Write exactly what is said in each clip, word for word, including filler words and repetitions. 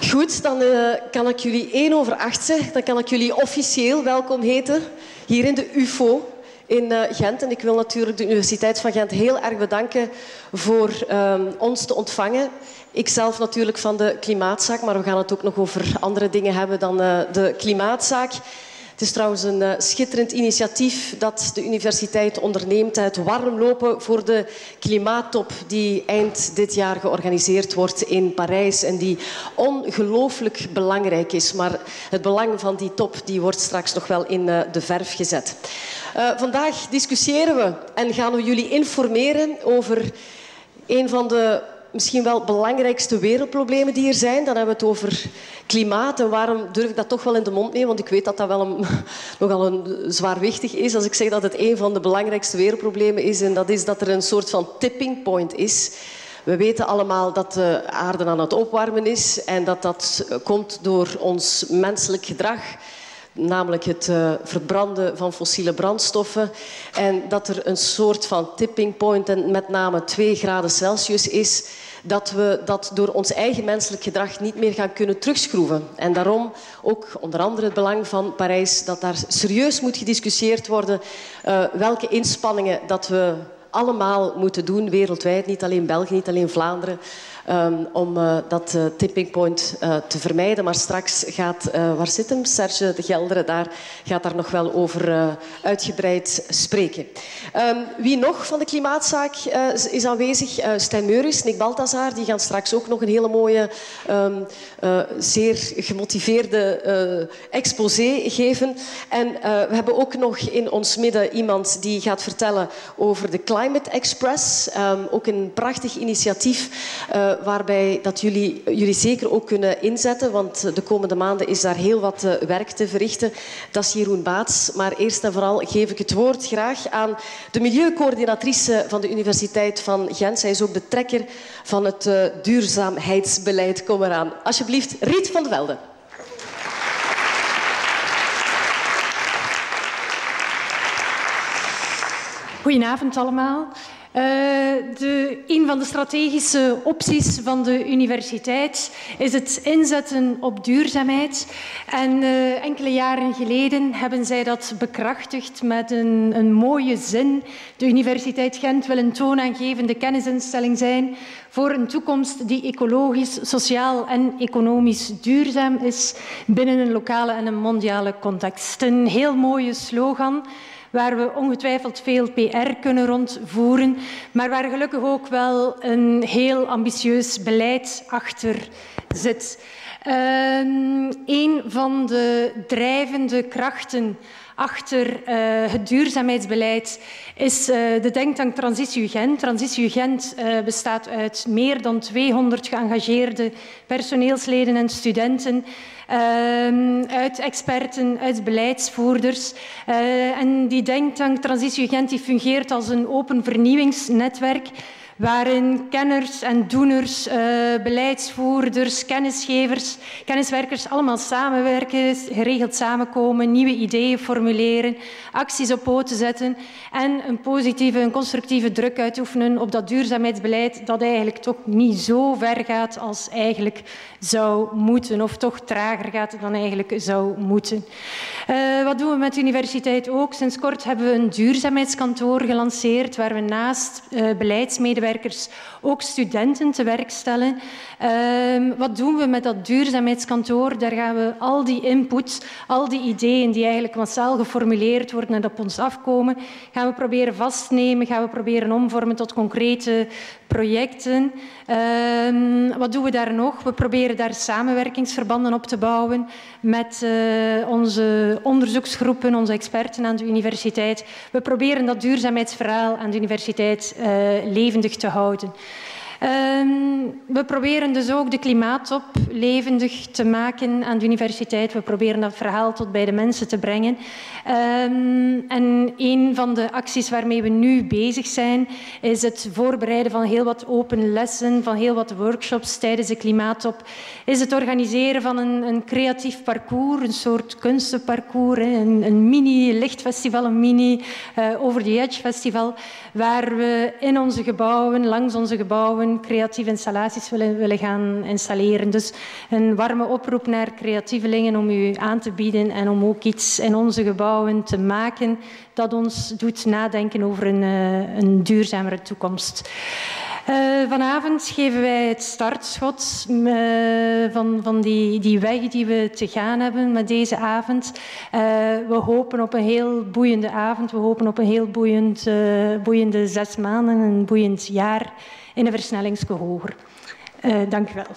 Goed, dan uh, kan ik jullie één over acht zeggen. Dan kan ik jullie officieel welkom heten hier in de U F O in uh, Gent. En ik wil natuurlijk de Universiteit van Gent heel erg bedanken voor uh, ons te ontvangen. Ikzelf natuurlijk van de klimaatzaak, maar we gaan het ook nog over andere dingen hebben dan uh, de klimaatzaak. Het is trouwens een uh, schitterend initiatief dat de universiteit onderneemt. Het warmlopen voor de klimaattop die eind dit jaar georganiseerd wordt in Parijs. En die ongelooflijk belangrijk is. Maar het belang van die top die wordt straks nog wel in uh, de verf gezet. Uh, vandaag discussiëren we en gaan we jullie informeren over een van de misschien wel belangrijkste wereldproblemen die er zijn. Dan hebben we het over klimaat. En waarom durf ik dat toch wel in de mond nemen? Want ik weet dat dat wel een, nogal een zwaarwichtig is. Als ik zeg dat het een van de belangrijkste wereldproblemen is. En dat is dat er een soort van tipping point is. We weten allemaal dat de aarde aan het opwarmen is. En dat dat komt door ons menselijk gedrag. Namelijk het uh, verbranden van fossiele brandstoffen. En dat er een soort van tipping point, en met name twee graden Celsius is, dat we dat door ons eigen menselijk gedrag niet meer gaan kunnen terugschroeven. En daarom ook onder andere het belang van Parijs, dat daar serieus moet gediscussieerd worden uh, welke inspanningen dat we allemaal moeten doen, wereldwijd, niet alleen België, niet alleen Vlaanderen, Um, om uh, dat uh, tipping point uh, te vermijden. Maar straks gaat, uh, waar zit hem? Serge de Geldere, daar gaat daar nog wel over uh, uitgebreid spreken. Um, wie nog van de klimaatzaak uh, is aanwezig? Uh, Stijn Meuris, Nick Balthazar, die gaan straks ook nog een hele mooie, um, uh, zeer gemotiveerde uh, exposé geven. En uh, we hebben ook nog in ons midden iemand die gaat vertellen over de Climate Express. Um, ook een prachtig initiatief. Uh, waarbij dat jullie, jullie zeker ook kunnen inzetten, want de komende maanden is daar heel wat uh, werk te verrichten. Dat is Jeroen Baats. Maar eerst en vooral geef ik het woord graag aan de milieucoördinatrice van de Universiteit van Gent. Zij is ook de trekker van het uh, duurzaamheidsbeleid. Kom eraan. Alsjeblieft, Riet van de Velde. Goedenavond allemaal. Uh, de, een van de strategische opties van de universiteit is het inzetten op duurzaamheid. En uh, enkele jaren geleden hebben zij dat bekrachtigd met een, een mooie zin. De Universiteit Gent wil een toonaangevende kennisinstelling zijn voor een toekomst die ecologisch, sociaal en economisch duurzaam is binnen een lokale en een mondiale context. Een heel mooie slogan, waar we ongetwijfeld veel P R kunnen rondvoeren, maar waar gelukkig ook wel een heel ambitieus beleid achter zit. Um, een van de drijvende krachten achter uh, het duurzaamheidsbeleid is uh, de denktank Transitio Gent. Transitio Gent uh, bestaat uit meer dan tweehonderd geëngageerde personeelsleden en studenten, Uh, uit experten, uit beleidsvoerders. Uh, en die denktank Transitio Gent die fungeert als een open vernieuwingsnetwerk waarin kenners en doeners, uh, beleidsvoerders, kennisgevers, kenniswerkers allemaal samenwerken, geregeld samenkomen, nieuwe ideeën formuleren, acties op poten zetten en een positieve en constructieve druk uitoefenen op dat duurzaamheidsbeleid dat eigenlijk toch niet zo ver gaat als eigenlijk zou moeten, of toch trager gaat dan eigenlijk zou moeten. Uh, wat doen we met de universiteit ook? Sinds kort hebben we een duurzaamheidskantoor gelanceerd waar we naast uh, beleidsmedewerkers ook studenten te werk stellen. Uh, wat doen we met dat duurzaamheidskantoor? Daar gaan we al die input, al die ideeën die eigenlijk massaal geformuleerd worden en op ons afkomen, gaan we proberen vastnemen, gaan we proberen omvormen tot concrete projecten. Uh, wat doen we daar nog? We proberen daar samenwerkingsverbanden op te bouwen met uh, onze onderzoeksgroepen, onze experten aan de universiteit. We proberen dat duurzaamheidsverhaal aan de universiteit uh, levendig te houden. Um, we proberen dus ook de klimaattop levendig te maken aan de universiteit. We proberen dat verhaal tot bij de mensen te brengen. Um, en een van de acties waarmee we nu bezig zijn, is het voorbereiden van heel wat open lessen, van heel wat workshops tijdens de klimaattop. Is het organiseren van een, een creatief parcours, een soort kunstenparcours, een, een mini-lichtfestival, een mini uh, Over the Edge festival, waar we in onze gebouwen, langs onze gebouwen, gebouwen creatieve installaties willen, willen gaan installeren. Dus een warme oproep naar creatievelingen om u aan te bieden en om ook iets in onze gebouwen te maken dat ons doet nadenken over een, uh, een duurzamere toekomst. Uh, vanavond geven wij het startschot uh, van, van die, die weg die we te gaan hebben met deze avond. Uh, we hopen op een heel boeiende avond. We hopen op een heel boeiend, uh, boeiende zes maanden, een boeiend jaar in de versnellingsgehoor. Uh, dank u wel.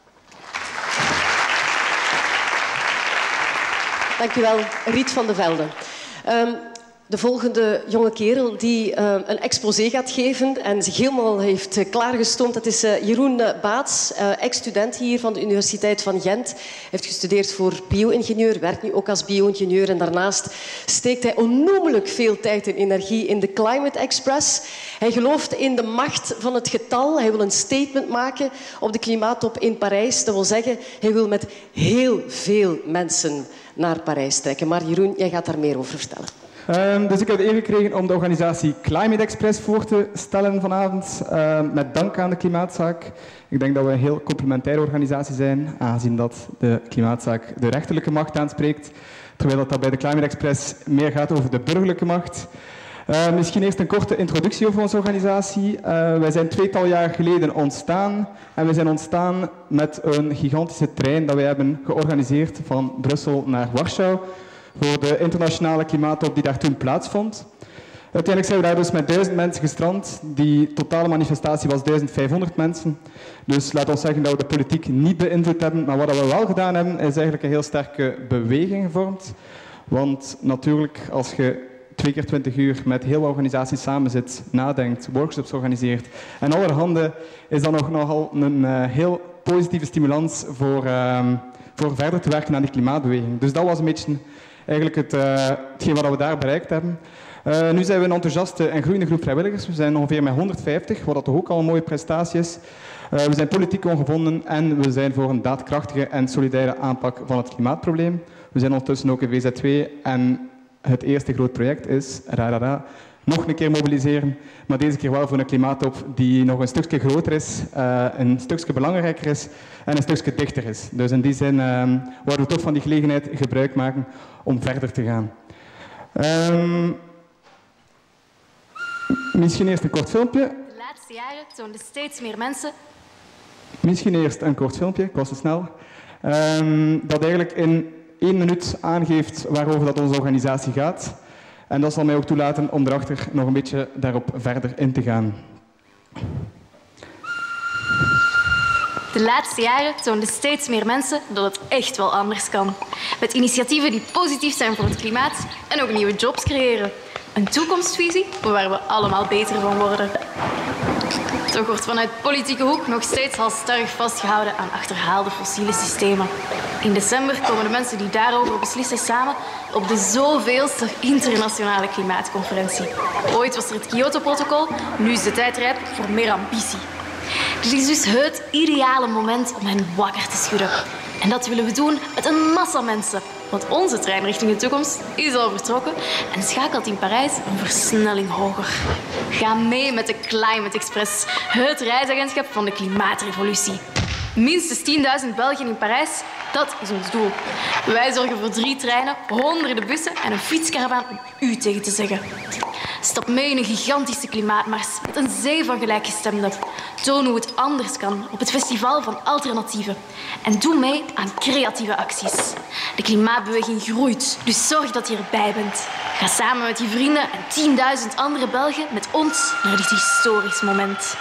Dank u wel, Riet van de Velde. Um, De volgende jonge kerel die uh, een exposé gaat geven en zich helemaal heeft uh, klaargestoomd, dat is uh, Jeroen Baats, uh, ex-student hier van de Universiteit van Gent. Hij heeft gestudeerd voor bio-ingenieur, werkt nu ook als bio-ingenieur en daarnaast steekt hij onnoemelijk veel tijd en energie in de Climate Express. Hij gelooft in de macht van het getal. Hij wil een statement maken op de klimaattop in Parijs. Dat wil zeggen, hij wil met heel veel mensen naar Parijs trekken. Maar Jeroen, jij gaat daar meer over vertellen. Um, dus ik heb de eer gekregen om de organisatie Climate Express voor te stellen vanavond, uh, met dank aan de Klimaatzaak. Ik denk dat we een heel complementaire organisatie zijn, aangezien dat de Klimaatzaak de rechterlijke macht aanspreekt, terwijl dat, dat bij de Climate Express meer gaat over de burgerlijke macht. Uh, misschien eerst een korte introductie over onze organisatie. Uh, wij zijn tweetal jaar geleden ontstaan en we zijn ontstaan met een gigantische trein dat wij hebben georganiseerd van Brussel naar Warschau, voor de internationale klimaattop die daar toen plaatsvond. Uiteindelijk zijn we daar dus met duizend mensen gestrand. Die totale manifestatie was duizend vijfhonderd mensen. Dus laat ons zeggen dat we de politiek niet beïnvloed hebben. Maar wat we wel gedaan hebben, is eigenlijk een heel sterke beweging gevormd. Want natuurlijk, als je twee keer twintig uur met heel wat organisaties samen zit, nadenkt, workshops organiseert en allerhande, is dat nog nogal een uh, heel positieve stimulans voor, uh, voor verder te werken aan die klimaatbeweging. Dus dat was een beetje eigenlijk het, uh, hetgeen wat we daar bereikt hebben. Uh, nu zijn we een enthousiaste en groeiende groep vrijwilligers. We zijn ongeveer met honderdvijftig, wat dat toch ook al een mooie prestatie is. Uh, we zijn politiek ongebonden en we zijn voor een daadkrachtige en solidaire aanpak van het klimaatprobleem. We zijn ondertussen ook in V Z twee en het eerste groot project is, rarara, nog een keer mobiliseren, maar deze keer wel voor een klimaattop die nog een stukje groter is, uh, een stukje belangrijker is en een stukje dichter is. Dus in die zin uh, willen we toch van die gelegenheid gebruik maken om verder te gaan. Um, misschien eerst een kort filmpje. De laatste jaren toonden steeds meer mensen... Misschien eerst een kort filmpje, ik was te snel. Um, dat eigenlijk in één minuut aangeeft waarover dat onze organisatie gaat. En dat zal mij ook toelaten om erachter nog een beetje daarop verder in te gaan. De laatste jaren toonden steeds meer mensen dat het echt wel anders kan. Met initiatieven die positief zijn voor het klimaat en ook nieuwe jobs creëren. Een toekomstvisie waar we allemaal beter van worden. Toch wordt vanuit politieke hoek nog steeds halstarrig vastgehouden aan achterhaalde fossiele systemen. In december komen de mensen die daarover beslissen samen op de zoveelste internationale klimaatconferentie. Ooit was er het Kyoto-protocol, nu is de tijd rijp voor meer ambitie. Dit is dus het ideale moment om hen wakker te schudden. En dat willen we doen met een massa mensen. Want onze trein richting de toekomst is al vertrokken en schakelt in Parijs een versnelling hoger. Ga mee met de Climate Express, het reisagentschap van de klimaatrevolutie. Minstens tienduizend Belgen in Parijs, dat is ons doel. Wij zorgen voor drie treinen, honderden bussen en een fietskaravaan om u tegen te zeggen. Stap mee in een gigantische klimaatmars met een zee van gelijkgestemden. Toon hoe het anders kan op het Festival van Alternatieven. En doe mee aan creatieve acties. De klimaatbeweging groeit, dus zorg dat je erbij bent. Ga samen met je vrienden en tienduizend andere Belgen met ons naar dit historisch moment.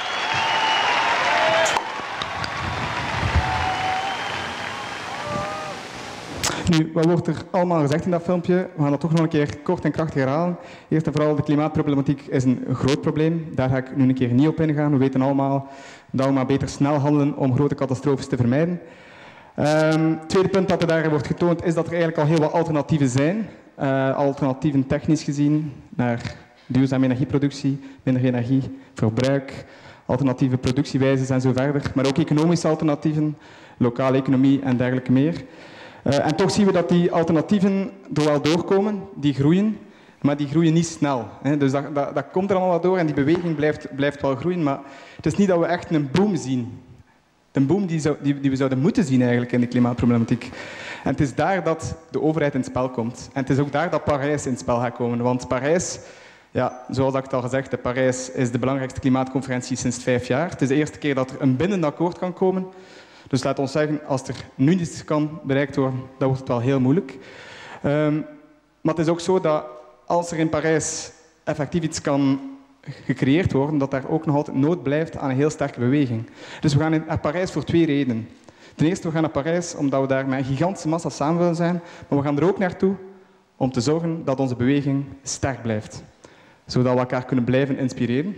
Nu, wat wordt er allemaal gezegd in dat filmpje? We gaan dat toch nog een keer kort en krachtig herhalen. Eerst en vooral, de klimaatproblematiek is een groot probleem. Daar ga ik nu een keer niet op ingaan. We weten allemaal dat we maar beter snel handelen om grote catastrofes te vermijden. Um, het tweede punt dat er daar wordt getoond is dat er eigenlijk al heel wat alternatieven zijn. Uh, alternatieven technisch gezien naar duurzame energieproductie, minder energieverbruik, alternatieve productiewijzes en zo verder. Maar ook economische alternatieven, lokale economie en dergelijke meer. Uh, en toch zien we dat die alternatieven er wel doorkomen, die groeien. maar die groeien niet snel. Hè. Dus dat, dat, dat komt er allemaal wat door en die beweging blijft, blijft wel groeien, maar het is niet dat we echt een boom zien. Een boom die, zou, die, die we zouden moeten zien eigenlijk in de klimaatproblematiek. En het is daar dat de overheid in het spel komt. En het is ook daar dat Parijs in het spel gaat komen. Want Parijs, ja, zoals ik het al gezegd heb, Parijs is de belangrijkste klimaatconferentie sinds vijf jaar. Het is de eerste keer dat er een bindend akkoord kan komen. Dus laat ons zeggen, als er nu niets kan bereikt worden, dan wordt het wel heel moeilijk. Um, maar het is ook zo dat als er in Parijs effectief iets kan gecreëerd worden, dat daar ook nog altijd nood blijft aan een heel sterke beweging. Dus we gaan naar Parijs voor twee redenen. Ten eerste, we gaan naar Parijs omdat we daar met een gigantische massa samen willen zijn, maar we gaan er ook naartoe om te zorgen dat onze beweging sterk blijft. Zodat we elkaar kunnen blijven inspireren.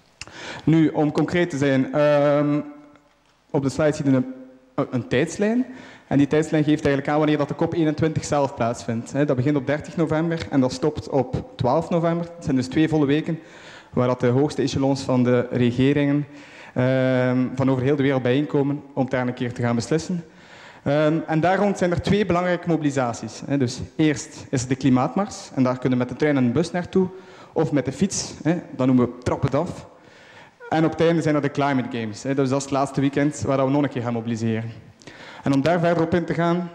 Nu, om concreet te zijn, um, op de slide zie je een, een tijdslijn. En die tijdslijn geeft eigenlijk aan wanneer dat de COP eenentwintig zelf plaatsvindt. Dat begint op dertig november en dat stopt op twaalf november. Het zijn dus twee volle weken waar dat de hoogste echelons van de regeringen um, van over heel de wereld bijeenkomen om daar een keer te gaan beslissen. Um, en daar rond zijn er twee belangrijke mobilisaties. Dus eerst is er de klimaatmars en daar kunnen we met de trein en de bus naartoe. Of met de fiets, dat noemen we Trap het af. En op het einde zijn er de Climate Games. Dus dat is het laatste weekend waar we nog een keer gaan mobiliseren. En om daar verder op in te gaan,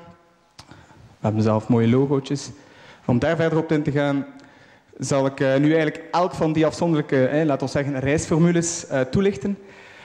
we hebben zelf mooie logootjes. Om daar verder op in te gaan, zal ik uh, nu eigenlijk elk van die afzonderlijke, eh, laten we zeggen, reisformules uh, toelichten.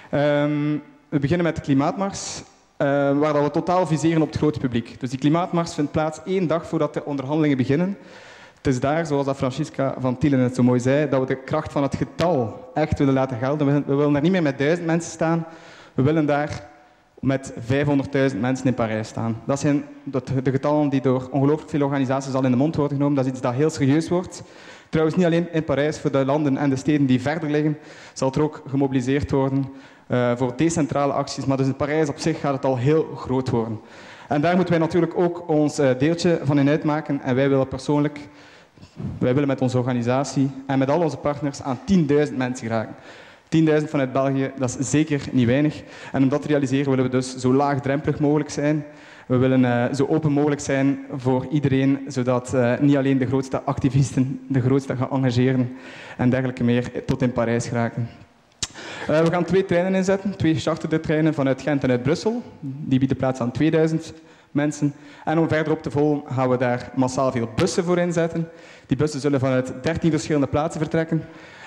Um, we beginnen met de klimaatmars, uh, waar dat we totaal viseren op het grote publiek. Dus die klimaatmars vindt plaats één dag voordat de onderhandelingen beginnen. Het is daar, zoals dat Francisca van Tielen het zo mooi zei, dat we de kracht van het getal echt willen laten gelden. We willen daar niet meer met duizend mensen staan, we willen daar met vijfhonderdduizend mensen in Parijs staan. Dat zijn de getallen die door ongelooflijk veel organisaties al in de mond worden genomen. Dat is iets dat heel serieus wordt. Trouwens, niet alleen in Parijs, voor de landen en de steden die verder liggen, zal er ook gemobiliseerd worden uh, voor decentrale acties. Maar dus in Parijs op zich gaat het al heel groot worden. En daar moeten wij natuurlijk ook ons uh, deeltje van in uitmaken. En wij willen persoonlijk, wij willen met onze organisatie en met al onze partners aan tienduizend mensen geraken. tienduizend vanuit België, dat is zeker niet weinig. En om dat te realiseren willen we dus zo laagdrempelig mogelijk zijn. We willen uh, zo open mogelijk zijn voor iedereen, zodat uh, niet alleen de grootste activisten de grootste gaan engageren en dergelijke meer tot in Parijs geraken. Uh, we gaan twee treinen inzetten, twee charterde treinen vanuit Gent en uit Brussel. Die bieden plaats aan tweeduizend mensen. En om verder op te volgen gaan we daar massaal veel bussen voor inzetten. Die bussen zullen vanuit dertien verschillende plaatsen vertrekken.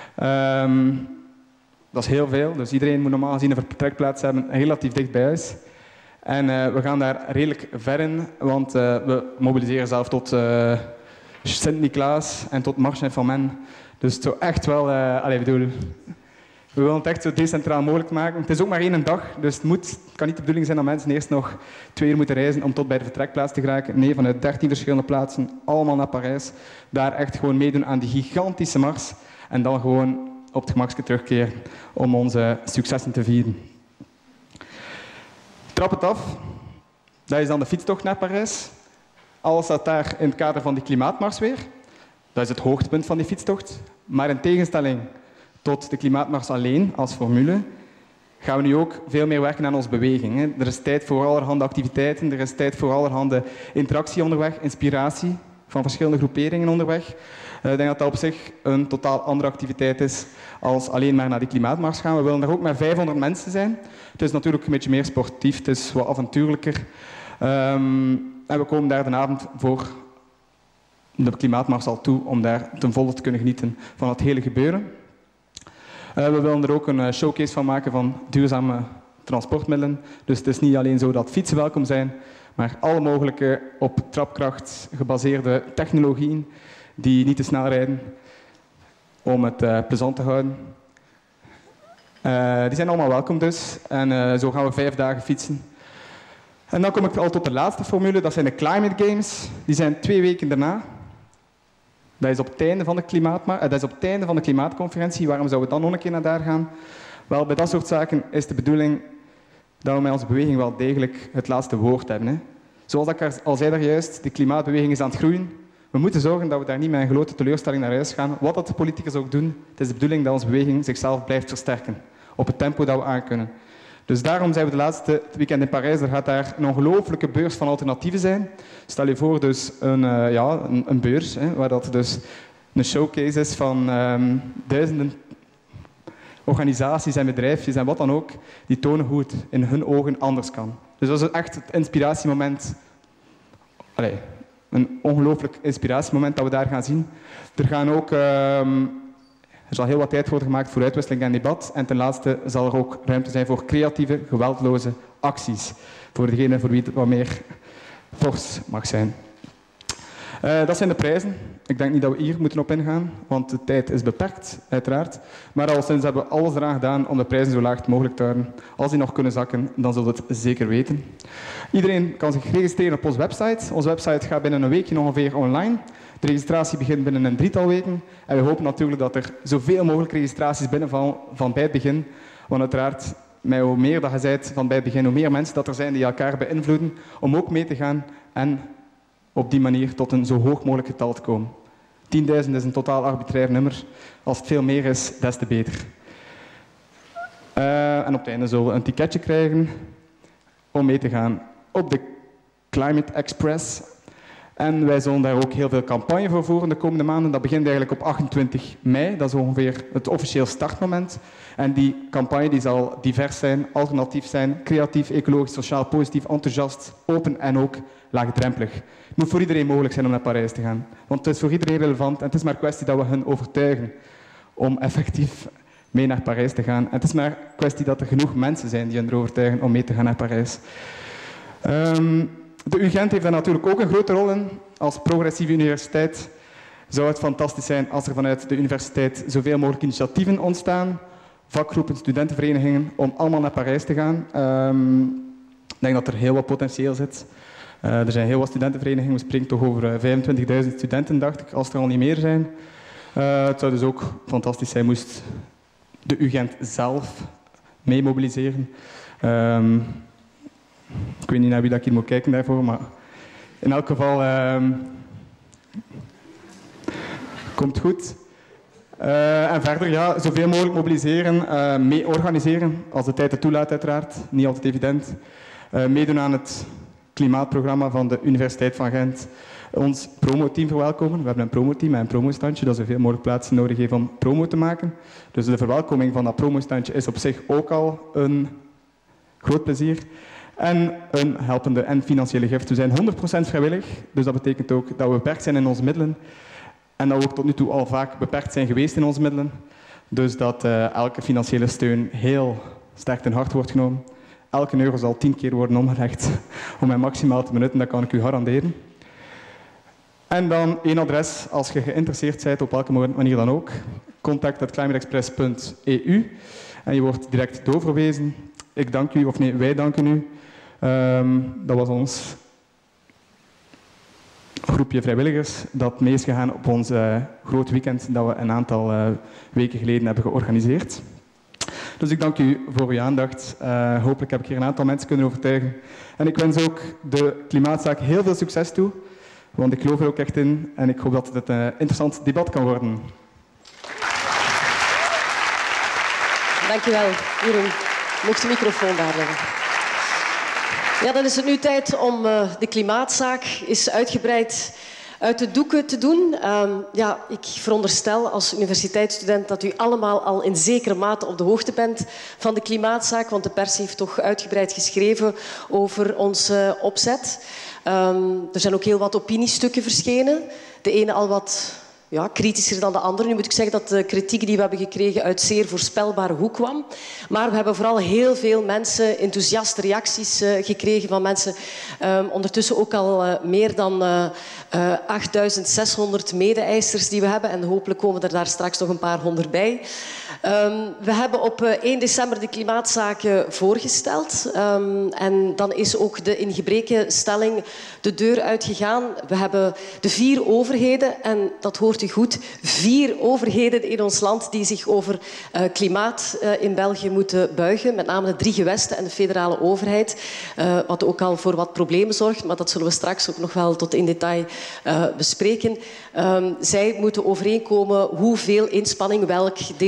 Um, Dat is heel veel, dus iedereen moet normaal gezien een vertrekplaats hebben, relatief dicht bij huis. En uh, we gaan daar redelijk ver in, want uh, we mobiliseren zelf tot uh, Sint-Niklaas en tot Mars en Van Men. Dus het zou echt wel, uh, allez, bedoel, we willen het echt zo decentraal mogelijk maken. Het is ook maar één dag, dus het, moet, het kan niet de bedoeling zijn dat mensen eerst nog twee uur moeten reizen om tot bij de vertrekplaats te geraken. Nee, vanuit dertien verschillende plaatsen, allemaal naar Parijs. Daar echt gewoon meedoen aan die gigantische mars en dan gewoon op het gemakje terugkeren om onze successen te vieren. Trap het af. Dat is dan de fietstocht naar Parijs. Alles staat daar in het kader van die klimaatmars weer. Dat is het hoogtepunt van die fietstocht. Maar in tegenstelling tot de klimaatmars alleen als formule, gaan we nu ook veel meer werken aan onze beweging. Hè. Er is tijd voor allerhande activiteiten, er is tijd voor allerhande interactie onderweg, inspiratie van verschillende groeperingen onderweg. Ik denk dat dat op zich een totaal andere activiteit is als alleen maar naar die klimaatmars gaan. We willen daar ook met vijfhonderd mensen zijn. Het is natuurlijk een beetje meer sportief, het is wat avontuurlijker. Um, en we komen daar de avond voor de klimaatmars al toe om daar ten volle te kunnen genieten van het hele gebeuren. Uh, we willen er ook een showcase van maken van duurzame transportmiddelen. Dus het is niet alleen zo dat fietsen welkom zijn, maar alle mogelijke op trapkracht gebaseerde technologieën die niet te snel rijden om het uh, plezant te houden. Uh, die zijn allemaal welkom dus. En uh, zo gaan we vijf dagen fietsen. En dan kom ik al tot de laatste formule, dat zijn de Climate Games. Die zijn twee weken daarna. Dat is op het einde van de, klimaatma- uh, dat is op het einde van de klimaatconferentie. Waarom zouden we dan nog een keer naar daar gaan? Wel, bij dat soort zaken is de bedoeling dat we met onze beweging wel degelijk het laatste woord hebben. Hè. Zoals ik al zei daar juist, de klimaatbeweging is aan het groeien. We moeten zorgen dat we daar niet met een grote teleurstelling naar huis gaan. Wat dat de politicus ook doen, het is de bedoeling dat onze beweging zichzelf blijft versterken. Op het tempo dat we aankunnen. Dus daarom zijn we de laatste weekend in Parijs. Er gaat daar een ongelooflijke beurs van alternatieven zijn. Stel je voor dus een, uh, ja, een, een beurs, hè, waar dat dus een showcase is van um, duizenden organisaties en bedrijfjes en wat dan ook, die tonen hoe het in hun ogen anders kan. Dus dat is echt het inspiratiemoment. Allee, een ongelooflijk inspiratiemoment dat we daar gaan zien. Er gaan ook... Um, Er zal heel wat tijd worden gemaakt voor uitwisseling en debat. En ten laatste zal er ook ruimte zijn voor creatieve, geweldloze acties. Voor degene voor wie het wat meer fors mag zijn. Uh, dat zijn de prijzen. Ik denk niet dat we hier moeten op ingaan, want de tijd is beperkt, uiteraard. Maar alleszins hebben we alles eraan gedaan om de prijzen zo laag mogelijk te houden. Als die nog kunnen zakken, dan zullen we het zeker weten. Iedereen kan zich registreren op onze website. Onze website gaat binnen een weekje ongeveer online. De registratie begint binnen een drietal weken. En we hopen natuurlijk dat er zoveel mogelijk registraties binnenvallen van bij het begin. Want uiteraard, met hoe meer dat je bent van bij het begin, hoe meer mensen dat er zijn die elkaar beïnvloeden, om ook mee te gaan en op die manier tot een zo hoog mogelijk getal te komen. tienduizend is een totaal arbitrair nummer. Als het veel meer is, des te beter. Uh, en op het einde zullen we een ticketje krijgen om mee te gaan op de Climate Express. En wij zullen daar ook heel veel campagne voor voeren de komende maanden. Dat begint eigenlijk op achtentwintig mei. Dat is ongeveer het officieel startmoment. En die campagne die zal divers zijn, alternatief zijn, creatief, ecologisch, sociaal, positief, enthousiast, open en ook laagdrempelig. Het moet voor iedereen mogelijk zijn om naar Parijs te gaan. Want het is voor iedereen relevant en het is maar een kwestie dat we hen overtuigen om effectief mee naar Parijs te gaan. En het is maar een kwestie dat er genoeg mensen zijn die hen overtuigen om mee te gaan naar Parijs. Um, De U Gent heeft daar natuurlijk ook een grote rol in. Als progressieve universiteit zou het fantastisch zijn als er vanuit de universiteit zoveel mogelijk initiatieven ontstaan, vakgroepen, studentenverenigingen, om allemaal naar Parijs te gaan. Um, ik denk dat er heel wat potentieel zit. Uh, er zijn heel wat studentenverenigingen. We spreken toch over vijfentwintigduizend studenten, dacht ik, als er al niet meer zijn. Uh, het zou dus ook fantastisch zijn moest de U Gent zelf mee mobiliseren. Um, Ik weet niet naar wie dat ik hier moet kijken daarvoor, maar in elk geval uh, komt goed. Uh, en verder, ja, zoveel mogelijk mobiliseren, uh, mee organiseren, als de tijd het toelaat uiteraard, niet altijd evident. Uh, meedoen aan het klimaatprogramma van de Universiteit van Gent. Ons promoteam verwelkomen. We hebben een promoteam en een promostandje, dat zoveel mogelijk plaatsen nodig heeft om promo te maken. Dus de verwelkoming van dat promostandje is op zich ook al een groot plezier. En een helpende en financiële gift. We zijn honderd procent vrijwillig, dus dat betekent ook dat we beperkt zijn in onze middelen. En dat we ook tot nu toe al vaak beperkt zijn geweest in onze middelen. Dus dat uh, elke financiële steun heel sterk ten harte wordt genomen. Elke euro zal tien keer worden omgelegd om mij maximaal te benutten, dat kan ik u garanderen. En dan één adres, als je geïnteresseerd bent, op welke manier dan ook. contact at climateexpress punt e u. En je wordt direct doorverwezen. Ik dank u, of nee, wij danken u. Um, dat was ons groepje vrijwilligers dat mee is gegaan op ons uh, groot weekend dat we een aantal uh, weken geleden hebben georganiseerd. Dus ik dank u voor uw aandacht. Uh, hopelijk heb ik hier een aantal mensen kunnen overtuigen. En ik wens ook de klimaatzaak heel veel succes toe, want ik geloof er ook echt in en ik hoop dat het een interessant debat kan worden. Dank je wel, Jeroen. Mocht de microfoon daar leggen. Ja, dan is het nu tijd om uh, de klimaatzaak eens uitgebreid uit de doeken te doen. Uh, ja, ik veronderstel als universiteitsstudent dat u allemaal al in zekere mate op de hoogte bent van de klimaatzaak, want de pers heeft toch uitgebreid geschreven over onze opzet. Um, er zijn ook heel wat opiniestukken verschenen. De ene al wat ja, kritischer dan de andere. Nu moet ik zeggen dat de kritiek die we hebben gekregen uit zeer voorspelbare hoek kwam. Maar we hebben vooral heel veel mensen, enthousiaste reacties uh, gekregen van mensen. Um, ondertussen ook al uh, meer dan uh, uh, achtduizend zeshonderd mede-eisers die we hebben. En hopelijk komen er daar straks nog een paar honderd bij. Um, we hebben op uh, één december de klimaatzaken voorgesteld. Um, en dan is ook de in gebreken stelling de deur uitgegaan. We hebben de vier overheden, en dat hoort u goed, vier overheden in ons land die zich over uh, klimaat uh, in België moeten buigen. Met name de drie gewesten en de federale overheid. Uh, wat ook al voor wat problemen zorgt, maar dat zullen we straks ook nog wel tot in detail uh, bespreken. Um, zij moeten overeenkomen hoeveel inspanning welk deel van ons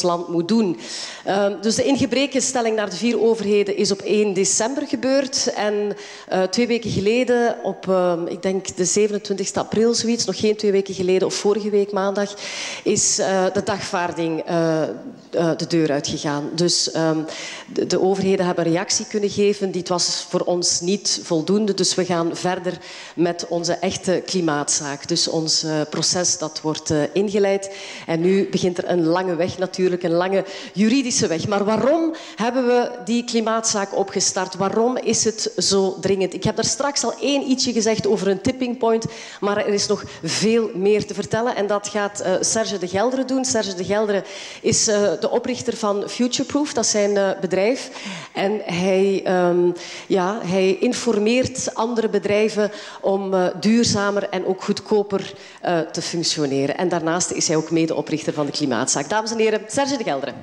ons land moet doen. Uh, dus de ingebrekenstelling naar de vier overheden is op één december gebeurd. En uh, twee weken geleden, op uh, ik denk de zevenentwintigste april, zoiets, nog geen twee weken geleden of vorige week maandag, is uh, de dagvaarding uh, uh, de deur uitgegaan. Dus um, de, de overheden hebben een reactie kunnen geven. Dit was voor ons niet voldoende. Dus we gaan verder met onze echte klimaatzaak. Dus ons uh, proces dat wordt uh, ingeleid. En nu begint er een lange weg natuurlijk, een lange juridische weg. Maar waarom hebben we die klimaatzaak opgestart? Waarom is het zo dringend? Ik heb daar straks al één ietsje gezegd over een tipping point, maar er is nog veel meer te vertellen. En dat gaat uh, Serge de Geldere doen. Serge de Geldere is uh, de oprichter van Futureproof, dat is zijn uh, bedrijf. En hij, um, ja, hij informeert andere bedrijven om uh, duurzamer en ook goedkoper uh, te functioneren. En daarnaast is hij ook medeoprichter van de klimaatzaak. Dames en heren, Serge de Geldere.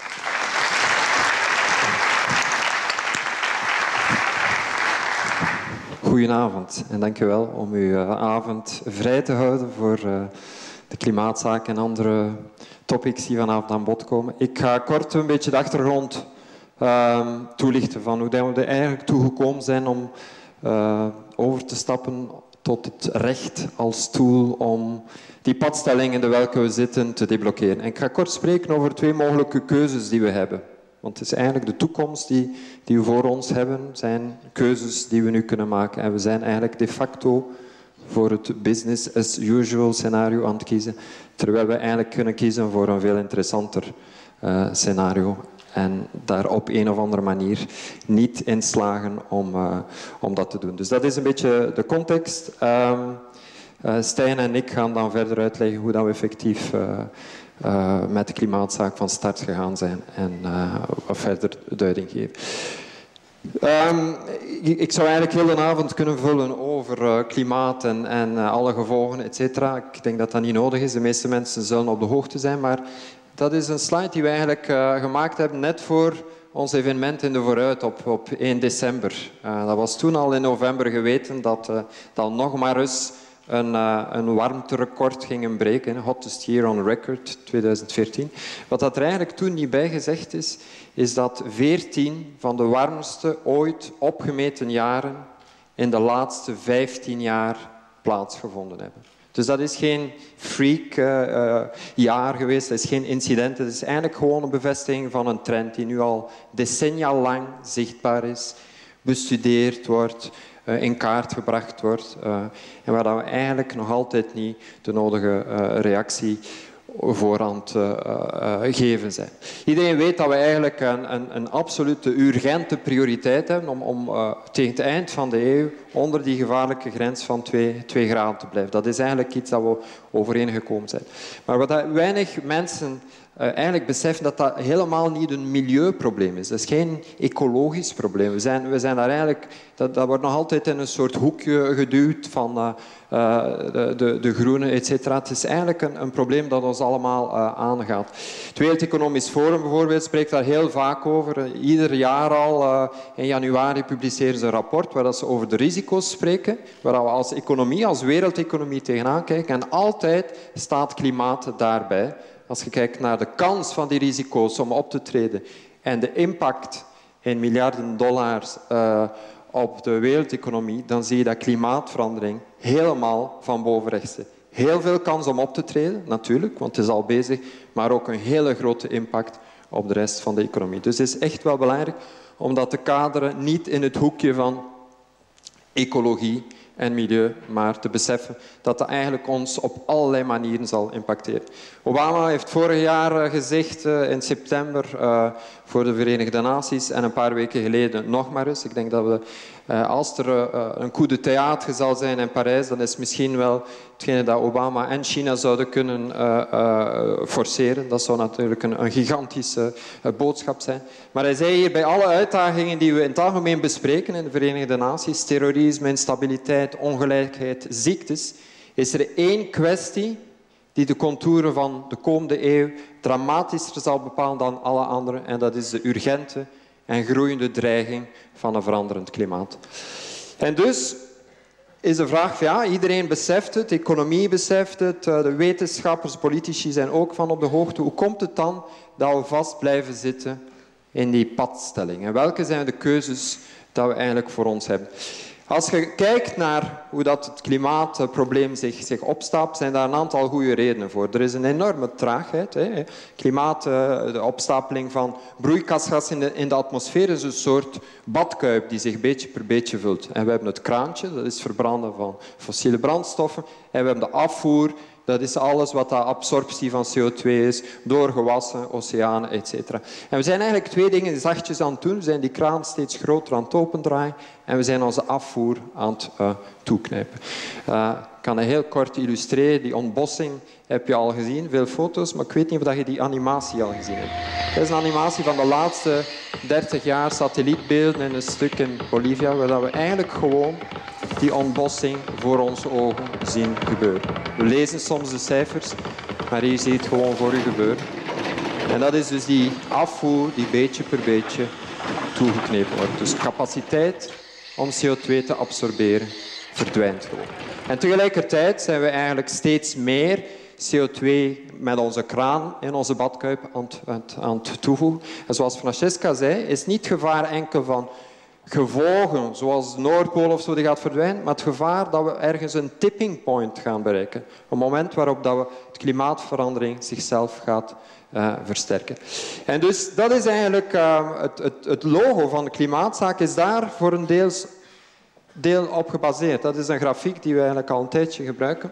Goedenavond en dank u wel om uw avond vrij te houden voor uh, de klimaatzaak en andere topics die vanavond aan bod komen. Ik ga kort een beetje de achtergrond uh, toelichten van hoe we er eigenlijk toegekomen zijn om uh, over te stappen tot het recht als tool om die padstelling in de welke we zitten te deblokkeren. En ik ga kort spreken over twee mogelijke keuzes die we hebben. Want het is eigenlijk de toekomst die, die we voor ons hebben, zijn keuzes die we nu kunnen maken. En we zijn eigenlijk de facto voor het business as usual scenario aan het kiezen, terwijl we eigenlijk kunnen kiezen voor een veel interessanter uh, scenario. En daar op een of andere manier niet in slagen om, uh, om dat te doen. Dus dat is een beetje de context. Um, uh, Stijn en ik gaan dan verder uitleggen hoe dat we effectief uh, uh, met de klimaatzaak van start gegaan zijn en uh, wat verder duiding geven. Um, ik zou eigenlijk heel de avond kunnen vullen over uh, klimaat en, en uh, alle gevolgen, et cetera. Ik denk dat dat niet nodig is. De meeste mensen zullen op de hoogte zijn, maar dat is een slide die we eigenlijk uh, gemaakt hebben net voor ons evenement in de vooruit op, op één december. Uh, dat was toen al in november geweten dat uh, dat nog maar eens een, uh, een warmterecord gingen breken. Hottest year on record, twintig veertien. Wat dat er eigenlijk toen niet bij gezegd is, is dat veertien van de warmste ooit opgemeten jaren in de laatste vijftien jaar plaatsgevonden hebben. Dus dat is geen freak uh, uh, jaar geweest, dat is geen incident. Het is eigenlijk gewoon een bevestiging van een trend die nu al decennia lang zichtbaar is, bestudeerd wordt, uh, in kaart gebracht wordt. Uh, en waar we eigenlijk nog altijd niet de nodige uh, reactie voor aan het uh, uh, geven zijn. Iedereen weet dat we eigenlijk een, een, een absolute urgente prioriteit hebben om, om uh, tegen het eind van de eeuw onder die gevaarlijke grens van twee graden te blijven. Dat is eigenlijk iets dat we overeengekomen zijn. Maar wat weinig mensen uh, eigenlijk beseffen, dat dat helemaal niet een milieuprobleem is. Dat is geen ecologisch probleem. We zijn, we zijn daar eigenlijk, dat, dat wordt nog altijd in een soort hoekje geduwd van uh, uh, de, de, de groenen, et cetera. Het is eigenlijk een, een probleem dat ons allemaal uh, aangaat. Het Wereld Economisch Forum bijvoorbeeld spreekt daar heel vaak over. Uh, ieder jaar al uh, in januari publiceren ze een rapport waar dat ze over de risico's spreken, waar we als economie, als wereldeconomie tegenaan kijken. En altijd staat klimaat daarbij. Als je kijkt naar de kans van die risico's om op te treden en de impact in miljarden dollars uh, op de wereldeconomie, dan zie je dat klimaatverandering helemaal van boven rechts zit. Heel veel kans om op te treden, natuurlijk, want het is al bezig, maar ook een hele grote impact op de rest van de economie. Dus het is echt wel belangrijk om dat te kaderen, niet in het hoekje van ecologie en milieu, maar te beseffen dat dat eigenlijk ons op allerlei manieren zal impacteren. Obama heeft vorig jaar gezegd, uh, in september, uh, voor de Verenigde Naties en een paar weken geleden nog maar eens. Ik denk dat we, uh, als er uh, een coup de théâtre zal zijn in Parijs, dan is misschien wel hetgene dat Obama en China zouden kunnen uh, uh, forceren. Dat zou natuurlijk een, een gigantische uh, boodschap zijn. Maar hij zei hier, bij alle uitdagingen die we in het algemeen bespreken in de Verenigde Naties, terrorisme, instabiliteit, ongelijkheid, ziektes, is er één kwestie die de contouren van de komende eeuw dramatischer zal bepalen dan alle andere. En dat is de urgente en groeiende dreiging van een veranderend klimaat. En dus is de vraag van ja, iedereen beseft het, de economie beseft het, de wetenschappers, politici zijn ook van op de hoogte. Hoe komt het dan dat we vast blijven zitten in die padstelling? En welke zijn de keuzes dat we eigenlijk voor ons hebben? Als je kijkt naar hoe dat het klimaatprobleem zich, zich opstapelt, zijn daar een aantal goede redenen voor. Er is een enorme traagheid. Hè. Klimaat, de opstapeling van broeikasgas in de, in de atmosfeer is een soort badkuip die zich beetje per beetje vult. En we hebben het kraantje, dat is verbranden van fossiele brandstoffen. En we hebben de afvoer, dat is alles wat de absorptie van C O twee is, door gewassen, oceanen, et cetera. En we zijn eigenlijk twee dingen zachtjes aan het doen. We zijn die kraan steeds groter aan het opendraaien en we zijn onze afvoer aan het uh, toeknijpen. Uh, ik kan het heel kort illustreren. Die ontbossing heb je al gezien, veel foto's, maar ik weet niet of je die animatie al gezien hebt. Dat is een animatie van de laatste dertig jaar, satellietbeelden in een stuk in Bolivia, waar we eigenlijk gewoon die ontbossing voor onze ogen zien gebeuren. We lezen soms de cijfers, maar hier zie je het gewoon voor u gebeuren. En dat is dus die afvoer die beetje per beetje toegeknepen wordt. Dus capaciteit om C O twee te absorberen verdwijnt gewoon. En tegelijkertijd zijn we eigenlijk steeds meer C O twee met onze kraan in onze badkuip aan het, aan het toevoegen. En zoals Francesca zei, is niet het gevaar enkel van gevolgen, zoals de Noordpool of zo, die gaat verdwijnen, maar het gevaar dat we ergens een tipping point gaan bereiken. Een moment waarop dat we de klimaatverandering zichzelf gaat uh, versterken. En dus dat is eigenlijk uh, het, het, het logo van de klimaatzaak is daar voor een deels, deel op gebaseerd. Dat is een grafiek die we eigenlijk al een tijdje gebruiken.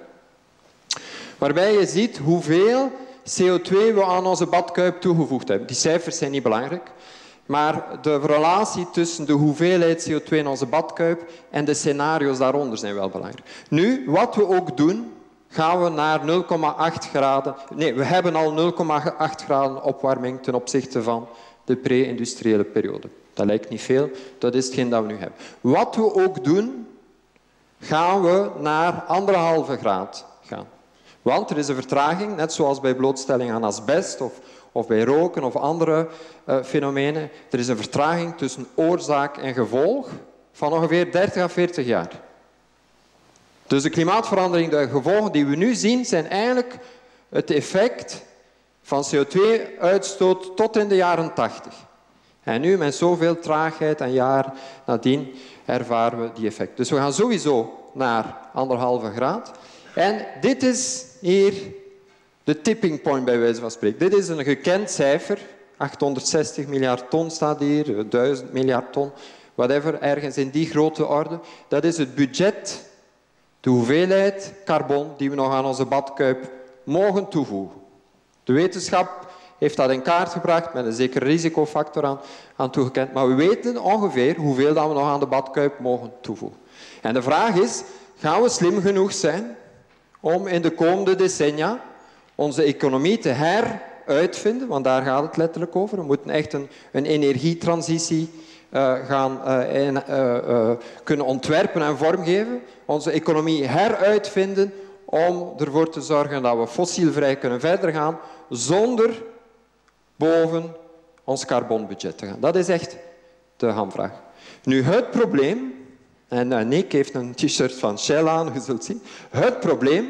Waarbij je ziet hoeveel C O twee we aan onze badkuip toegevoegd hebben. Die cijfers zijn niet belangrijk. Maar de relatie tussen de hoeveelheid C O twee in onze badkuip en de scenario's daaronder zijn wel belangrijk. Nu, wat we ook doen, gaan we naar nul komma acht graden. Nee, we hebben al nul komma acht graden opwarming ten opzichte van de pre-industriële periode. Dat lijkt niet veel, dat is hetgeen dat we nu hebben. Wat we ook doen, gaan we naar anderhalve graad gaan. Want er is een vertraging, net zoals bij blootstelling aan asbest of, of bij roken of andere uh, fenomenen. Er is een vertraging tussen oorzaak en gevolg van ongeveer dertig à veertig jaar. Dus de klimaatverandering, de gevolgen die we nu zien, zijn eigenlijk het effect van C O twee uitstoot tot in de jaren tachtig. En nu met zoveel traagheid en jaar nadien ervaren we die effect. Dus we gaan sowieso naar anderhalve graad. En dit is hier de tipping point bij wijze van spreken. Dit is een gekend cijfer. achthonderdzestig miljard ton staat hier, duizend miljard ton, whatever, ergens in die grote orde. Dat is het budget, de hoeveelheid carbon die we nog aan onze badkuip mogen toevoegen. De wetenschap heeft dat in kaart gebracht met een zekere risicofactor aan, aan toegekend. Maar we weten ongeveer hoeveel dat we nog aan de badkuip mogen toevoegen. En de vraag is, gaan we slim genoeg zijn om in de komende decennia onze economie te heruitvinden, want daar gaat het letterlijk over. We moeten echt een, een energietransitie uh, gaan uh, in, uh, uh, kunnen ontwerpen en vormgeven. Onze economie heruitvinden om ervoor te zorgen dat we fossielvrij kunnen verder gaan, zonder boven ons carbonbudget te gaan. Dat is echt de hamvraag. Nu, het probleem, en uh, Nick heeft een t-shirt van Shell aan, je zult zien. Het probleem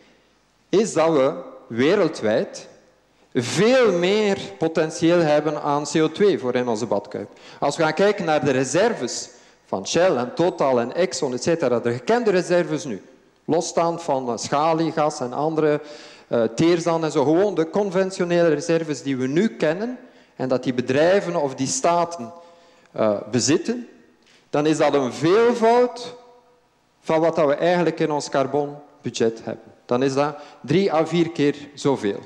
is dat we wereldwijd veel meer potentieel hebben aan C O twee voor in onze badkuip. Als we gaan kijken naar de reserves van Shell en Total en Exxon, et cetera, de gekende reserves nu, losstaand van uh, schaliegas en andere uh, teerzand en zo, gewoon de conventionele reserves die we nu kennen en dat die bedrijven of die staten uh, bezitten, dan is dat een veelvoud van wat we eigenlijk in ons carbonbudget hebben. Dan is dat drie à vier keer zoveel.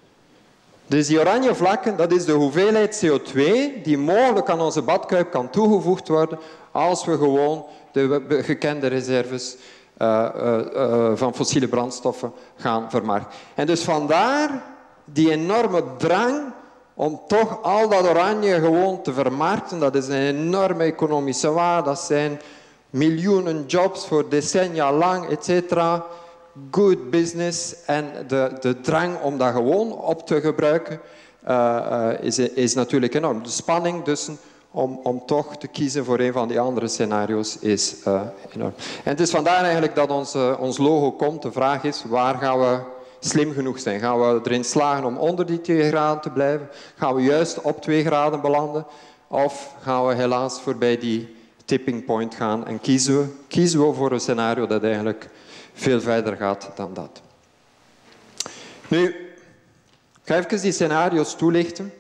Dus die oranje vlakken, dat is de hoeveelheid C O twee die mogelijk aan onze badkuip kan toegevoegd worden als we gewoon de gekende reserves uh, uh, uh, van fossiele brandstoffen gaan vermarkten. En dus vandaar die enorme drang om toch al dat oranje gewoon te vermarkten. Dat is een enorme economische waarde. Dat zijn miljoenen jobs voor decennia lang, et cetera. Good business. En de, de drang om dat gewoon op te gebruiken uh, uh, is, is natuurlijk enorm. De spanning tussen om, om toch te kiezen voor een van die andere scenario's is uh, enorm. En het is vandaar eigenlijk dat ons, uh, ons logo komt. De vraag is, waar gaan we slim genoeg zijn? Gaan we erin slagen om onder die twee graden te blijven? Gaan we juist op twee graden belanden? Of gaan we helaas voorbij die tipping point gaan en kiezen we, kiezen we voor een scenario dat eigenlijk veel verder gaat dan dat? Nu, ik ga even die scenario's toelichten.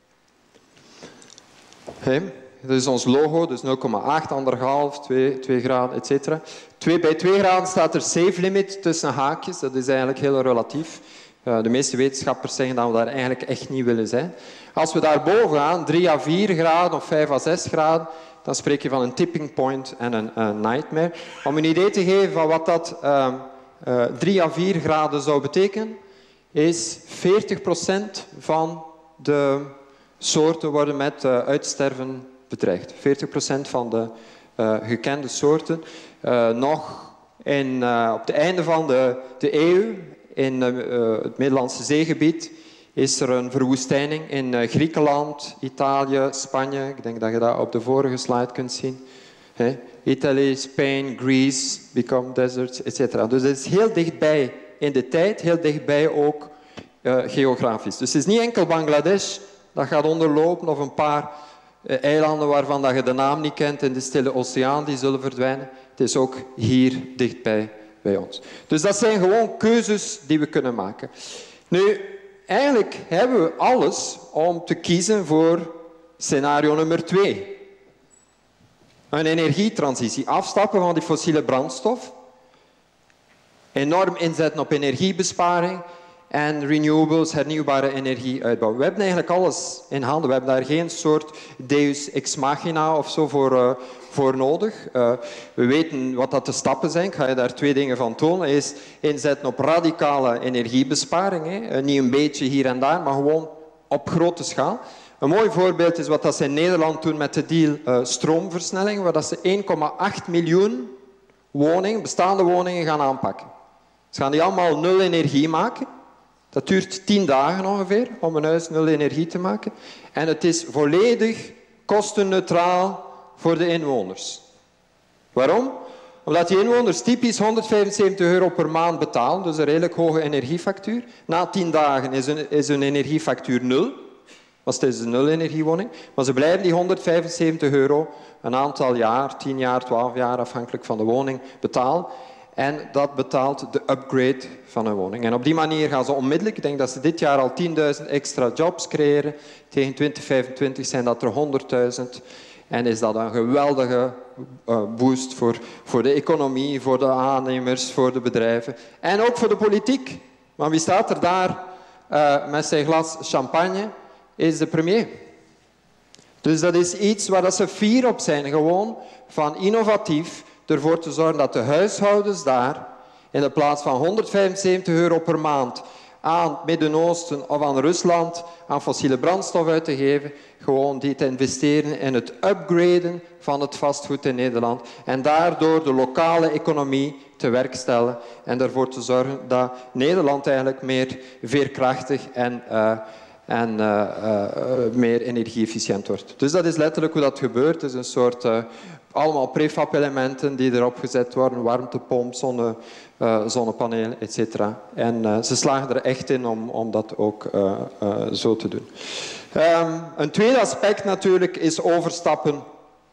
Hey, dat is ons logo, dus nul komma acht, anderhalf, twee, twee graden, et cetera. Bij twee graden staat er safe limit tussen haakjes, dat is eigenlijk heel relatief. Uh, de meeste wetenschappers zeggen dat we daar eigenlijk echt niet willen zijn. Als we daar boven gaan, drie à vier graden of vijf à zes graden, dan spreek je van een tipping point en een, een nightmare. Om een idee te geven van wat dat uh, uh, drie à vier graden zou betekenen, is veertig procent van de soorten worden met uh, uitsterven bedreigd. veertig procent van de uh, gekende soorten. Uh, nog in, uh, op het einde van de, de eeuw, in uh, het Middellandse zeegebied, is er een verwoestijning in uh, Griekenland, Italië, Spanje. Ik denk dat je dat op de vorige slide kunt zien. Hey. Italy, Spain, Greece, become deserts, et cetera. Dus het is heel dichtbij in de tijd, heel dichtbij ook uh, geografisch. Dus het is niet enkel Bangladesh dat gaat onderlopen of een paar uh, eilanden waarvan dat je de naam niet kent in de Stille Oceaan, die zullen verdwijnen. Het is ook hier dichtbij bij ons. Dus dat zijn gewoon keuzes die we kunnen maken. Nu, eigenlijk hebben we alles om te kiezen voor scenario nummer twee. Een energietransitie. Afstappen van die fossiele brandstof. Enorm inzetten op energiebesparing. En renewables, hernieuwbare energie uitbouwen. We hebben eigenlijk alles in handen. We hebben daar geen soort deus ex machina of zo voor, uh, voor nodig. Uh, we weten wat dat de stappen zijn. Ik ga je daar twee dingen van tonen. Is inzetten op radicale energiebesparing. Hè. Uh, niet een beetje hier en daar, maar gewoon op grote schaal. Een mooi voorbeeld is wat dat ze in Nederland doen met de deal uh, stroomversnelling, waar dat ze één komma acht miljoen woningen, bestaande woningen gaan aanpakken. Ze gaan die allemaal nul energie maken. Dat duurt tien dagen ongeveer om een huis nul energie te maken. En het is volledig kostenneutraal voor de inwoners. Waarom? Omdat die inwoners typisch honderdvijfenzeventig euro per maand betalen, dus een redelijk hoge energiefactuur. Na tien dagen is hun, is hun energiefactuur nul, want het is een nul-energiewoning. Maar ze blijven die honderdvijfenzeventig euro een aantal jaar, tien jaar, twaalf jaar, afhankelijk van de woning, betalen. En dat betaalt de upgrade van een woning. En op die manier gaan ze onmiddellijk, ik denk dat ze dit jaar al tienduizend extra jobs creëren. Tegen twintig vijfentwintig zijn dat er honderdduizend. En is dat een geweldige uh, boost voor, voor de economie, voor de aannemers, voor de bedrijven. En ook voor de politiek. Want wie staat er daar uh, met zijn glas champagne? Is de premier. Dus dat is iets waar ze fier op zijn. Gewoon van innovatief ervoor te zorgen dat de huishoudens daar in de plaats van honderdvijfenzeventig euro per maand aan het Midden-Oosten of aan Rusland aan fossiele brandstof uit te geven, gewoon die te investeren in het upgraden van het vastgoed in Nederland en daardoor de lokale economie te werk stellen en ervoor te zorgen dat Nederland eigenlijk meer veerkrachtig en, uh, en uh, uh, meer energie-efficiënt wordt. Dus dat is letterlijk hoe dat gebeurt. Het is een soort uh, allemaal prefab-elementen die erop gezet worden, warmtepomp, zonne, uh, zonnepanelen, et cetera. En uh, ze slagen er echt in om, om dat ook uh, uh, zo te doen. Um, een tweede aspect natuurlijk is overstappen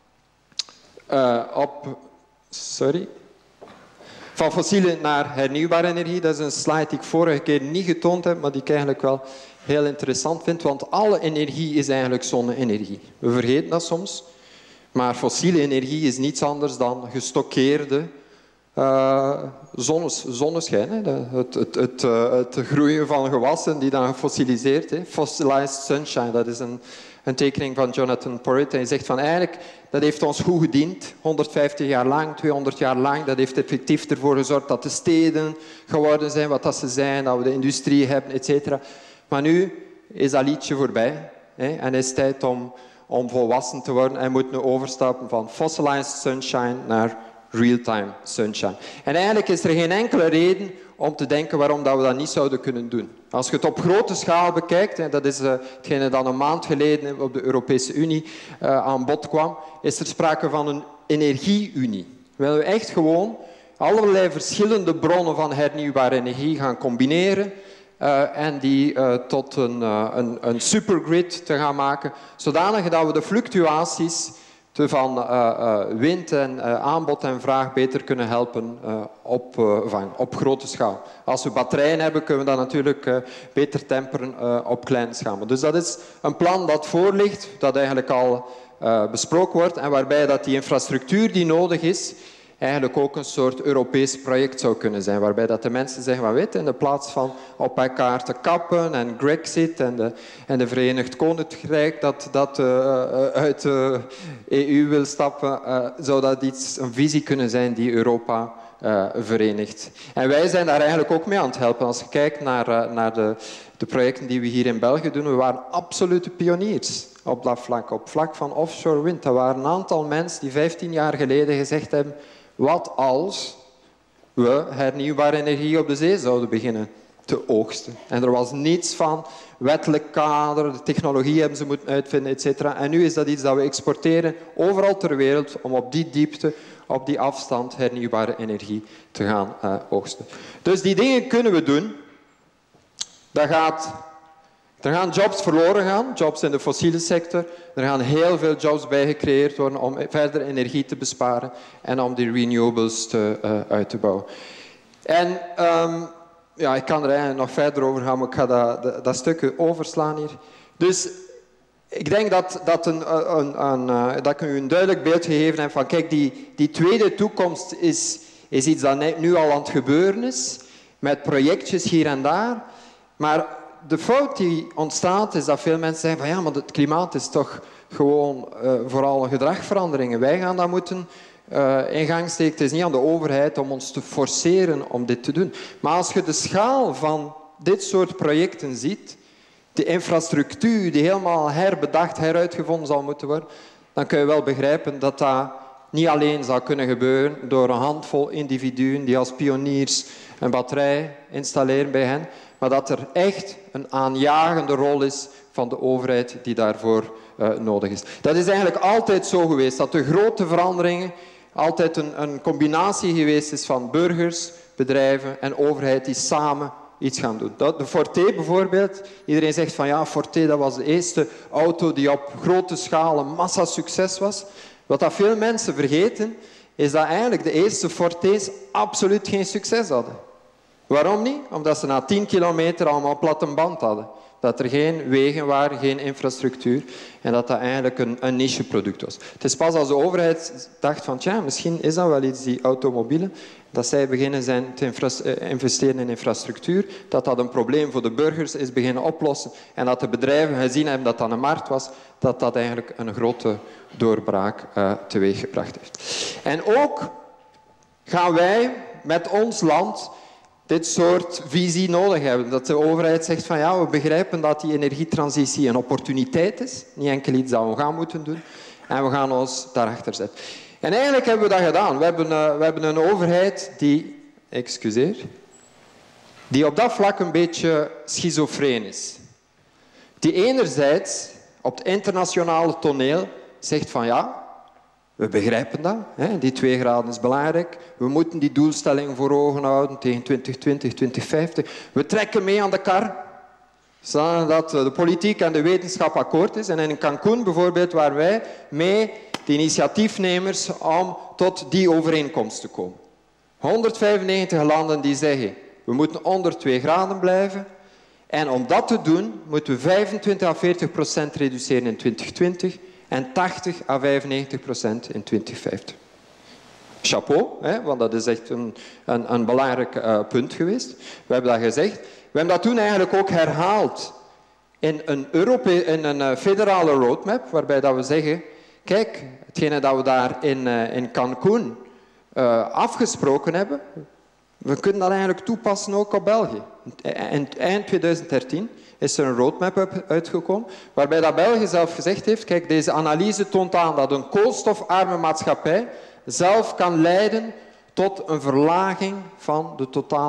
uh, op... Sorry. Van fossiele naar hernieuwbare energie. Dat is een slide die ik vorige keer niet getoond heb, maar die ik eigenlijk wel heel interessant vind. Want alle energie is eigenlijk zonne-energie. We vergeten dat soms. Maar fossiele energie is niets anders dan gestockeerde uh, zonnes, zonneschijn. Hè. De, het, het, het, uh, het groeien van gewassen die dan gefossiliseerd. Hè. Fossilized sunshine, dat is een, een tekening van Jonathan Porritt. Hij zegt van eigenlijk, dat heeft ons goed gediend. honderdvijftig jaar lang, tweehonderd jaar lang. Dat heeft effectief ervoor gezorgd dat de steden geworden zijn wat dat ze zijn. Dat we de industrie hebben, et cetera. Maar nu is dat liedje voorbij. Hè. En is het tijd om... om volwassen te worden en moet nu overstappen van fossilized sunshine naar real-time sunshine. En eigenlijk is er geen enkele reden om te denken waarom dat we dat niet zouden kunnen doen. Als je het op grote schaal bekijkt, en dat is uh, hetgene dat een maand geleden op de Europese Unie uh, aan bod kwam, is er sprake van een energieunie. Willen we echt gewoon allerlei verschillende bronnen van hernieuwbare energie gaan combineren uh, en die uh, tot een, uh, een, een supergrid te gaan maken, zodanig dat we de fluctuaties van uh, uh, wind en uh, aanbod en vraag beter kunnen helpen uh, op, uh, van, op grote schaal. Als we batterijen hebben, kunnen we dat natuurlijk uh, beter temperen uh, op kleine schaal. Dus dat is een plan dat voor ligt, dat eigenlijk al uh, besproken wordt en waarbij dat die infrastructuur die nodig is, eigenlijk ook een soort Europees project zou kunnen zijn. Waarbij dat de mensen zeggen, wat weet, in de plaats van op elkaar te kappen en Brexit en de, en de Verenigd Koninkrijk dat, dat uh, uit de E U wil stappen, uh, zou dat iets, een visie kunnen zijn die Europa uh, verenigt. En wij zijn daar eigenlijk ook mee aan het helpen. Als je kijkt naar, uh, naar de, de projecten die we hier in België doen, we waren absolute pioniers op dat vlak. Op vlak van offshore wind. Er waren een aantal mensen die vijftien jaar geleden gezegd hebben, wat als we hernieuwbare energie op de zee zouden beginnen te oogsten? En er was niets van wettelijk kader, de technologie hebben ze moeten uitvinden, et cetera. En nu is dat iets dat we exporteren overal ter wereld om op die diepte, op die afstand hernieuwbare energie te gaan uh, oogsten. Dus die dingen kunnen we doen. Dat gaat... Er gaan jobs verloren gaan, jobs in de fossiele sector. Er gaan heel veel jobs bij gecreëerd worden om verder energie te besparen en om die renewables te, uh, uit te bouwen. En um, ja, ik kan er eigenlijk nog verder over gaan, maar ik ga dat, dat, dat stukje overslaan hier. Dus ik denk dat, dat, een, een, een, uh, dat ik u een duidelijk beeld gegeven heb van kijk, die, die tweede toekomst is, is iets dat nu al aan het gebeuren is, met projectjes hier en daar. Maar de fout die ontstaat is dat veel mensen zeggen van ja, maar het klimaat is toch gewoon uh, vooral gedragveranderingen. Wij gaan dat moeten uh, in gang steken. Het is niet aan de overheid om ons te forceren om dit te doen. Maar als je de schaal van dit soort projecten ziet, de infrastructuur die helemaal herbedacht, heruitgevonden zal moeten worden, dan kun je wel begrijpen dat dat niet alleen zal kunnen gebeuren door een handvol individuen die als pioniers een batterij installeren bij hen, maar dat er echt een aanjagende rol is van de overheid die daarvoor uh, nodig is. Dat is eigenlijk altijd zo geweest, dat de grote veranderingen altijd een, een combinatie geweest is van burgers, bedrijven en overheid die samen iets gaan doen. Dat, de Forte bijvoorbeeld, iedereen zegt van ja, Forte dat was de eerste auto die op grote schaal een massasucces was. Wat dat veel mensen vergeten, is dat eigenlijk de eerste Forte's absoluut geen succes hadden. Waarom niet? Omdat ze na tien kilometer allemaal platte band hadden. Dat er geen wegen waren, geen infrastructuur. En dat dat eigenlijk een, een nicheproduct was. Het is pas als de overheid dacht van, tja, misschien is dat wel iets, die automobielen, dat zij beginnen zijn te investeren in infrastructuur, dat dat een probleem voor de burgers is beginnen oplossen. En dat de bedrijven gezien hebben dat dat een markt was, dat dat eigenlijk een grote doorbraak uh, teweeggebracht heeft. En ook gaan wij met ons land dit soort visie nodig hebben. Dat de overheid zegt van ja, we begrijpen dat die energietransitie een opportuniteit is. Niet enkel iets dat we gaan moeten doen. En we gaan ons daarachter zetten. En eigenlijk hebben we dat gedaan. We hebben, uh, we hebben een overheid die, excuseer, die op dat vlak een beetje schizofreen is. Die enerzijds op het internationale toneel zegt van ja, we begrijpen dat. Hè? Die twee graden is belangrijk. We moeten die doelstellingen voor ogen houden tegen twintig twintig, twintig vijftig. We trekken mee aan de kar. Zodat de politiek en de wetenschap akkoord is. En in Cancún bijvoorbeeld waren wij mee de initiatiefnemers om tot die overeenkomst te komen. honderdvijfennegentig landen die zeggen we moeten onder twee graden blijven. En om dat te doen moeten we vijfentwintig à veertig procent reduceren in twintig twintig. En tachtig à vijfennegentig procent in twintig vijftig. Chapeau, hè, want dat is echt een, een, een belangrijk uh, punt geweest. We hebben dat gezegd. We hebben dat toen eigenlijk ook herhaald in een, Europe in een uh, federale roadmap, waarbij dat we zeggen, kijk, hetgene dat we daar in, uh, in Cancún uh, afgesproken hebben, we kunnen dat eigenlijk toepassen ook op België. En eind twintig dertien is er een roadmap uitgekomen, waarbij dat België zelf gezegd heeft, kijk, deze analyse toont aan dat een koolstofarme maatschappij zelf kan leiden tot een verlaging van de totale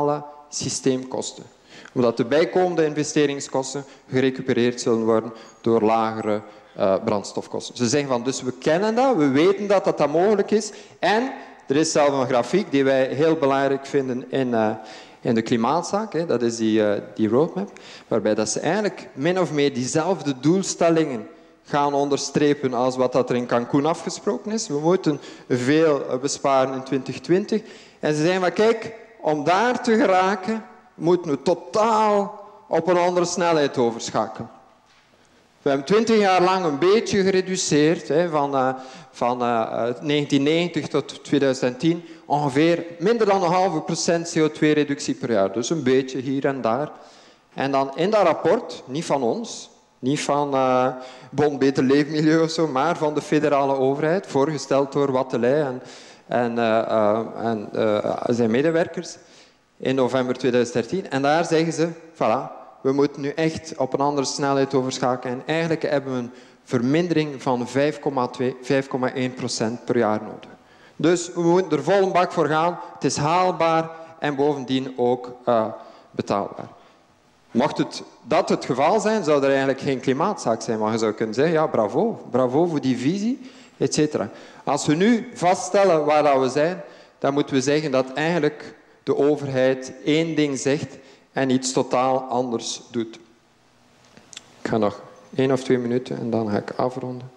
systeemkosten. Omdat de bijkomende investeringskosten gerecupereerd zullen worden door lagere uh, brandstofkosten. Ze zeggen van, dus we kennen dat, we weten dat dat, dat mogelijk is. En er is zelf een grafiek die wij heel belangrijk vinden in, uh, in de klimaatzaak. Hè. Dat is die, uh, die roadmap. Waarbij dat ze eigenlijk min of meer diezelfde doelstellingen gaan onderstrepen als wat dat er in Cancún afgesproken is. We moeten veel besparen in twintig twintig. En ze zeggen van, kijk, om daar te geraken moeten we totaal op een andere snelheid overschakelen. We hebben twintig jaar lang een beetje gereduceerd, hè, van, uh, van uh, negentien negentig tot twintig tien, ongeveer minder dan een halve procent C O twee reductie per jaar. Dus een beetje hier en daar. En dan in dat rapport, niet van ons, niet van uh, Bon Beter Leefmilieu of zo, maar van de federale overheid, voorgesteld door Wathelet en, en, uh, uh, en uh, zijn medewerkers in november twintig dertien. En daar zeggen ze, voilà, we moeten nu echt op een andere snelheid overschakelen. En eigenlijk hebben we een vermindering van vijf komma twee, vijf komma één procent per jaar nodig. Dus we moeten er vol een bak voor gaan. Het is haalbaar en bovendien ook uh, betaalbaar. Mocht het, dat het geval zijn, zou er eigenlijk geen klimaatzaak zijn. Maar je zou kunnen zeggen, ja, bravo, bravo voor die visie, et cetera. Als we nu vaststellen waar dat we zijn, dan moeten we zeggen dat eigenlijk de overheid één ding zegt en iets totaal anders doet. Ik ga nog één of twee minuten en dan ga ik afronden.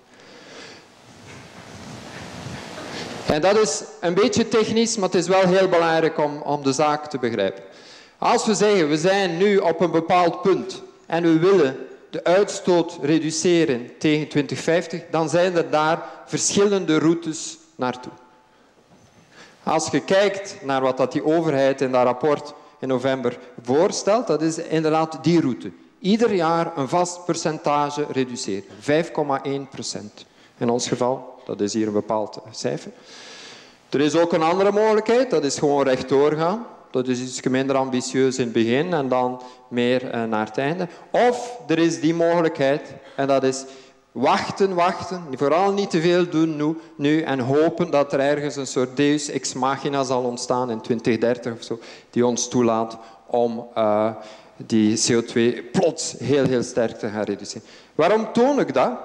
En dat is een beetje technisch, maar het is wel heel belangrijk om, om de zaak te begrijpen. Als we zeggen, we zijn nu op een bepaald punt en we willen de uitstoot reduceren tegen twintig vijftig, dan zijn er daar verschillende routes naartoe. Als je kijkt naar wat dat die overheid in dat rapport in november voorstelt, dat is inderdaad die route. Ieder jaar een vast percentage reduceren. vijf komma één procent. In ons geval, dat is hier een bepaald cijfer. Er is ook een andere mogelijkheid, dat is gewoon rechtdoor gaan. Dat is iets minder ambitieus in het begin en dan meer uh, naar het einde. Of er is die mogelijkheid, en dat is wachten, wachten, vooral niet te veel doen nu, nu en hopen dat er ergens een soort deus ex machina zal ontstaan in twintig dertig of zo, die ons toelaat om uh, die C O twee plots heel, heel sterk te gaan reduceren. Waarom toon ik dat?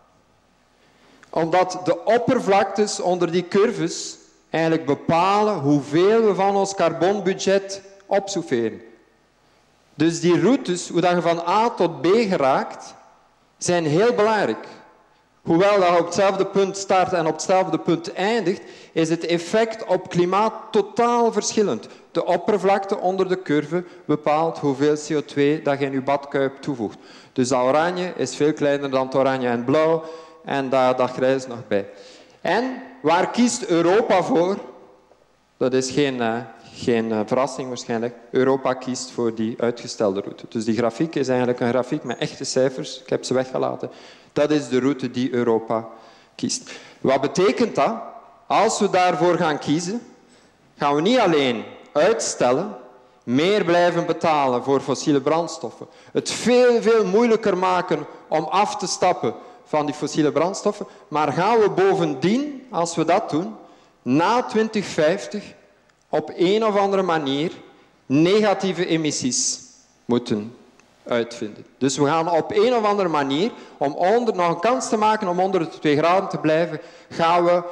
Omdat de oppervlaktes onder die curves eigenlijk bepalen hoeveel we van ons carbonbudget opsouffleren. Dus die routes, hoe dat je van A tot B geraakt, zijn heel belangrijk. Hoewel dat je op hetzelfde punt start en op hetzelfde punt eindigt, is het effect op klimaat totaal verschillend. De oppervlakte onder de curve bepaalt hoeveel C O twee dat je in je badkuip toevoegt. Dus dat oranje is veel kleiner dan het oranje en blauw en dat, dat grijs nog bij. En waar kiest Europa voor? Dat is geen, uh, geen uh, verrassing waarschijnlijk. Europa kiest voor die uitgestelde route. Dus die grafiek is eigenlijk een grafiek met echte cijfers. Ik heb ze weggelaten. Dat is de route die Europa kiest. Wat betekent dat? Als we daarvoor gaan kiezen, gaan we niet alleen uitstellen, meer blijven betalen voor fossiele brandstoffen, het veel, veel moeilijker maken om af te stappen van die fossiele brandstoffen, maar gaan we bovendien, als we dat doen, na twintig vijftig op een of andere manier negatieve emissies moeten uitvinden. Dus we gaan op een of andere manier, om onder, nog een kans te maken om onder de twee graden te blijven, gaan we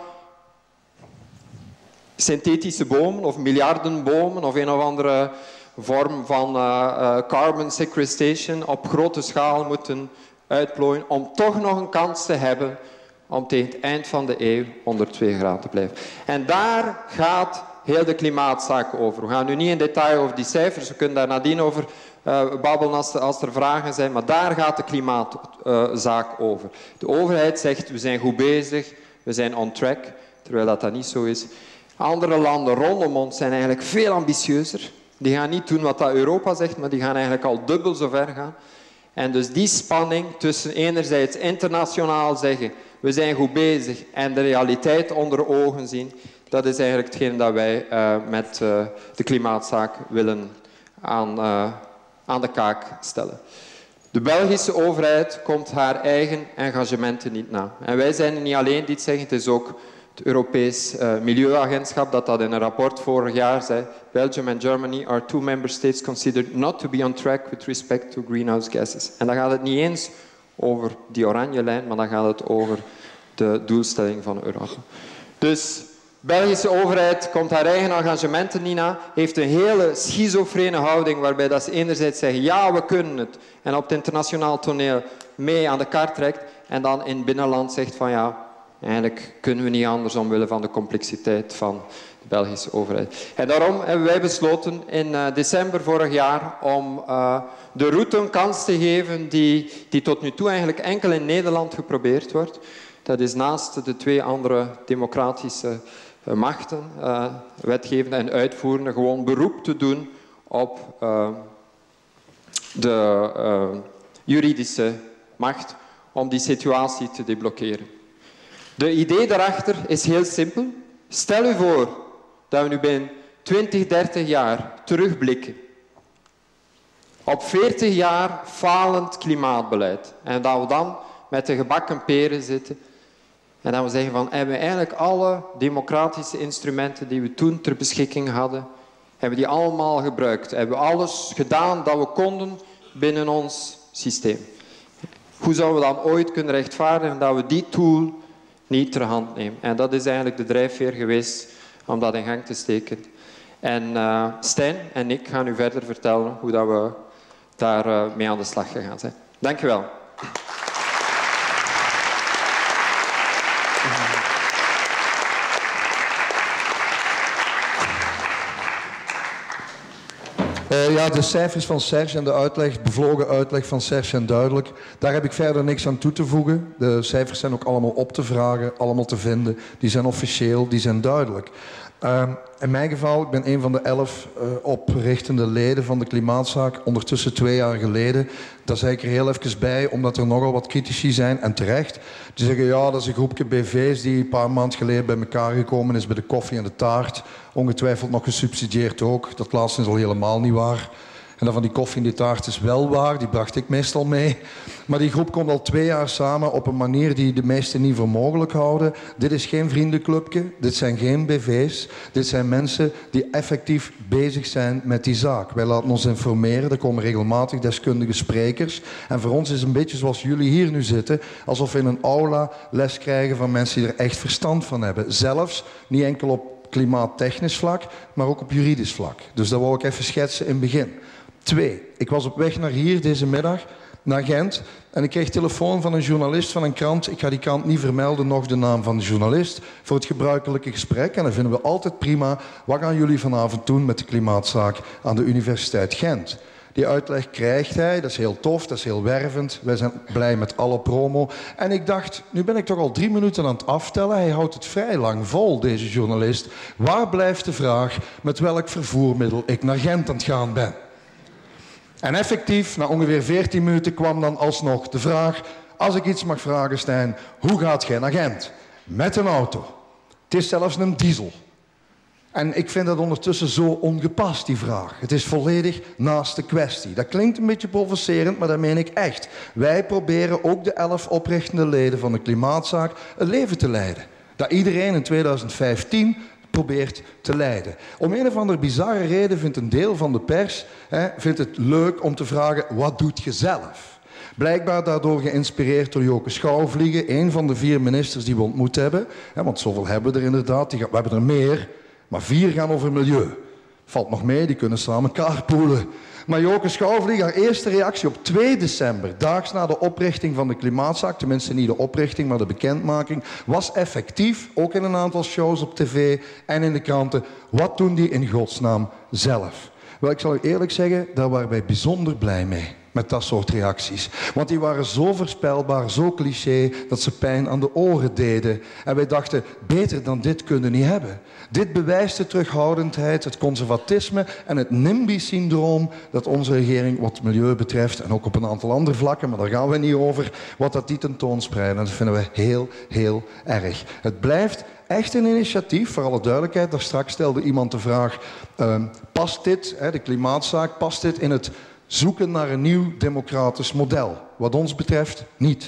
synthetische bomen of miljarden bomen of een of andere vorm van uh, uh, carbon sequestration op grote schaal moeten uitplooien om toch nog een kans te hebben om tegen het eind van de eeuw onder twee graden te blijven. En daar gaat heel de klimaatzaak over. We gaan nu niet in detail over die cijfers, we kunnen daar nadien over uh, babbelen als, de, als er vragen zijn, maar daar gaat de klimaatzaak uh, over. De overheid zegt, we zijn goed bezig, we zijn on track, terwijl dat, dat niet zo is. Andere landen rondom ons zijn eigenlijk veel ambitieuzer. Die gaan niet doen wat dat Europa zegt, maar die gaan eigenlijk al dubbel zo ver gaan. En dus die spanning tussen enerzijds internationaal zeggen, we zijn goed bezig, en de realiteit onder ogen zien, dat is eigenlijk hetgeen dat wij uh, met uh, de klimaatzaak willen aan, uh, aan de kaak stellen. De Belgische overheid komt haar eigen engagementen niet na. En wij zijn er niet alleen die het zeggen, het is ook het Europees uh, Milieuagentschap, dat dat in een rapport vorig jaar zei. Belgium and Germany are two member states considered not to be on track with respect to greenhouse gases. En dan gaat het niet eens over die oranje lijn, maar dan gaat het over de doelstelling van Europa. Dus de Belgische overheid komt haar eigen engagementen niet na, heeft een hele schizofrene houding waarbij dat ze enerzijds zeggen ja, we kunnen het en op het internationaal toneel mee aan de kaart trekt en dan in het binnenland zegt van ja, eigenlijk kunnen we niet anders omwille van de complexiteit van de Belgische overheid. En daarom hebben wij besloten in uh, december vorig jaar om uh, de route een kans te geven die, die tot nu toe eigenlijk enkel in Nederland geprobeerd wordt. Dat is naast de twee andere democratische uh, machten, uh, wetgevende en uitvoerende, gewoon beroep te doen op uh, de uh, juridische macht om die situatie te deblokkeren. De idee daarachter is heel simpel. Stel u voor dat we nu binnen twintig, dertig jaar terugblikken op veertig jaar falend klimaatbeleid en dat we dan met de gebakken peren zitten en dat we zeggen van hebben we eigenlijk alle democratische instrumenten die we toen ter beschikking hadden, hebben die allemaal gebruikt, hebben we alles gedaan dat we konden binnen ons systeem. Hoe zouden we dan ooit kunnen rechtvaardigen dat we die tool niet ter hand nemen? En dat is eigenlijk de drijfveer geweest om dat in gang te steken. En uh, Stijn en ik gaan u verder vertellen hoe dat we daar uh, mee aan de slag gegaan zijn. Dank u wel. Uh, ja, de cijfers van Serge en de uitleg, bevlogen uitleg van Serge zijn duidelijk. Daar heb ik verder niks aan toe te voegen. De cijfers zijn ook allemaal op te vragen, allemaal te vinden. Die zijn officieel, die zijn duidelijk. Uh, in mijn geval, ik ben een van de elf uh, oprichtende leden van de Klimaatzaak, ondertussen twee jaar geleden. Daar zei ik er heel even bij, omdat er nogal wat critici zijn, en terecht. Die zeggen, ja, dat is een groepje B V's die een paar maanden geleden bij elkaar gekomen is bij de koffie en de taart. Ongetwijfeld nog gesubsidieerd ook. Dat laatste is al helemaal niet waar. En dat van die koffie en die taart is wel waar, die bracht ik meestal mee. Maar die groep komt al twee jaar samen op een manier die de meesten niet voor mogelijk houden. Dit is geen vriendenclubje, dit zijn geen B V's. Dit zijn mensen die effectief bezig zijn met die zaak. Wij laten ons informeren, er komen regelmatig deskundige sprekers. En voor ons is het een beetje zoals jullie hier nu zitten, alsof we in een aula les krijgen van mensen die er echt verstand van hebben. Zelfs niet enkel op klimaattechnisch vlak, maar ook op juridisch vlak. Dus dat wou ik even schetsen in het begin. Twee, ik was op weg naar hier deze middag, naar Gent, en ik kreeg telefoon van een journalist van een krant. Ik ga die krant niet vermelden, nog de naam van de journalist, voor het gebruikelijke gesprek. En dat vinden we altijd prima. Wat gaan jullie vanavond doen met de klimaatzaak aan de Universiteit Gent? Die uitleg krijgt hij, dat is heel tof, dat is heel wervend. Wij zijn blij met alle promo. En ik dacht, nu ben ik toch al drie minuten aan het aftellen. Hij houdt het vrij lang vol, deze journalist. Waar blijft de vraag met welk vervoermiddel ik naar Gent aan het gaan ben? En effectief, na ongeveer veertien minuten kwam dan alsnog de vraag, als ik iets mag vragen, Stijn, hoe gaat jij naar Gent? Met een auto. Het is zelfs een diesel. En ik vind dat ondertussen zo ongepast, die vraag. Het is volledig naast de kwestie. Dat klinkt een beetje provocerend, maar dat meen ik echt. Wij proberen ook de elf oprichtende leden van de Klimaatzaak een leven te leiden. Dat iedereen in tweeduizend vijftien probeert te leiden. Om een of andere bizarre reden vindt een deel van de pers hè, vindt het leuk om te vragen, wat doet je zelf? Blijkbaar daardoor geïnspireerd door Joke Schouwvliegen, een van de vier ministers die we ontmoet hebben. Hè, want zoveel hebben we er inderdaad, die gaan, we hebben er meer, maar vier gaan over milieu. Valt nog mee, die kunnen samen carpoolen. Maar Joke Schouwvliegen, haar eerste reactie op twee december, daags na de oprichting van de Klimaatzaak, tenminste niet de oprichting, maar de bekendmaking, was effectief, ook in een aantal shows op tv en in de kranten, wat doen die in godsnaam zelf? Wel, ik zal u eerlijk zeggen, daar waren wij bijzonder blij mee. Met dat soort reacties. Want die waren zo voorspelbaar, zo cliché, dat ze pijn aan de oren deden. En wij dachten, beter dan dit kunnen we niet hebben. Dit bewijst de terughoudendheid, het conservatisme en het NIMBY-syndroom dat onze regering wat milieu betreft, en ook op een aantal andere vlakken, maar daar gaan we niet over, wat dat die tentoonspreiden. En dat vinden we heel, heel erg. Het blijft echt een initiatief, voor alle duidelijkheid. Daar straks stelde iemand de vraag, uh, past dit, hè, de Klimaatzaak, past dit in het zoeken naar een nieuw democratisch model? Wat ons betreft niet.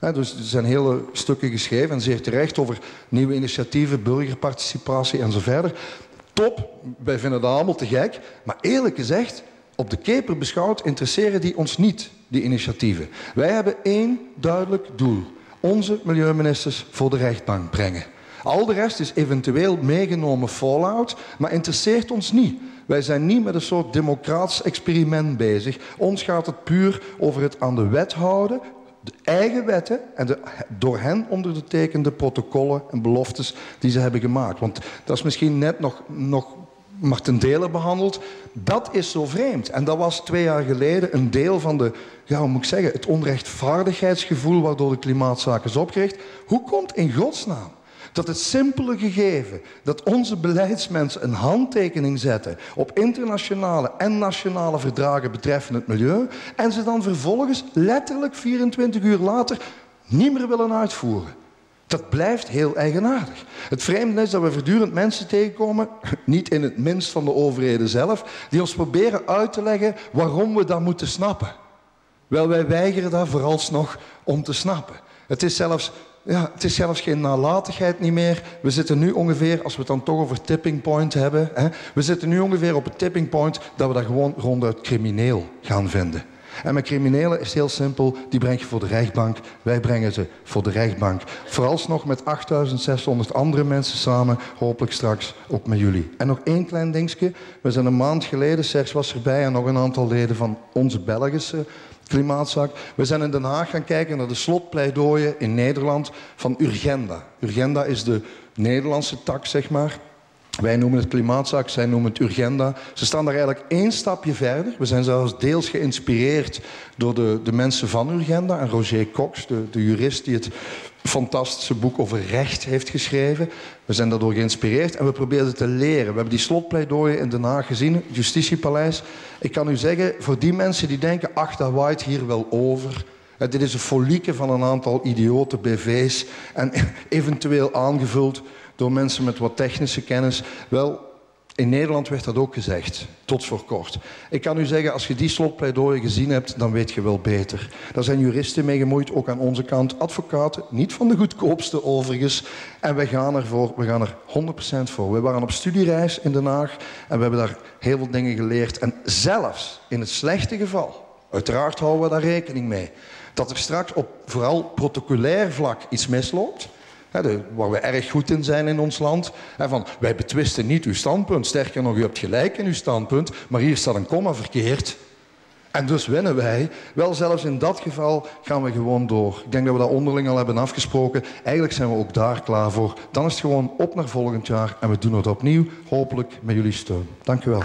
He, dus er zijn hele stukken geschreven en zeer terecht over nieuwe initiatieven, burgerparticipatie en zo verder. Top, wij vinden dat allemaal te gek. Maar eerlijk gezegd, op de keper beschouwd interesseren die ons niet, die initiatieven. Wij hebben één duidelijk doel. Onze milieuministers voor de rechtbank brengen. Al de rest is eventueel meegenomen fallout, maar interesseert ons niet. Wij zijn niet met een soort democratisch experiment bezig. Ons gaat het puur over het aan de wet houden, de eigen wetten en de door hen ondergetekende protocollen en beloftes die ze hebben gemaakt. Want dat is misschien net nog, nog maar ten dele behandeld. Dat is zo vreemd. En dat was twee jaar geleden een deel van de, ja, hoe moet ik zeggen, het onrechtvaardigheidsgevoel waardoor de klimaatzaak is opgericht. Hoe komt in godsnaam dat het simpele gegeven dat onze beleidsmensen een handtekening zetten op internationale en nationale verdragen betreffende het milieu en ze dan vervolgens letterlijk vierentwintig uur later niet meer willen uitvoeren? Dat blijft heel eigenaardig. Het vreemde is dat we voortdurend mensen tegenkomen, niet in het minst van de overheden zelf, die ons proberen uit te leggen waarom we dat moeten snappen. Wel, wij weigeren dat vooralsnog om te snappen. Het is zelfs... Ja, het is zelfs geen nalatigheid niet meer. We zitten nu ongeveer, als we het dan toch over tipping point hebben, hè, we zitten nu ongeveer op het tipping point dat we dat gewoon ronduit crimineel gaan vinden. En met criminelen is het heel simpel, die breng je voor de rechtbank. Wij brengen ze voor de rechtbank. Vooralsnog met achtduizend zeshonderd andere mensen samen, hopelijk straks ook met jullie. En nog één klein dingetje. We zijn een maand geleden, Serge was erbij en nog een aantal leden van onze Belgische klimaatzaak. We zijn in Den Haag gaan kijken naar de slotpleidooien in Nederland van Urgenda. Urgenda is de Nederlandse tak, zeg maar. Wij noemen het klimaatzaak, zij noemen het Urgenda. Ze staan daar eigenlijk één stapje verder. We zijn zelfs deels geïnspireerd door de, de mensen van Urgenda. En Roger Cox, de, de jurist die het fantastische boek over recht heeft geschreven. We zijn daardoor geïnspireerd en we proberen te leren. We hebben die slotpleidooien in Den Haag gezien, het Justitiepaleis. Ik kan u zeggen, voor die mensen die denken, ach, dat waait hier wel over. Eh, dit is een folieke van een aantal idiote B V's en eventueel aangevuld door mensen met wat technische kennis. Wel, in Nederland werd dat ook gezegd, tot voor kort. Ik kan u zeggen, als je die slotpleidooien gezien hebt, dan weet je wel beter. Daar zijn juristen mee gemoeid, ook aan onze kant. Advocaten, niet van de goedkoopste overigens. En wij gaan ervoor, we gaan er honderd procent voor. We waren op studiereis in Den Haag en we hebben daar heel veel dingen geleerd. En zelfs in het slechte geval, uiteraard houden we daar rekening mee, dat er straks op vooral protocolair vlak iets misloopt. He, de, waar we erg goed in zijn in ons land. He, van, wij betwisten niet uw standpunt. Sterker nog, u hebt gelijk in uw standpunt. Maar hier staat een komma verkeerd. En dus winnen wij. Wel, zelfs in dat geval gaan we gewoon door. Ik denk dat we dat onderling al hebben afgesproken. Eigenlijk zijn we ook daar klaar voor. Dan is het gewoon op naar volgend jaar. En we doen het opnieuw. Hopelijk met jullie steun. Dank u wel.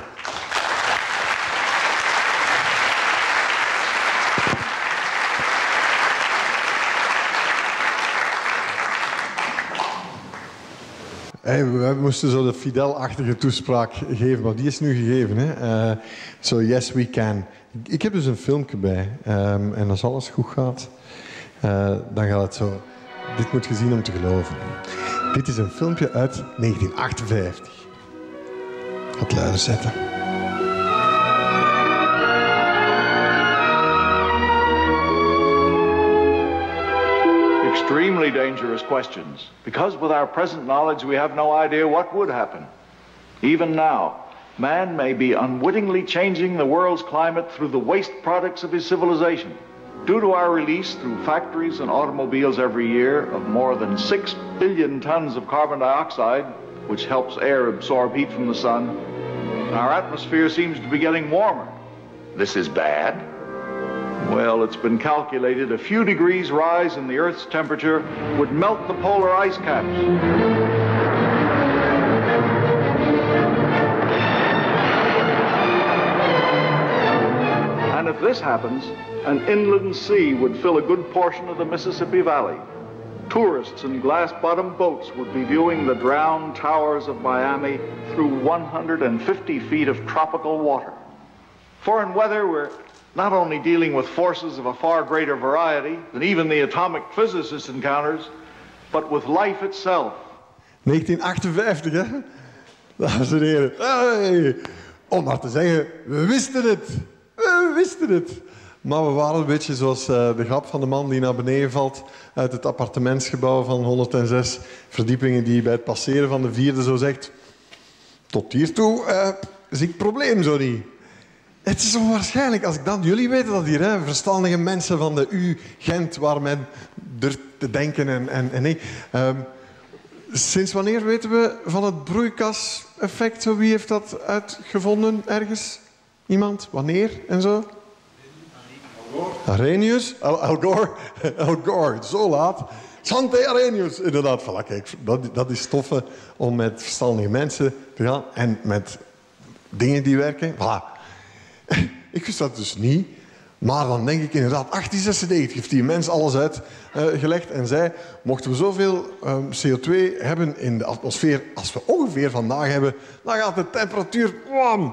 Hey, we moesten zo de Fidel-achtige toespraak geven, maar die is nu gegeven. Hè? Uh, so yes, we can. Ik heb dus een filmpje bij. Um, en als alles goed gaat, uh, dan gaat het zo. Dit moet je zien om te geloven. Dit is een filmpje uit negentien achtenvijftig. Ik ga het luider zetten. Extremely dangerous questions, because with our present knowledge we have no idea what would happen. Even now, man may be unwittingly changing the world's climate through the waste products of his civilization. Due to our release through factories and automobiles every year of more than six billion tons of carbon dioxide, which helps air absorb heat from the sun, our atmosphere seems to be getting warmer. This is bad. Well, it's been calculated a few degrees rise in the Earth's temperature would melt the polar ice caps. And if this happens, an inland sea would fill a good portion of the Mississippi Valley. Tourists in glass-bottomed boats would be viewing the drowned towers of Miami through one hundred fifty feet of tropical water. Foreign weather, we're not only dealing with forces of a far greater variety than even the atomic physicist encounters, but with life itself. negentien achtenvijftig, hè? Dames en heren. Hey. Om maar te zeggen, we wisten het. We wisten het. Maar we waren een beetje zoals uh, de grap van de man die naar beneden valt uit het appartementsgebouw van honderdzes verdiepingen, die bij het passeren van de vierde zo zegt: tot hiertoe uh, zie ik het probleem zo niet. Het is onwaarschijnlijk. Als ik dan, jullie weten dat hier, hè, verstandige mensen van de U Gent, waar men durft te denken en, en, en nee. Um, sinds wanneer weten we van het broeikaseffect? Zo, wie heeft dat uitgevonden ergens? Iemand? Wanneer en zo? Arrhenius? Al, Al Gore? Al Gore, zo laat. Santé Arrhenius, inderdaad. Voilà, kijk, dat, dat is stoffen om met verstandige mensen te gaan en met dingen die werken. Voilà. Ik wist dat dus niet. Maar dan denk ik inderdaad, achttien zesennegentig heeft die mens alles uitgelegd uh, en zei, mochten we zoveel um, C O twee hebben in de atmosfeer als we ongeveer vandaag hebben, dan gaat de temperatuur wam,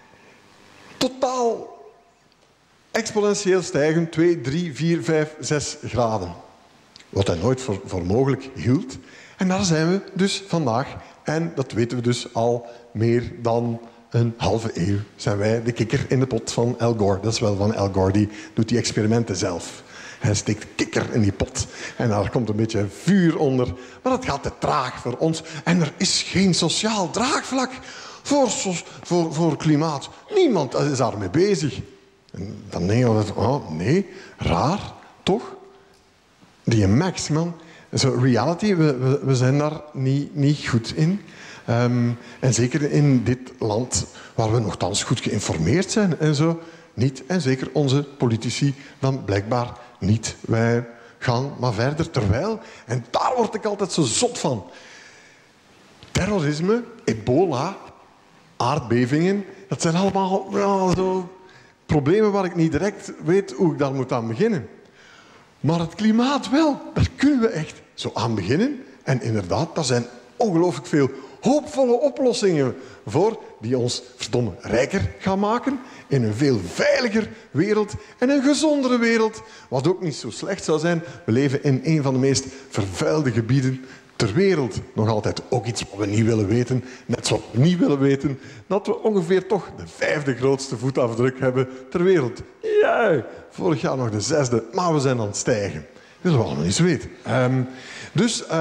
totaal exponentieel stijgen, twee, drie, vier, vijf, zes graden. Wat hij nooit voor, voor mogelijk hield. En daar zijn we dus vandaag. En dat weten we dus al meer dan een halve eeuw. Zijn wij de kikker in de pot van Al Gore. Dat is wel van Al Gore, die doet die experimenten zelf. Hij steekt kikker in die pot. En daar komt een beetje vuur onder. Maar dat gaat te traag voor ons. En er is geen sociaal draagvlak voor, voor, voor klimaat. Niemand is daarmee bezig. En dan denk je altijd, oh nee, raar, toch? Die Max, man. Zo, reality, we, we, we zijn daar niet, niet goed in. Um, en zeker in dit land waar we nogthans goed geïnformeerd zijn en zo, niet. En zeker onze politici dan blijkbaar niet. Wij gaan maar verder, terwijl, en daar word ik altijd zo zot van, terrorisme, ebola, aardbevingen, dat zijn allemaal ja, zo problemen waar ik niet direct weet hoe ik daar moet aan beginnen. Maar het klimaat wel, daar kunnen we echt zo aan beginnen. En inderdaad, daar zijn ongelooflijk veel hoopvolle oplossingen voor die ons verdomme rijker gaan maken in een veel veiliger wereld en een gezondere wereld, wat ook niet zo slecht zou zijn. We leven in een van de meest vervuilde gebieden ter wereld. Nog altijd ook iets wat we niet willen weten. Net zoals we niet willen weten dat we ongeveer toch de vijfde grootste voetafdruk hebben ter wereld. Ja, vorig jaar nog de zesde, maar we zijn aan het stijgen. Dat willen we allemaal niet weten. Um, dus, uh,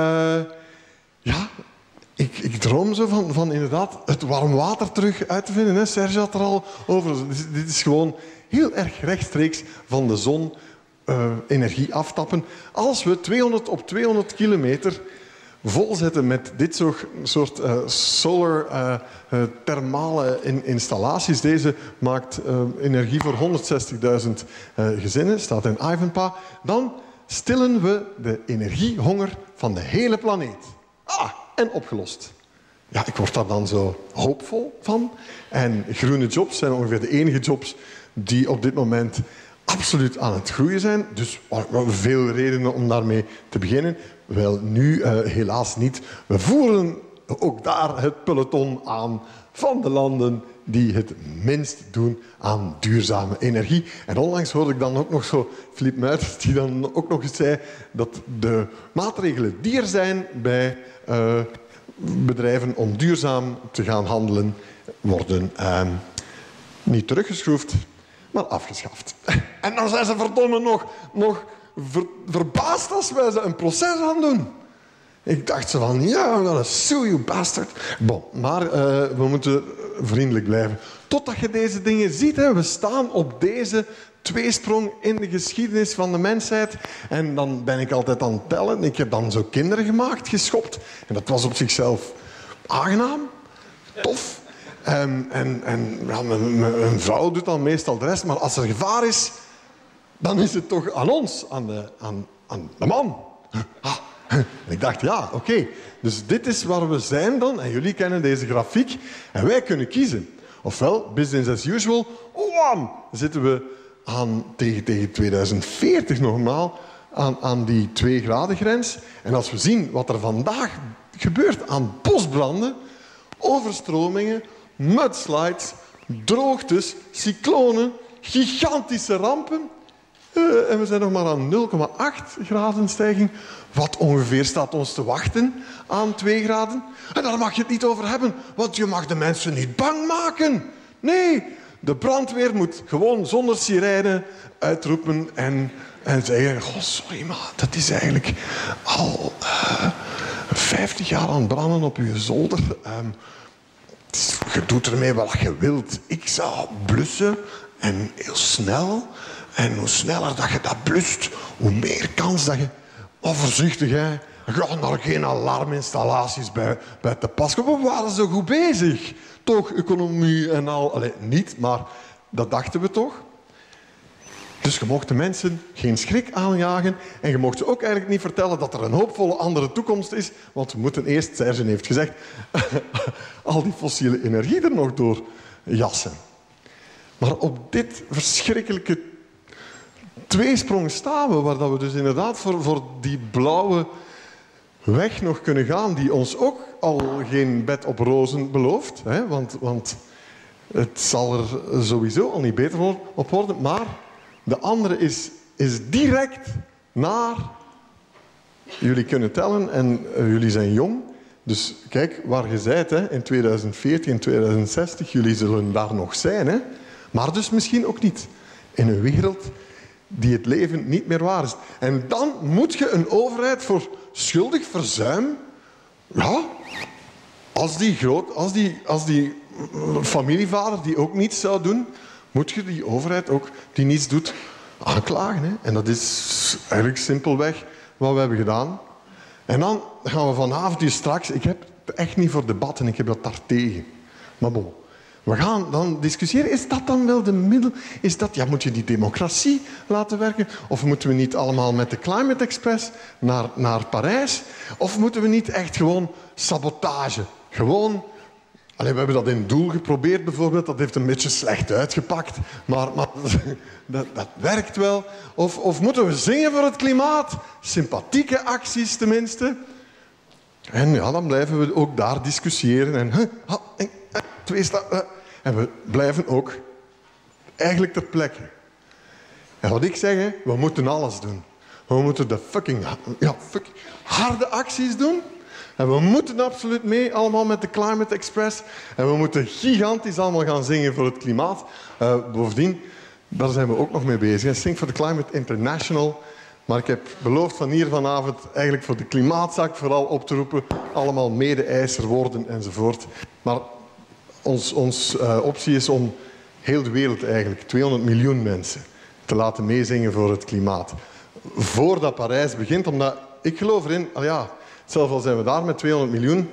ja... Ik, ik droom zo van, van inderdaad het warm water terug uit te vinden. Hè. Serge had er al over. Dit is gewoon heel erg rechtstreeks van de zon uh, energie aftappen. Als we tweehonderd op tweehonderd kilometer volzetten met dit soort, soort uh, solar uh, uh, thermale in, installaties. Deze maakt uh, energie voor honderdzestigduizend uh, gezinnen, staat in Ivanpah. Dan stillen we de energiehonger van de hele planeet. Ah! En opgelost. Ja, ik word daar dan zo hoopvol van. En groene jobs zijn ongeveer de enige jobs die op dit moment absoluut aan het groeien zijn. Dus we hebben veel redenen om daarmee te beginnen. Wel, nu uh, helaas niet. We voeren ook daar het peloton aan van de landen die het minst doen aan duurzame energie. En onlangs hoorde ik dan ook nog zo Philippe Muiters, die dan ook nog eens zei dat de maatregelen die er zijn bij uh, bedrijven om duurzaam te gaan handelen, worden uh, niet teruggeschroefd, maar afgeschaft. En dan zijn ze verdomme nog, nog ver, verbaasd als wij ze een proces aan doen. Ik dacht zo van, ja, I'm gonna sue you bastard. Bon, maar uh, we moeten vriendelijk blijven. Totdat je deze dingen ziet, hè. We staan op deze tweesprong in de geschiedenis van de mensheid. En dan ben ik altijd aan het tellen. Ik heb dan zo kinderen gemaakt, geschopt. En dat was op zichzelf aangenaam, tof. En, en, en ja, een vrouw doet dan meestal de rest. Maar als er gevaar is, dan is het toch aan ons, aan de, aan, aan de man. Ah. En ik dacht, ja, oké. Okay. Dus dit is waar we zijn dan. En jullie kennen deze grafiek. En wij kunnen kiezen. Ofwel, business as usual. Wam, zitten we aan, tegen, tegen tweeduizend veertig nogmaals aan, aan die twee graden grens. En als we zien wat er vandaag gebeurt aan bosbranden, overstromingen, mudslides, droogtes, cyclonen, gigantische rampen. Uh, en we zijn nog maar aan nul komma acht graden stijging. Wat ongeveer staat ons te wachten aan twee graden. En daar mag je het niet over hebben, want je mag de mensen niet bang maken. Nee, De brandweer moet gewoon zonder sirene uitroepen en, en zeggen... Oh, sorry, maar dat is eigenlijk al uh, vijftig jaar aan het branden op je zolder. Um, je doet ermee wat je wilt. Ik zou blussen en heel snel. En hoe sneller dat je dat blust, hoe meer kans dat je... Oh, voorzichtig, hè. Ga naar geen alarminstallaties bij, bij te pas. We waren zo goed bezig. Toch, economie en al. Allee, niet, maar dat dachten we toch. Dus je mocht de mensen geen schrik aanjagen. En je mocht ze ook eigenlijk niet vertellen dat er een hoopvolle andere toekomst is. Want we moeten eerst, Serge heeft gezegd, al die fossiele energie er nog door jassen. Maar op dit verschrikkelijke tweesprong staan we, waar we dus inderdaad voor, voor die blauwe weg nog kunnen gaan, die ons ook al geen bed op rozen belooft. Hè? Want, want het zal er sowieso al niet beter op worden. Maar de andere is, is direct naar... Jullie kunnen tellen en uh, jullie zijn jong. Dus kijk, waar je bent hè, in tweeduizend veertig en tweeduizend zestig, jullie zullen daar nog zijn. Hè? Maar dus misschien ook niet. In een wereld die het leven niet meer waar is. En dan moet je een overheid voor schuldig verzuim... Ja, als die, groot, als die, als die familievader die ook niets zou doen, moet je die overheid ook die niets doet aanklagen. Hè? En dat is eigenlijk simpelweg wat we hebben gedaan. En dan gaan we vanavond hier straks... Ik heb het echt niet voor debatten, ik heb dat daartegen. Maar bon... We gaan dan discussiëren, is dat dan wel de middel? Is dat, ja, moet je die democratie laten werken? Of moeten we niet allemaal met de Climate Express naar, naar Parijs? Of moeten we niet echt gewoon sabotage? Gewoon, allez, we hebben dat in Doel geprobeerd bijvoorbeeld, dat heeft een beetje slecht uitgepakt, maar, maar dat, dat werkt wel. Of, of moeten we zingen voor het klimaat? Sympathieke acties tenminste. En ja, dan blijven we ook daar discussiëren. En, huh, ha, en, Twee sta- uh, en we blijven ook eigenlijk ter plekke. En wat ik zeg, hè, we moeten alles doen. We moeten de fucking ja, fuck, harde acties doen. En we moeten absoluut mee, allemaal met de Climate Express. En we moeten gigantisch allemaal gaan zingen voor het klimaat. Uh, bovendien, daar zijn we ook nog mee bezig. Sing for the Climate International. Maar ik heb beloofd van hier vanavond eigenlijk voor de klimaatzaak vooral op te roepen. Allemaal mede-eiser worden enzovoort. Maar ons, ons uh, optie is om heel de wereld eigenlijk, tweehonderd miljoen mensen, te laten meezingen voor het klimaat. Voordat Parijs begint, omdat ik geloof erin, al ja, zelfs al zijn we daar met tweehonderd miljoen,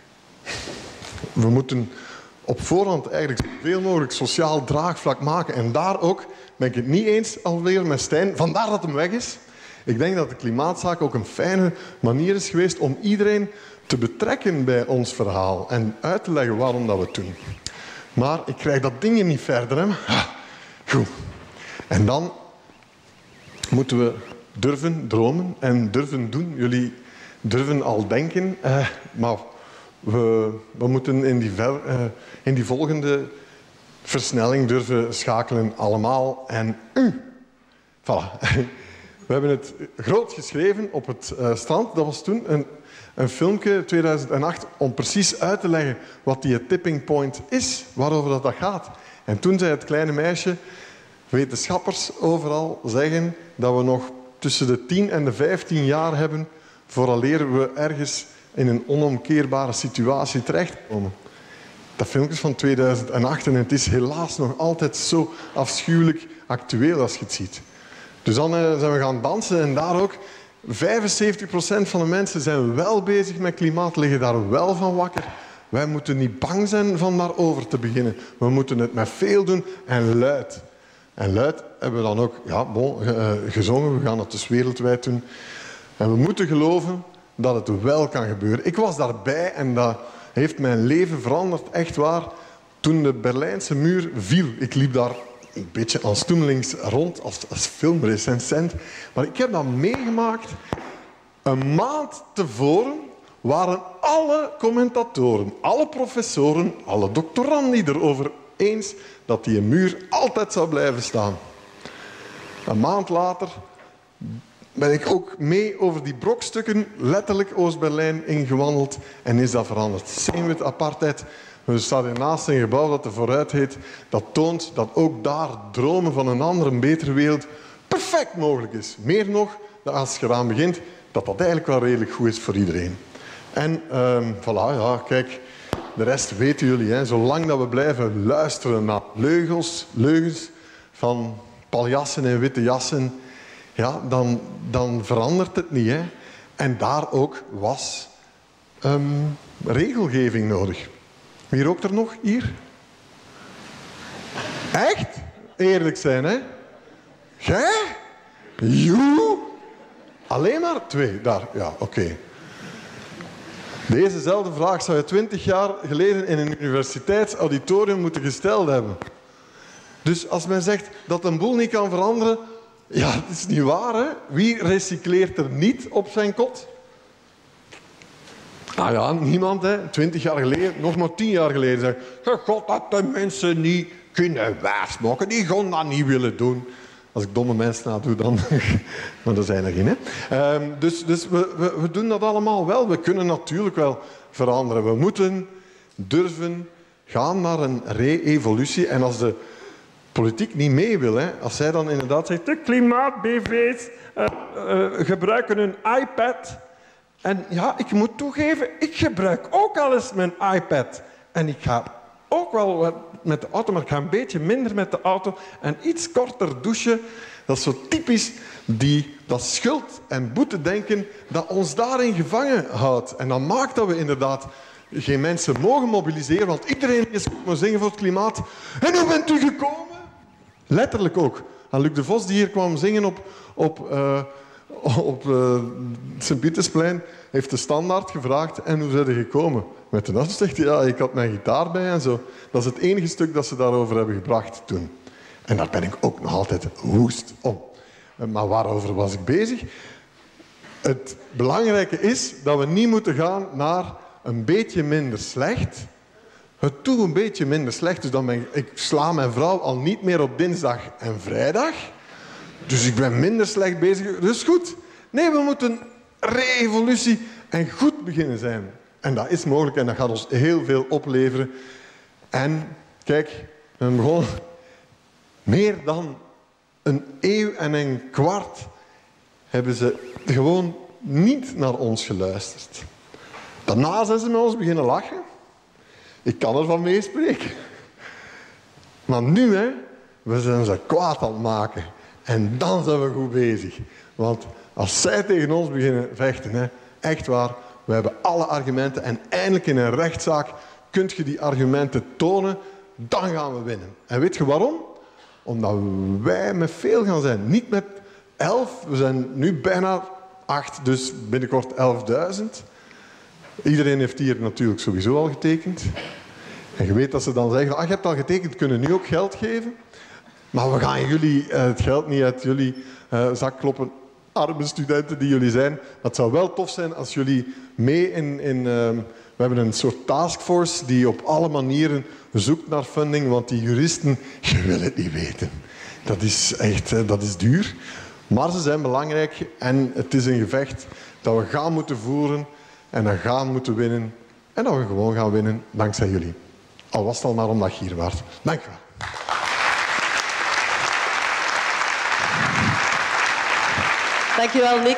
we moeten op voorhand eigenlijk zoveel mogelijk sociaal draagvlak maken. En daar ook ben ik het niet eens alweer met Stijn, vandaar dat hem weg is. Ik denk dat de klimaatzaak ook een fijne manier is geweest om iedereen te betrekken bij ons verhaal en uit te leggen waarom dat we het doen. Maar ik krijg dat ding niet verder. Hè? Goed. En dan moeten we durven dromen en durven doen. Jullie durven al denken, eh, maar we, we moeten in die, ver, uh, in die volgende versnelling durven schakelen allemaal. En uh, voilà. We hebben het groot geschreven op het uh, strand. Dat was toen een, een filmpje, tweeduizend acht, om precies uit te leggen wat die tipping point is, waarover dat, dat gaat. En toen zei het kleine meisje, wetenschappers overal zeggen dat we nog tussen de tien en de vijftien jaar hebben vooraleer we ergens in een onomkeerbare situatie terechtkomen. Dat filmpje is van tweeduizend acht en het is helaas nog altijd zo afschuwelijk actueel als je het ziet. Dus dan uh, zijn we gaan dansen en daar ook vijfenzeventig procent van de mensen zijn wel bezig met klimaat, liggen daar wel van wakker. Wij moeten niet bang zijn van daarover te beginnen. We moeten het met veel doen en luid. En luid hebben we dan ook ja, bon, uh, gezongen. We gaan het dus wereldwijd doen. En we moeten geloven dat het wel kan gebeuren. Ik was daarbij en dat heeft mijn leven veranderd, echt waar. Toen de Berlijnse muur viel, ik liep daar een beetje als toemelings rond, als, als filmrecensent. Maar ik heb dat meegemaakt. Een maand tevoren waren alle commentatoren, alle professoren, alle doctoranden erover eens dat die muur altijd zou blijven staan. Een maand later ben ik ook mee over die brokstukken letterlijk Oost-Berlijn ingewandeld en is dat veranderd. Same with apartheid. Er staat naast een gebouw dat er vooruit heet. Dat toont dat ook daar dromen van een andere, een betere wereld perfect mogelijk is. Meer nog, dat als je eraan begint, dat dat eigenlijk wel redelijk goed is voor iedereen. En um, voilà, ja, kijk, de rest weten jullie. Hè. Zolang dat we blijven luisteren naar leugels, leugens van paljassen en witte jassen, ja, dan, dan verandert het niet. Hè. En daar ook was um, regelgeving nodig. Wie rookt er nog hier? Echt? Eerlijk zijn, hè? Jij? Joe? Alleen maar twee, daar. Ja, oké. Okay. Dezezelfde vraag zou je twintig jaar geleden in een universiteitsauditorium moeten gesteld hebben. Dus als men zegt dat een boel niet kan veranderen, ja, dat is niet waar, hè? Wie recycleert er niet op zijn kot? Nou ja, niemand, hè. Twintig jaar geleden, nog maar tien jaar geleden, zei God, dat de mensen niet kunnen wijsmaken, die gaan dat niet willen doen. Als ik domme mensen nadoe, dan... maar dat zijn er geen, hè. Um, dus dus we, we, we doen dat allemaal wel. We kunnen natuurlijk wel veranderen. We moeten durven gaan naar een re-evolutie. En als de politiek niet mee wil, hè, als zij dan inderdaad zegt, de klimaat-B V's uh, uh, gebruiken een iPad. En ja, ik moet toegeven, ik gebruik ook al eens mijn iPad. En ik ga ook wel met de auto, maar ik ga een beetje minder met de auto en iets korter douchen. Dat is zo typisch die, dat schuld- en boetedenken dat ons daarin gevangen houdt. En dat maakt dat we inderdaad geen mensen mogen mobiliseren, want iedereen is komen zingen voor het klimaat. En hoe bent u gekomen? Letterlijk ook. En Luc de Vos, die hier kwam zingen op, op, uh, op uh, Sint-Pietersplein, heeft de Standaard gevraagd, en hoe zijn ze gekomen? Met de auto zegt hij, ja, ik had mijn gitaar bij en zo. Dat is het enige stuk dat ze daarover hebben gebracht toen. En daar ben ik ook nog altijd woest om. Maar waarover was ik bezig? Het belangrijke is dat we niet moeten gaan naar een beetje minder slecht. Het doet een beetje minder slecht, dus dan ben ik, ik sla mijn vrouw al niet meer op dinsdag en vrijdag. Dus ik ben minder slecht bezig. Dus goed. Nee, we moeten re-evolutie en goed beginnen zijn. En dat is mogelijk en dat gaat ons heel veel opleveren. En kijk, we hebben begonnen. Meer dan een eeuw en een kwart hebben ze gewoon niet naar ons geluisterd. Daarna zijn ze met ons beginnen lachen. Ik kan ervan meespreken. Maar nu, hè, we zijn ze kwaad aan het maken. En dan zijn we goed bezig. Want als zij tegen ons beginnen vechten, hè, echt waar, we hebben alle argumenten en eindelijk in een rechtszaak kun je die argumenten tonen, dan gaan we winnen. En weet je waarom? Omdat wij met veel gaan zijn. Niet met elf, we zijn nu bijna acht, dus binnenkort elfduizend. Iedereen heeft hier natuurlijk sowieso al getekend. En je weet dat ze dan zeggen, ah, je hebt al getekend, kunnen nu ook geld geven. Maar we gaan jullie uh, het geld niet uit jullie uh, zak kloppen. Arme studenten die jullie zijn. Het zou wel tof zijn als jullie mee in... in uh, we hebben een soort taskforce die op alle manieren zoekt naar funding, want die juristen, je wil het niet weten. Dat is echt, uh, dat is duur. Maar ze zijn belangrijk en het is een gevecht dat we gaan moeten voeren en dat gaan moeten winnen. En dat we gewoon gaan winnen dankzij jullie. Al was het al maar omdat je hier waart. Dank je wel. Dankjewel, Nick.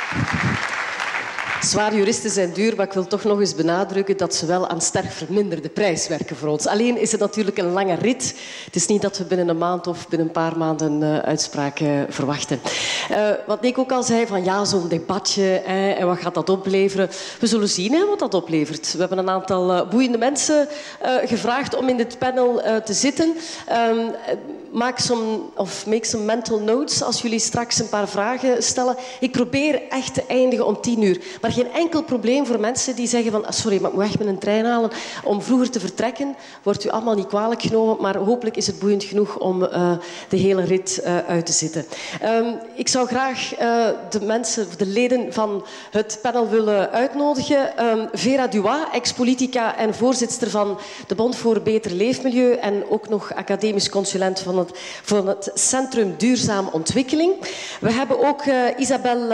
Zwaar juristen zijn duur, maar ik wil toch nog eens benadrukken dat ze wel aan sterk verminderde prijs werken voor ons. Alleen is het natuurlijk een lange rit. Het is niet dat we binnen een maand of binnen een paar maanden uh, uitspraken verwachten. Uh, wat Nick ook al zei, van ja, zo'n debatje eh, en wat gaat dat opleveren? We zullen zien hè, wat dat oplevert. We hebben een aantal uh, boeiende mensen uh, gevraagd om in dit panel uh, te zitten. Um, maak some, of make some mental notes als jullie straks een paar vragen stellen. Ik probeer echt te eindigen om tien uur. Maar geen enkel probleem voor mensen die zeggen van sorry, maar ik moet echt met een trein halen om vroeger te vertrekken. Wordt u allemaal niet kwalijk genomen, maar hopelijk is het boeiend genoeg om uh, de hele rit uh, uit te zitten. Um, ik zou graag uh, de mensen, de leden van het panel willen uitnodigen. Um, Vera Duat, ex-politica en voorzitter van de Bond voor Beter Leefmilieu en ook nog academisch consulent van het, van het Centrum Duurzame Ontwikkeling. We hebben ook uh, Isabelle uh,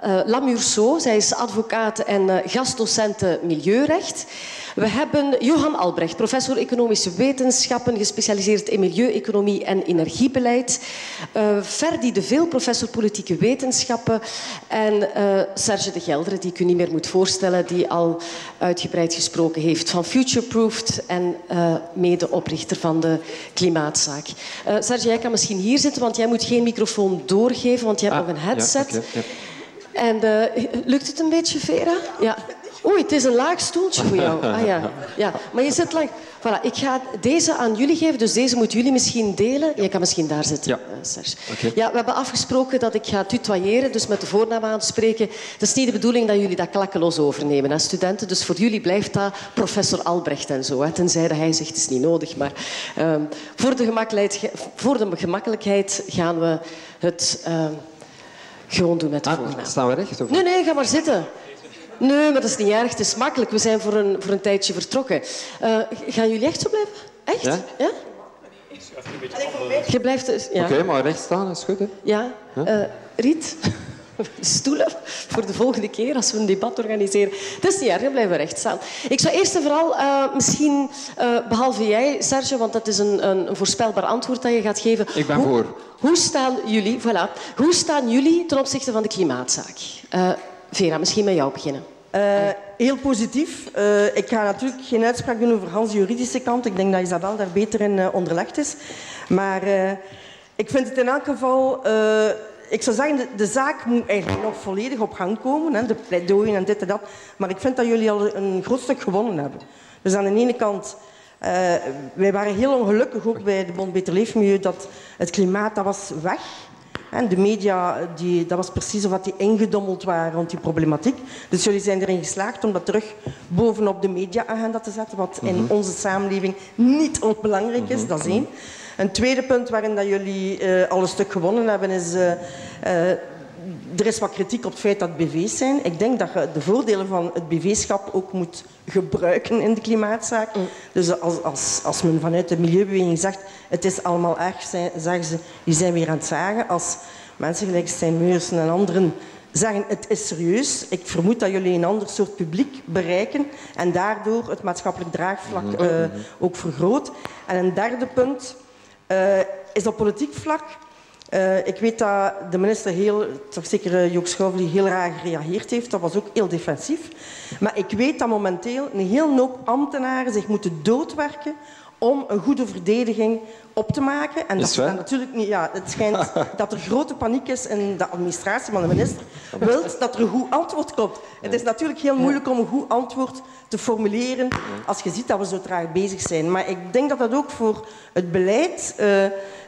uh, Lamurceau. Zij is advocaat en uh, gastdocente milieurecht. We hebben Johan Albrecht, professor economische wetenschappen, gespecialiseerd in milieu-economie en energiebeleid. Uh, Ferdi de Veel, professor politieke wetenschappen. En uh, Serge de Geldere, die ik u niet meer moet voorstellen, die al uitgebreid gesproken heeft van Futureproofed en uh, medeoprichter van de Klimaatzaak. Uh, Serge, jij kan misschien hier zitten, want jij moet geen microfoon doorgeven, want je hebt ah, nog een headset. Ja, okay, ja. En uh, lukt het een beetje, Vera? Ja. Oei, het is een laag stoeltje voor jou. Ah, ja. Ja. Maar je zit lang. Voilà, ik ga deze aan jullie geven, dus deze moeten jullie misschien delen. Je kan misschien daar zitten, ja. uh, Serge. Okay. Ja, we hebben afgesproken dat ik ga tutoyeren, dus met de voornaam aanspreken. Het is niet de bedoeling dat jullie dat klakkeloos overnemen, hè, studenten. Dus voor jullie blijft dat professor Albrecht en zo. Hè, tenzij hij zegt, het is niet nodig. Maar uh, voor, de gemakkelijkheid, voor de gemakkelijkheid gaan we het uh, gewoon doen met de ah, voornaam. Staan we recht? Of? Nee, nee, ga maar zitten. Nee, maar dat is niet erg. Het is makkelijk. We zijn voor een, voor een tijdje vertrokken. Uh, gaan jullie echt zo blijven? Echt? Ja? Ja? Je blijft... Dus, ja. Oké, okay, maar recht staan is goed, hè? Ja. Uh, Riet? Stoelen voor de volgende keer als we een debat organiseren. Het is niet erg, we blijven recht staan. Ik zou eerst en vooral uh, misschien, uh, behalve jij, Serge, want dat is een, een voorspelbaar antwoord dat je gaat geven. Ik ben hoe, voor. Hoe staan jullie, voilà, hoe staan jullie ten opzichte van de klimaatzaak? Uh, Vera, misschien met jou beginnen. Uh, heel positief. Uh, ik ga natuurlijk geen uitspraak doen over Hans de juridische kant. Ik denk dat Isabel daar beter in uh, onderlegd is. Maar uh, ik vind het in elk geval... Uh, ik zou zeggen, de, de zaak moet eigenlijk nog volledig op gang komen. Hè, de pleidooien en dit en dat. Maar ik vind dat jullie al een groot stuk gewonnen hebben. Dus aan de ene kant... Uh, wij waren heel ongelukkig ook bij de Bond Beter Leefmilieu dat het klimaat dat was weg. En de media, die, dat was precies of wat die ingedommeld waren rond die problematiek. Dus jullie zijn erin geslaagd om dat terug bovenop de media-agenda te zetten, wat in mm-hmm. onze samenleving niet onbelangrijk is, mm-hmm. dat is één. Een tweede punt waarin dat jullie uh, al een stuk gewonnen hebben is... Uh, uh, er is wat kritiek op het feit dat het B V's zijn. Ik denk dat je de voordelen van het B V-schap ook moet gebruiken in de klimaatzaak. Mm. Dus als, als, als men vanuit de milieubeweging zegt het is allemaal erg, zeggen ze die zijn weer aan het zagen. Als mensen gelijk Stijn Meursen en anderen zeggen het is serieus. Ik vermoed dat jullie een ander soort publiek bereiken en daardoor het maatschappelijk draagvlak uh, ook vergroot. En een derde punt uh, is op politiek vlak. Uh, ik weet dat de minister heel, toch zeker uh, Jook Schouwvlieg, heel raar gereageerd heeft. Dat was ook heel defensief. Maar ik weet dat momenteel een heel hoop ambtenaren zich moeten doodwerken om een goede verdediging op te maken. En dat is natuurlijk niet, ja, het schijnt dat er grote paniek is in de administratie, maar de minister wil dat er een goed antwoord komt. Het is natuurlijk heel moeilijk om een goed antwoord te formuleren als je ziet dat we zo traag bezig zijn. Maar ik denk dat dat ook voor het beleid... Uh,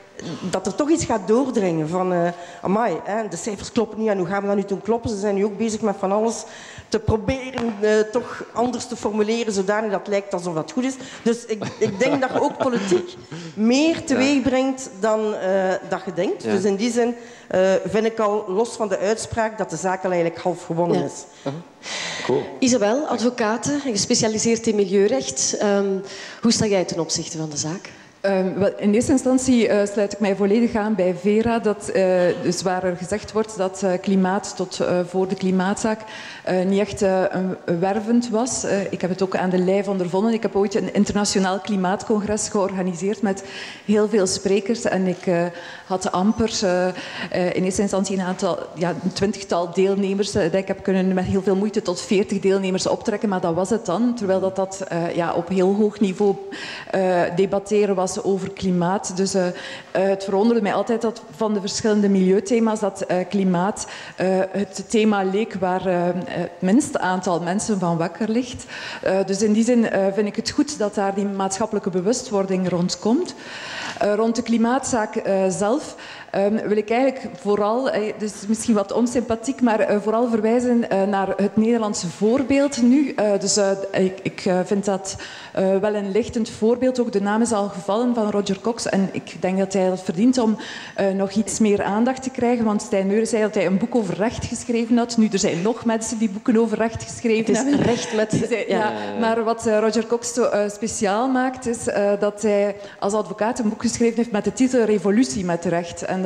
dat er toch iets gaat doordringen van... Uh, amai, hè, de cijfers kloppen niet en hoe gaan we dat nu doen kloppen? Ze zijn nu ook bezig met van alles te proberen uh, toch anders te formuleren zodanig dat het lijkt alsof dat goed is. Dus ik, ik denk dat je ook politiek meer teweeg brengt dan uh, dat je denkt. Ja. Dus in die zin uh, vind ik al, los van de uitspraak, dat de zaak al eigenlijk half gewonnen is. Ja. Cool. Isabel, advocate, gespecialiseerd in milieurecht. Um, hoe sta jij ten opzichte van de zaak? Um, wel, in eerste instantie uh, sluit ik mij volledig aan bij Vera, dat, uh, dus waar er gezegd wordt dat uh, klimaat tot uh, voor de klimaatzaak uh, niet echt uh, een wervend was. Uh, ik heb het ook aan de lijf ondervonden. Ik heb ooit een internationaal klimaatcongres georganiseerd met heel veel sprekers en ik uh, had amper uh, uh, in eerste instantie een aantal, ja, een twintigtal deelnemers. Uh, ik heb kunnen met heel veel moeite tot veertig deelnemers optrekken, maar dat was het dan. Terwijl dat, dat uh, ja, op heel hoog niveau uh, debatteren was over klimaat. Dus uh, uh, het verwonderde mij altijd dat van de verschillende milieuthema's dat uh, klimaat uh, het thema leek waar uh, het minste aantal mensen van wakker ligt. Uh, dus in die zin uh, vind ik het goed dat daar die maatschappelijke bewustwording rondkomt. Uh, rond de klimaatzaak uh, zelf um, wil ik eigenlijk vooral, uh, dus misschien wat onsympathiek, maar uh, vooral verwijzen uh, naar het Nederlandse voorbeeld nu. Uh, dus uh, ik, ik uh, vind dat uh, wel een lichtend voorbeeld. Ook de naam is al gevallen van Roger Cox en ik denk dat hij dat verdient om uh, nog iets meer aandacht te krijgen. Want Stijn Meuren zei dat hij een boek over recht geschreven had. Nu, er zijn nog mensen die boeken over recht geschreven hebben. Het is recht met... Zei, ja, ja, ja. Maar wat uh, Roger Cox zo uh, speciaal maakt, is uh, dat hij als advocaat een boek geschreven heeft met de titel Revolutie met recht. En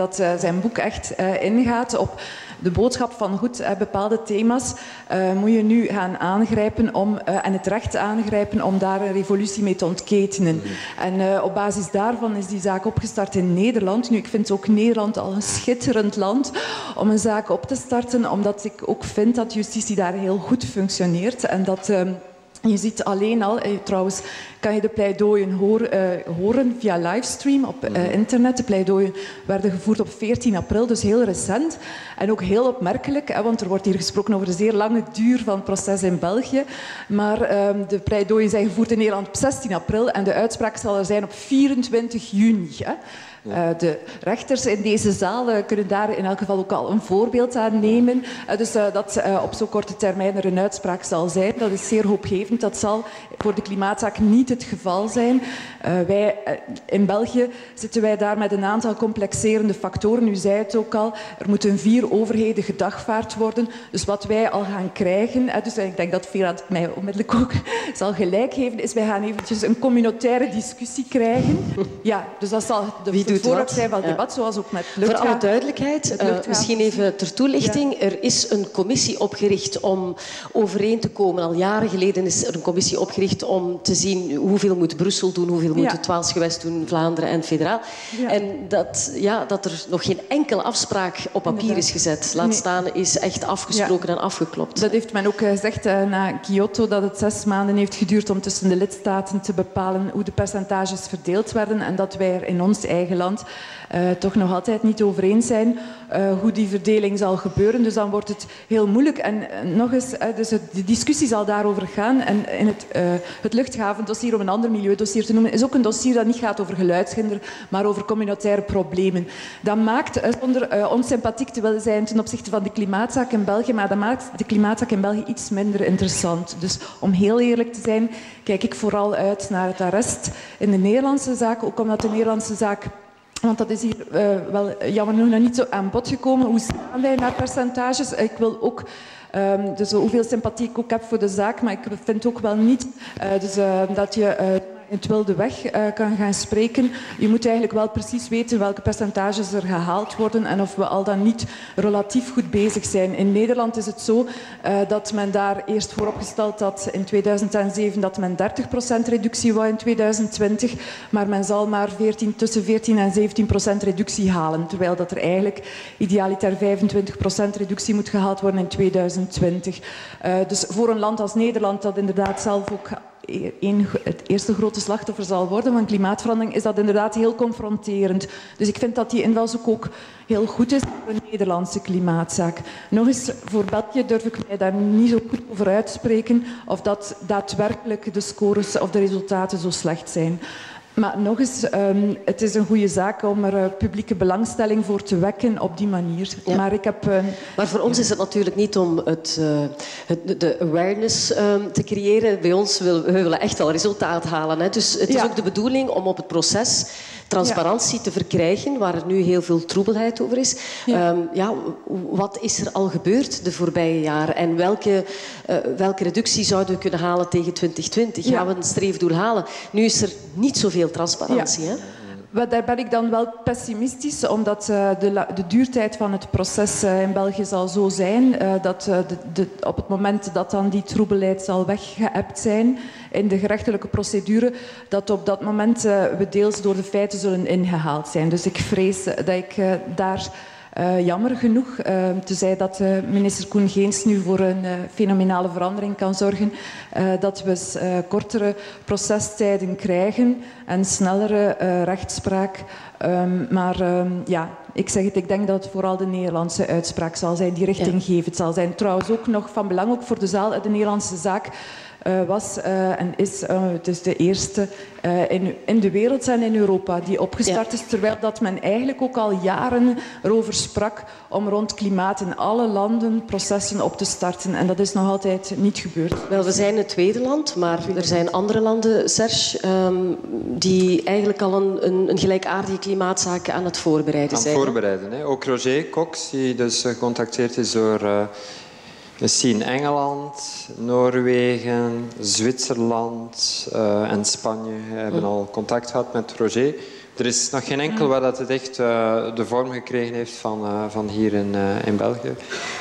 dat uh, zijn boek echt uh, ingaat op de boodschap van goed, uh, bepaalde thema's uh, moet je nu gaan aangrijpen om, uh, en het recht aangrijpen om daar een revolutie mee te ontketenen. Mm. En uh, op basis daarvan is die zaak opgestart in Nederland. Nu, ik vind ook Nederland al een schitterend land om een zaak op te starten, omdat ik ook vind dat justitie daar heel goed functioneert en dat... Uh, Je ziet alleen al, trouwens kan je de pleidooien hoor, uh, horen via livestream op uh, internet. De pleidooien werden gevoerd op veertien april, dus heel recent. En ook heel opmerkelijk, hè, want er wordt hier gesproken over de zeer lange duur van het proces in België. Maar uh, de pleidooien zijn gevoerd in Nederland op zestien april en de uitspraak zal er zijn op vierentwintig juni. Hè. Uh, de rechters in deze zaal uh, kunnen daar in elk geval ook al een voorbeeld aan nemen. Uh, dus uh, dat uh, op zo'n korte termijn er een uitspraak zal zijn, dat is zeer hoopgevend. Dat zal voor de klimaatzaak niet het geval zijn. Uh, wij, uh, in België zitten wij daar met een aantal complexerende factoren. U zei het ook al, er moeten vier overheden gedagvaard worden. Dus wat wij al gaan krijgen, uh, dus uh, ik denk dat Vera mij onmiddellijk ook zal gelijk geven, is wij gaan eventjes een communautaire discussie krijgen. Ja, dus dat zal de het voorwerp zijn van het debat, ja. Zoals ook met luchthaven. Voor alle duidelijkheid, uh, misschien even ter toelichting. Ja. Er is een commissie opgericht om overeen te komen. Al jaren geleden is er een commissie opgericht om te zien hoeveel moet Brussel doen, hoeveel moet ja. het Waals gewest doen, Vlaanderen en federaal. Ja. En dat, ja, dat er nog geen enkele afspraak op papier Inderdaad. is gezet. Laat nee. staan is echt afgesproken ja. en afgeklopt. Dat heeft men ook gezegd uh, na Kyoto, dat het zes maanden heeft geduurd om tussen de lidstaten te bepalen hoe de percentages verdeeld werden en dat wij er in ons eigen land uh, toch nog altijd niet over eens zijn uh, hoe die verdeling zal gebeuren. Dus dan wordt het heel moeilijk. En uh, nog eens, uh, dus het, de discussie zal daarover gaan. En in het, uh, het luchthavendossier, om een ander milieudossier te noemen, is ook een dossier dat niet gaat over geluidshinder, maar over communautaire problemen. Dat maakt, uh, zonder uh, onsympathiek te willen zijn ten opzichte van de klimaatzaak in België, maar dat maakt de klimaatzaak in België iets minder interessant. Dus om heel eerlijk te zijn, kijk ik vooral uit naar het arrest in de Nederlandse zaak, ook omdat de Nederlandse zaak... Want dat is hier uh, wel jammer genoeg nog niet zo aan bod gekomen. Hoe staan wij naar percentages? Ik wil ook... Um, dus hoeveel sympathie ik ook heb voor de zaak, maar ik vind ook wel niet uh, dus, uh, dat je... Uh, in het wilde weg uh, kan gaan spreken. Je moet eigenlijk wel precies weten welke percentages er gehaald worden en of we al dan niet relatief goed bezig zijn. In Nederland is het zo uh, dat men daar eerst vooropgesteld had in tweeduizend zeven dat men dertig procent reductie wou in tweeduizend twintig, maar men zal maar veertien, tussen veertien en zeventien procent reductie halen, terwijl dat er eigenlijk idealiter vijfentwintig procent reductie moet gehaald worden in tweeduizend twintig. Uh, dus voor een land als Nederland, dat inderdaad zelf ook Een, het eerste grote slachtoffer zal worden van klimaatverandering, is dat inderdaad heel confronterend. Dus ik vind dat die invalshoek ook heel goed is voor een Nederlandse klimaatzaak. Nog eens, voor België durf ik mij daar niet zo goed over uitspreken of dat daadwerkelijk de scores of de resultaten zo slecht zijn. Maar nog eens, um, het is een goede zaak om er uh, publieke belangstelling voor te wekken op die manier. Ja. Maar, ik heb, uh, maar voor ons is het natuurlijk niet om het, uh, het, de awareness um, te creëren. Bij ons willen we willen echt wel resultaat halen. Hè. Dus het is ja. ook de bedoeling om op het proces transparantie ja. te verkrijgen, waar er nu heel veel troebelheid over is. Ja. Um, ja, wat is er al gebeurd de voorbije jaren en welke, uh, welke reductie zouden we kunnen halen tegen twintig twintig? Ja. Gaan we een streefdoel halen? Nu is er niet zoveel transparantie. Ja. Hè? Daar ben ik dan wel pessimistisch, omdat uh, de, de duurtijd van het proces uh, in België zal zo zijn uh, dat uh, de, de, op het moment dat dan die troebelheid zal weggeëpt zijn in de gerechtelijke procedure, dat op dat moment uh, we deels door de feiten zullen ingehaald zijn. Dus ik vrees dat ik uh, daar... Uh, jammer genoeg, uh, tenzij dat uh, minister Koen Geens nu voor een uh, fenomenale verandering kan zorgen, uh, dat we uh, kortere procestijden krijgen en snellere uh, rechtspraak. Um, maar um, ja, ik zeg het, ik denk dat het vooral de Nederlandse uitspraak zal zijn, die richtinggevend zal zijn. Trouwens ook nog van belang, ook voor de zaal, de Nederlandse zaak Uh, was uh, en is uh, het is de eerste uh, in, in de wereld en in Europa die opgestart ja. is, terwijl dat men eigenlijk ook al jaren erover sprak om rond klimaat in alle landen processen op te starten. En dat is nog altijd niet gebeurd. Wel, we zijn het tweede land, maar er zijn andere landen, Serge, um, die eigenlijk al een, een, een gelijkaardige klimaatzaak aan het voorbereiden zijn. Aan het voorbereiden, hè? Ook Roger Cox, die dus gecontacteerd is door... Uh, Misschien Engeland, Noorwegen, Zwitserland uh, en Spanje hebben al contact gehad met Roger. er is nog geen enkel waar dat het echt uh, de vorm gekregen heeft van, uh, van hier in, uh, in België.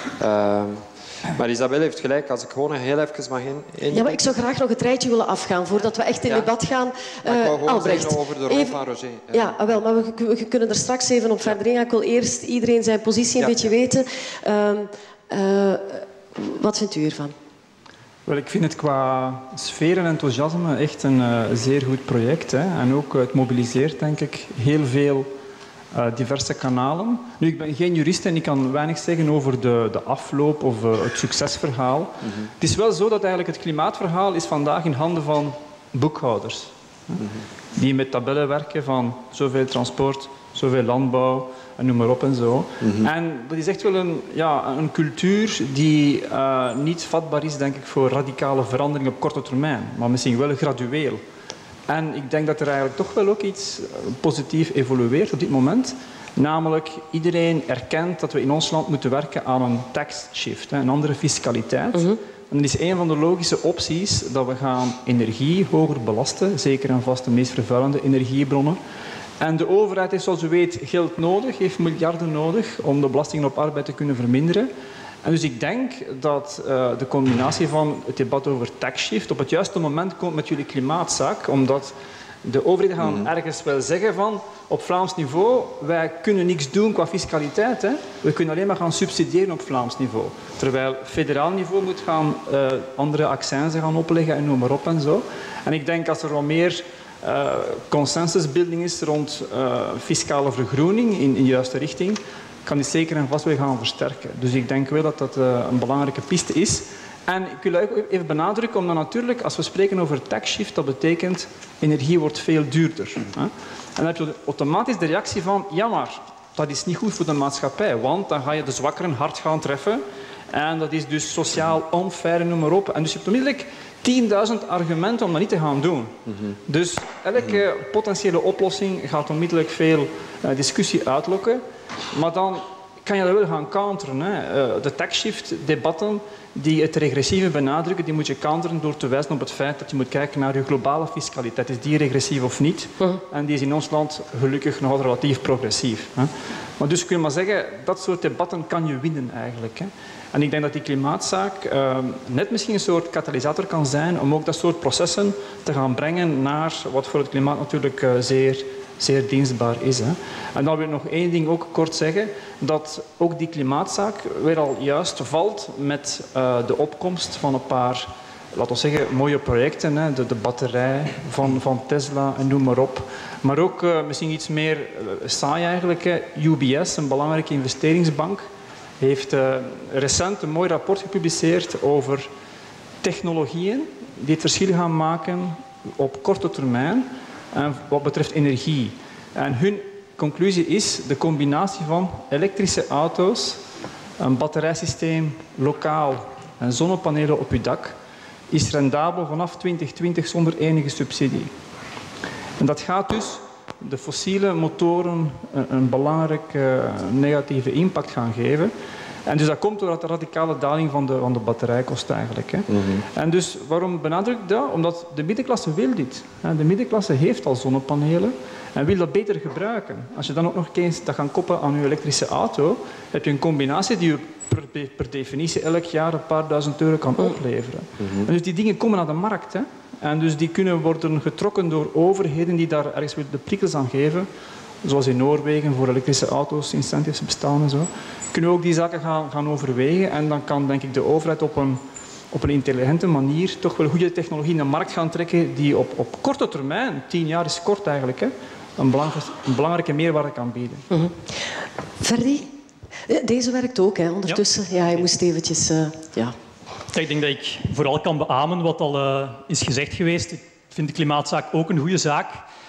Uh, Maar Isabelle heeft gelijk, als ik gewoon heel even mag in... in... Ja, maar ik zou graag nog het rijtje willen afgaan voordat we echt in ja. debat gaan. Uh, ik wou gewoon Albrecht, zeggen over de rol even... van Roger. Uh. Ja, wel, maar we, we kunnen er straks even op verder ingaan. Ik wil eerst iedereen zijn positie een ja. beetje weten. Uh, uh, wat vindt u ervan? Wel, ik vind het qua sfeer en enthousiasme echt een uh, zeer goed project. Hè. En ook uh, het mobiliseert, denk ik, heel veel uh, diverse kanalen. Nu, ik ben geen jurist en ik kan weinig zeggen over de, de afloop of uh, het succesverhaal. Mm-hmm. Het is wel zo dat eigenlijk het klimaatverhaal is vandaag in handen van boekhouders. Mm-hmm. Die met tabellen werken van zoveel transport, zoveel landbouw, en noem maar op en zo. Mm-hmm. En dat is echt wel een, ja, een cultuur die uh, niet vatbaar is, denk ik, voor radicale veranderingen op korte termijn, maar misschien wel gradueel. En ik denk dat er eigenlijk toch wel ook iets positief evolueert op dit moment. Namelijk, iedereen erkent dat we in ons land moeten werken aan een tax shift, een andere fiscaliteit. Mm-hmm. En dat is een van de logische opties dat we gaan energie hoger belasten, zeker en vast de meest vervuilende energiebronnen. En de overheid heeft, zoals u weet, geld nodig, heeft miljarden nodig om de belastingen op arbeid te kunnen verminderen. En dus ik denk dat uh, de combinatie van het debat over tax shift op het juiste moment komt met jullie klimaatzaak, omdat de overheden gaan mm. ergens wel zeggen van, op Vlaams niveau, wij kunnen niks doen qua fiscaliteit. Hè? We kunnen alleen maar gaan subsidiëren op Vlaams niveau. Terwijl federaal niveau moet gaan uh, andere accijnzen gaan opleggen en noem maar op en zo. En ik denk als er wat meer uh, consensusbuilding is rond uh, fiscale vergroening in, in de juiste richting, kan die zeker en vast weer gaan versterken. Dus ik denk wel dat dat uh, een belangrijke piste is. En ik wil ook even benadrukken, omdat natuurlijk, als we spreken over tax shift, dat betekent energie wordt veel duurder. Hè? En dan heb je automatisch de reactie van, ja maar, dat is niet goed voor de maatschappij, want dan ga je de zwakkeren hard gaan treffen en dat is dus sociaal unfair en noem maar op. En dus je hebt onmiddellijk tienduizend argumenten om dat niet te gaan doen. Mm-hmm. Dus elke potentiële oplossing gaat onmiddellijk veel uh, discussie uitlokken, maar dan kan je dat wel gaan counteren. Hè. Uh, de tax shift debatten die het regressieve benadrukken, die moet je counteren door te wijzen op het feit dat je moet kijken naar je globale fiscaliteit. Is die regressief of niet? Uh-huh. En die is in ons land gelukkig nog relatief progressief. Hè. Maar dus kun je maar zeggen, dat soort debatten kan je winnen eigenlijk. Hè. En ik denk dat die klimaatzaak uh, net misschien een soort katalysator kan zijn om ook dat soort processen te gaan brengen naar wat voor het klimaat natuurlijk uh, zeer, zeer dienstbaar is. Hè. En dan wil ik nog één ding ook kort zeggen, dat ook die klimaatzaak weer al juist valt met uh, de opkomst van een paar, laten we zeggen, mooie projecten. Hè. De, de batterij van, van Tesla en noem maar op. Maar ook uh, misschien iets meer uh, saai eigenlijk. Hè. U B S, een belangrijke investeringsbank, heeft uh, recent een mooi rapport gepubliceerd over technologieën die het verschil gaan maken op korte termijn uh, wat betreft energie. En hun conclusie is de combinatie van elektrische auto's, een batterijsysteem lokaal en zonnepanelen op je dak is rendabel vanaf twintig twintig zonder enige subsidie. En dat gaat dus de fossiele motoren een, een belangrijke uh, negatieve impact gaan geven. En dus dat komt door de radicale daling van de, van de batterijkosten eigenlijk. Hè. Mm-hmm. En dus waarom benadruk ik dat? Omdat de middenklasse wil dit. De middenklasse heeft al zonnepanelen en wil dat beter gebruiken. Als je dan ook nog eens dat gaan koppelen aan je elektrische auto, heb je een combinatie die je per, per definitie elk jaar een paar duizend euro kan opleveren. Mm-hmm. En dus die dingen komen naar de markt. Hè. En dus die kunnen worden getrokken door overheden die daar ergens de prikkels aan geven. Zoals in Noorwegen voor elektrische auto's incentives bestaan en zo. Kunnen we ook die zaken gaan, gaan overwegen. En dan kan denk ik de overheid op een, op een intelligente manier toch wel goede technologie in de markt gaan trekken die op, op korte termijn, tien jaar is kort eigenlijk, hè, een, belangrijk, een belangrijke meerwaarde kan bieden. Mm-hmm. Ferdy? Deze werkt ook, hè, ondertussen. Ja, ja je moest eventjes... Uh, ja. Ik denk dat ik vooral kan beamen wat al uh, is gezegd geweest. Ik vind de klimaatzaak ook een goede zaak.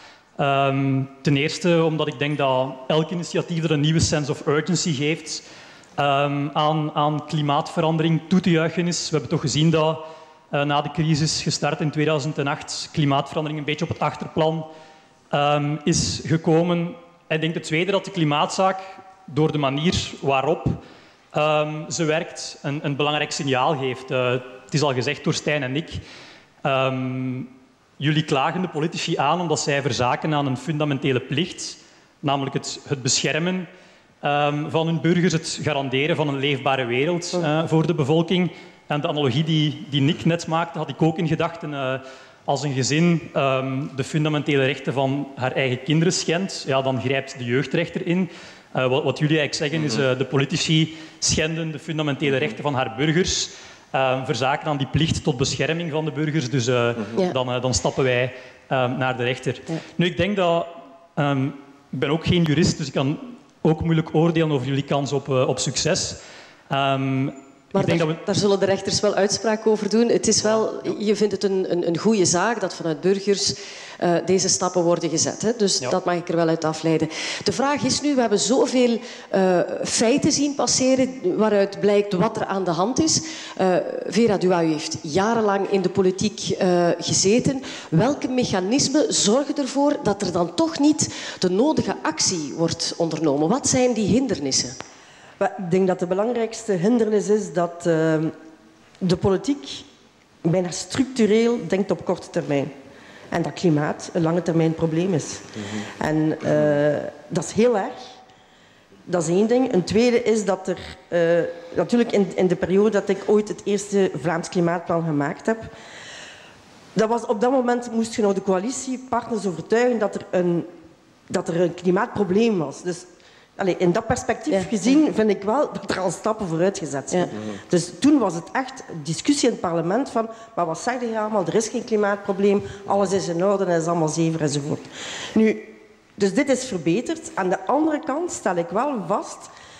Um, ten eerste omdat ik denk dat elk initiatief dat een nieuwe sense of urgency geeft um, aan, aan klimaatverandering toe te juichen is. We hebben toch gezien dat uh, na de crisis gestart in tweeduizend acht klimaatverandering een beetje op het achterplan um, is gekomen. En ik denk ten tweede dat de klimaatzaak door de manier waarop um, ze werkt een, een belangrijk signaal geeft. Uh, het is al gezegd door Stijn en ik. Um, jullie klagen de politici aan omdat zij verzaken aan een fundamentele plicht, namelijk het, het beschermen um, van hun burgers, het garanderen van een leefbare wereld uh, voor de bevolking. En de analogie die, die Nick net maakte, had ik ook in gedachten. Uh, als een gezin um, de fundamentele rechten van haar eigen kinderen schendt, ja, dan grijpt de jeugdrechter in. Uh, wat, wat jullie eigenlijk zeggen is, uh, de politici schenden de fundamentele rechten van haar burgers, uh, verzaken aan die plicht tot bescherming van de burgers. Dus uh, ja. dan, uh, dan stappen wij uh, naar de rechter. Ja. Nu, ik denk dat... Um, ik ben ook geen jurist, dus ik kan ook moeilijk oordelen over jullie kans op, uh, op succes. Um, Maar daar, we... daar zullen de rechters wel uitspraak over doen. Het is wel, je vindt het een, een, een goede zaak dat vanuit burgers uh, deze stappen worden gezet. Hè? Dus ja. dat mag ik er wel uit afleiden. De vraag is nu, we hebben zoveel uh, feiten zien passeren waaruit blijkt wat er aan de hand is. Uh, Vera Duau heeft jarenlang in de politiek uh, gezeten. Welke mechanismen zorgen ervoor dat er dan toch niet de nodige actie wordt ondernomen? Wat zijn die hindernissen? Ik denk dat de belangrijkste hindernis is dat uh, de politiek bijna structureel denkt op korte termijn. En dat klimaat een lange termijn probleem is. Mm-hmm. En uh, dat is heel erg. Dat is één ding. Een tweede is dat er... Uh, natuurlijk in, in de periode dat ik ooit het eerste Vlaams Klimaatplan gemaakt heb, dat was, op dat moment moest je nou de coalitiepartners overtuigen dat er een, dat er een klimaatprobleem was. Dus Allee, in dat perspectief ja. gezien vind ik wel dat er al stappen vooruit gezet zijn. Ja. Dus toen was het echt discussie in het parlement van maar wat zeg je allemaal, er is geen klimaatprobleem, alles is in orde en is allemaal zever enzovoort. Nu, dus dit is verbeterd. Aan de andere kant stel ik wel vast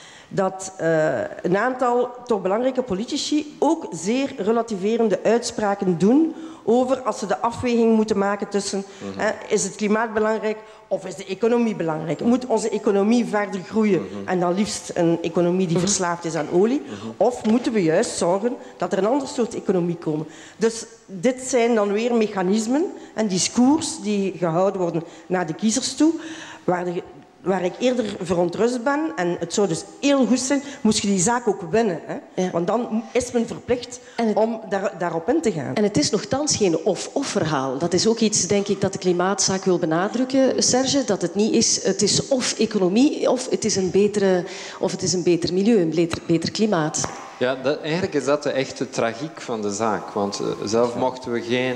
dat uh, een aantal toch belangrijke politici ook zeer relativerende uitspraken doen over als ze de afweging moeten maken tussen mm-hmm. hè, is het klimaat belangrijk of is de economie belangrijk? Moet onze economie verder groeien mm-hmm. en dan liefst een economie die verslaafd is aan olie? Mm-hmm. Of moeten we juist zorgen dat er een ander soort economie komt? Dus dit zijn dan weer mechanismen en discours die gehouden worden naar de kiezers toe, waar de Waar ik eerder verontrust ben, en het zou dus heel goed zijn, moest je die zaak ook winnen. Hè? Ja. Want dan is men verplicht het, om daar, daarop in te gaan. En het is nogthans geen of-of verhaal. Dat is ook iets, denk ik, dat de klimaatzaak wil benadrukken, Serge. Dat het niet is, het is of economie, of het is een, betere, of het is een beter milieu, een beter, beter klimaat. Ja, dat, eigenlijk is dat de echte tragiek van de zaak. Want uh, zelf mochten we geen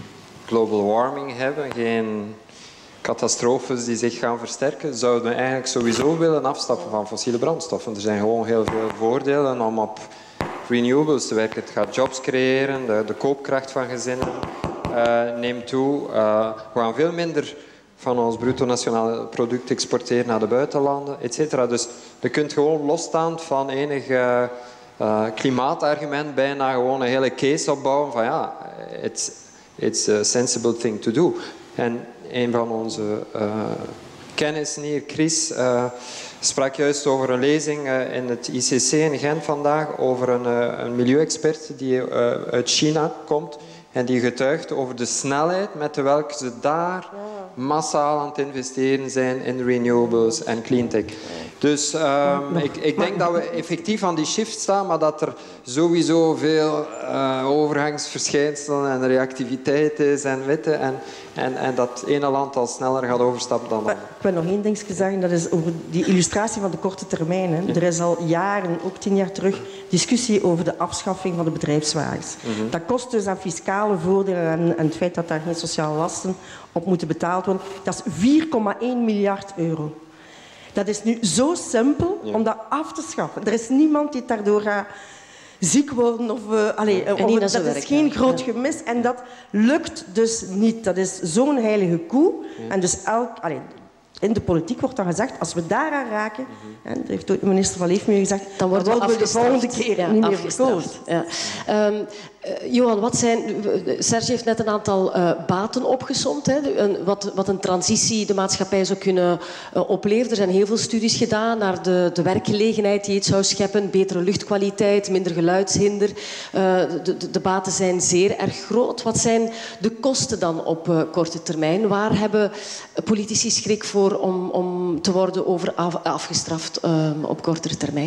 global warming hebben, geen catastrofes die zich gaan versterken, zouden we eigenlijk sowieso willen afstappen van fossiele brandstoffen. Er zijn gewoon heel veel voordelen om op renewables te werken. Het gaat jobs creëren, de, de koopkracht van gezinnen uh, neemt toe. Uh, we gaan veel minder van ons bruto nationaal product exporteren naar de buitenlanden, et cetera. Dus je kunt gewoon losstaand van enig uh, uh, klimaatargument bijna gewoon een hele case opbouwen van ja, it's, it's a sensible thing to do. En een van onze uh, kennissen hier, Chris, uh, sprak juist over een lezing uh, in het I C C in Gent vandaag over een, uh, een milieuexpert die uh, uit China komt en die getuigt over de snelheid met de welke ze daar massaal aan het investeren zijn in renewables en cleantech. Dus um, ik, ik denk dat we effectief aan die shift staan, maar dat er sowieso veel uh, overgangsverschijnselen en reactiviteit is en witte en, en, en dat het ene land al sneller gaat overstappen dan het andere. Ik wil nog één ding zeggen, dat is over die illustratie van de korte termijn. Hè. Er is al jaren, ook tien jaar terug, discussie over de afschaffing van de bedrijfswagens. Mm-hmm. Dat kost dus aan fiscale voordelen en, en het feit dat daar geen sociale lasten op moeten betaald worden. Dat is vier komma één miljard euro. Dat is nu zo simpel ja. om dat af te schaffen. Er is niemand die daardoor gaat ziek worden. Of, uh, allez, of, of, dat werk, is geen ja. groot gemis. En dat lukt dus niet. Dat is zo'n heilige koe. Ja. En dus elk, allez, in de politiek wordt dan gezegd, als we daaraan raken, mm-hmm. en dat heeft ook de minister van Leefmilieu gezegd, dan worden we de volgende keer ja, niet meer verkozen. Ja. Um, uh, Johan, wat zijn, Serge heeft net een aantal uh, baten opgesomd, hè, een, wat, wat een transitie de maatschappij zou kunnen uh, opleveren. Er zijn heel veel studies gedaan naar de, de werkgelegenheid die het zou scheppen, betere luchtkwaliteit, minder geluidshinder. Uh, de, de, de baten zijn zeer erg groot. Wat zijn de kosten dan op uh, korte termijn? Waar hebben politici schrik voor om, om te worden over af, afgestraft uh, op kortere termijn?